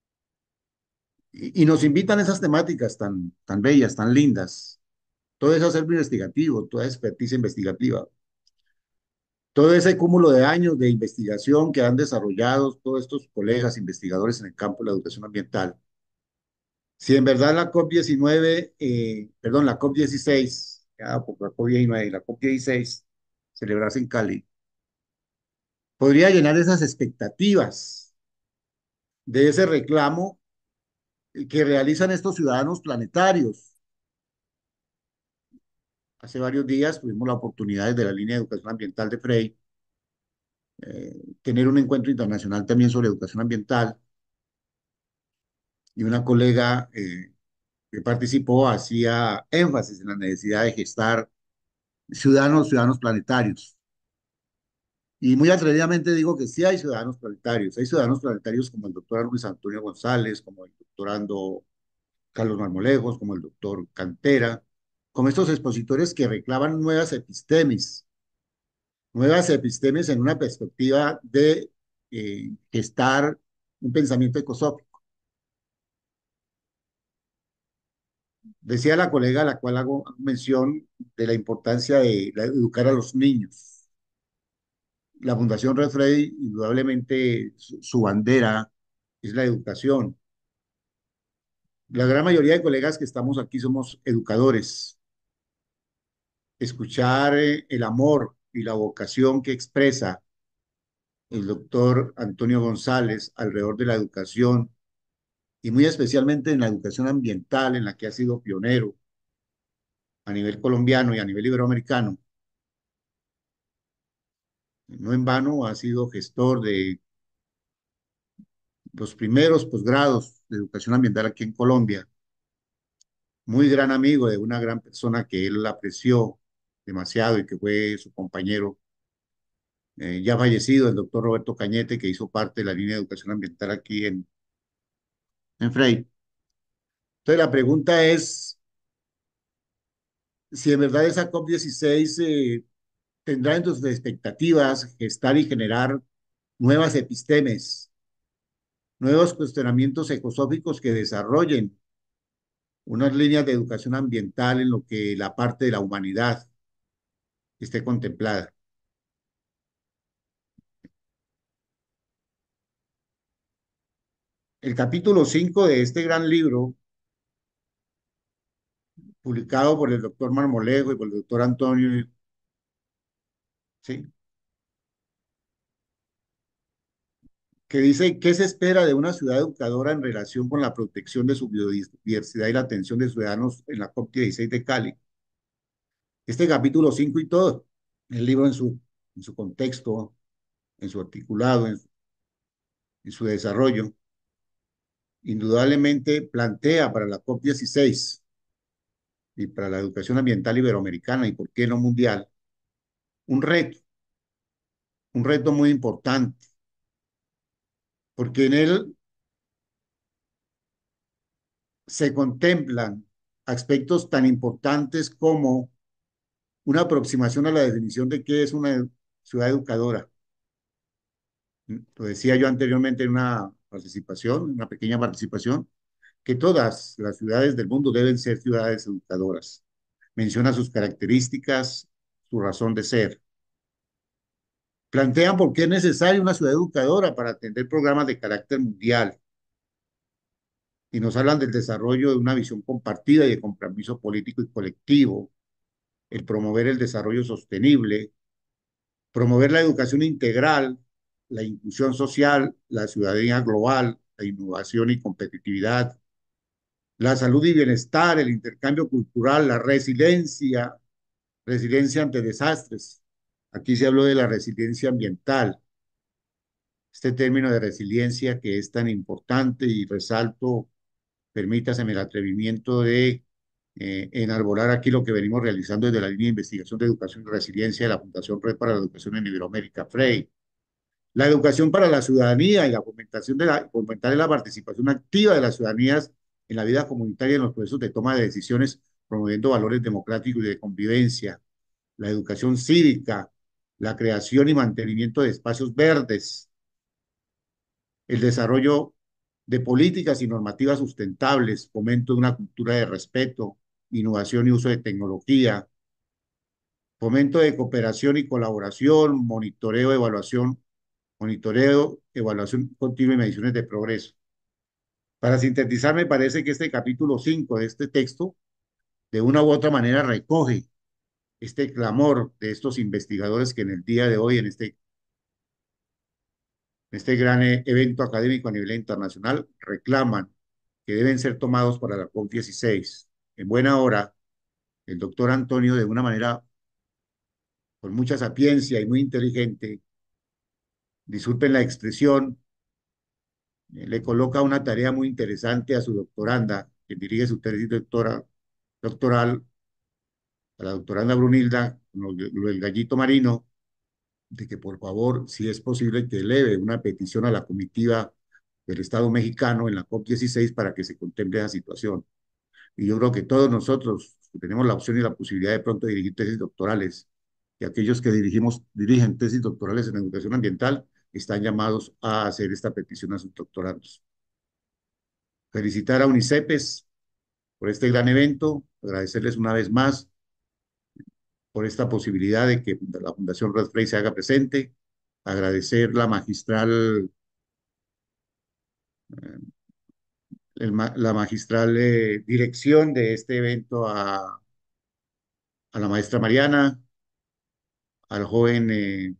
Y, y nos invitan esas temáticas tan, tan bellas, tan lindas, todo ese acervo investigativo, toda experticia investigativa, todo ese cúmulo de años de investigación que han desarrollado todos estos colegas investigadores en el campo de la educación ambiental. Si en verdad la COP diecinueve, eh, perdón, la COP dieciséis, ya por la COP diecinueve y la COP dieciséis, celebrarse en Cali, podría llenar esas expectativas de ese reclamo que realizan estos ciudadanos planetarios. Hace varios días tuvimos la oportunidad desde la línea de educación ambiental de Frey, eh, tener un encuentro internacional también sobre educación ambiental y una colega eh, que participó hacía énfasis en la necesidad de gestar ciudadanos, ciudadanos planetarios. Y muy atrevidamente digo que sí hay ciudadanos planetarios. Hay ciudadanos planetarios como el doctor Luis Antonio González, como el doctorando Carlos Marmolejos, como el doctor Cantera, como estos expositores que reclaman nuevas epistemis, nuevas epistemis en una perspectiva de eh, gestar un pensamiento ecosófico. Decía la colega a la cual hago mención de la importancia de la- educar a los niños. La Fundación Red Freddy, indudablemente, su, su bandera es la educación. La gran mayoría de colegas que estamos aquí somos educadores. Escuchar eh, el amor y la vocación que expresa el doctor Antonio González alrededor de la educación y muy especialmente en la educación ambiental en la que ha sido pionero a nivel colombiano y a nivel iberoamericano. No en vano ha sido gestor de los primeros posgrados de educación ambiental aquí en Colombia. Muy gran amigo de una gran persona que él apreció demasiado y que fue su compañero, eh, ya fallecido, el doctor Roberto Cañete, que hizo parte de la línea de educación ambiental aquí en, en Frey. Entonces la pregunta es si en verdad esa COP dieciséis eh, tendrá en sus expectativas gestar y generar nuevas epistemes, nuevos cuestionamientos ecosóficos que desarrollen unas líneas de educación ambiental en lo que la parte de la humanidad esté contemplada. El capítulo cinco de este gran libro, publicado por el doctor Marmolejo y por el doctor Antonio, ¿sí? Que dice qué se espera de una ciudad educadora en relación con la protección de su biodiversidad y la atención de ciudadanos en la COP dieciséis de Cali. Este capítulo cinco y todo, el libro en su, en su contexto, en su articulado, en su, en su desarrollo, indudablemente plantea para la COP dieciséis y para la educación ambiental iberoamericana y por qué no mundial, un reto, un reto muy importante, porque en él se contemplan aspectos tan importantes como una aproximación a la definición de qué es una ciudad educadora. Lo decía yo anteriormente en una participación, una pequeña participación, que todas las ciudades del mundo deben ser ciudades educadoras. Menciona sus características, su razón de ser. Plantean por qué es necesaria una ciudad educadora para atender programas de carácter mundial y nos hablan del desarrollo de una visión compartida y de compromiso político y colectivo, el promover el desarrollo sostenible, promover la educación integral, la inclusión social, la ciudadanía global, la innovación y competitividad, la salud y bienestar, el intercambio cultural, la resiliencia, resiliencia ante desastres. Aquí se habló de la resiliencia ambiental, este término de resiliencia que es tan importante y resalto, permítaseme el atrevimiento de eh, enarbolar aquí lo que venimos realizando desde la línea de investigación de educación y resiliencia de la Fundación Red para la Educación en Iberoamérica, FREI. La educación para la ciudadanía y la fomentación de la, fomentar la participación activa de las ciudadanías en la vida comunitaria y en los procesos de toma de decisiones, promoviendo valores democráticos y de convivencia. La educación cívica, la creación y mantenimiento de espacios verdes, el desarrollo de políticas y normativas sustentables, fomento de una cultura de respeto, innovación y uso de tecnología, fomento de cooperación y colaboración, monitoreo, evaluación, monitoreo, evaluación continua y mediciones de progreso. Para sintetizar, me parece que este capítulo cinco de este texto, de una u otra manera, recoge este clamor de estos investigadores que en el día de hoy, en este este gran eh, evento académico a nivel internacional, reclaman que deben ser tomados para la COP dieciséis. En buena hora, el doctor Antonio, de una manera con mucha sapiencia y muy inteligente, disculpen la expresión, eh, le coloca una tarea muy interesante a su doctoranda, que dirige su tesis doctora, doctoral, a la doctoranda Brunilda, lo, lo del gallito marino, de que por favor, si es posible, que eleve una petición a la comitiva del Estado mexicano en la COP dieciséis para que se contemple la situación. Y yo creo que todos nosotros que tenemos la opción y la posibilidad de pronto de dirigir tesis doctorales, y aquellos que dirigimos, dirigen tesis doctorales en educación ambiental, están llamados a hacer esta petición a sus doctorandos. Felicitar a UNICEPES por este gran evento, agradecerles una vez más por esta posibilidad de que la Fundación Red Frey se haga presente, agradecer la magistral, eh, el, la magistral eh, dirección de este evento a, a la maestra Mariana, al joven eh,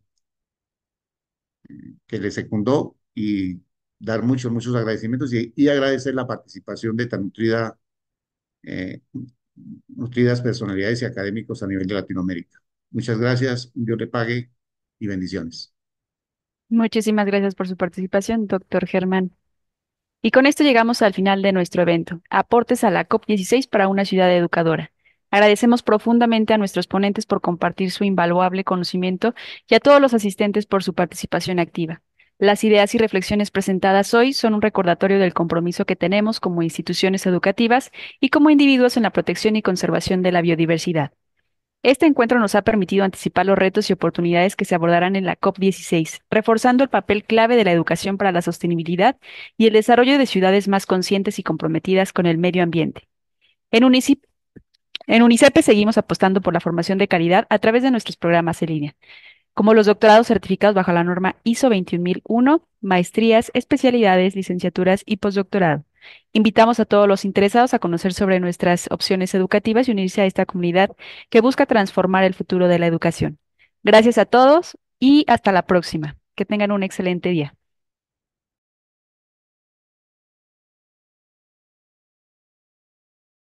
que le secundó y dar muchos, muchos agradecimientos y, y agradecer la participación de tan nutrida, eh, nutridas personalidades y académicos a nivel de Latinoamérica. Muchas gracias, Dios le pague y bendiciones. Muchísimas gracias por su participación, doctor Germán. Y con esto llegamos al final de nuestro evento, Aportes a la COP dieciséis para una ciudad educadora. Agradecemos profundamente a nuestros ponentes por compartir su invaluable conocimiento y a todos los asistentes por su participación activa. Las ideas y reflexiones presentadas hoy son un recordatorio del compromiso que tenemos como instituciones educativas y como individuos en la protección y conservación de la biodiversidad. Este encuentro nos ha permitido anticipar los retos y oportunidades que se abordarán en la COP dieciséis, reforzando el papel clave de la educación para la sostenibilidad y el desarrollo de ciudades más conscientes y comprometidas con el medio ambiente. En UNICIP, en UNICEPE seguimos apostando por la formación de calidad a través de nuestros programas en línea, como los doctorados certificados bajo la norma ISO veintiún mil uno, maestrías, especialidades, licenciaturas y postdoctorado. Invitamos a todos los interesados a conocer sobre nuestras opciones educativas y unirse a esta comunidad que busca transformar el futuro de la educación. Gracias a todos y hasta la próxima. Que tengan un excelente día.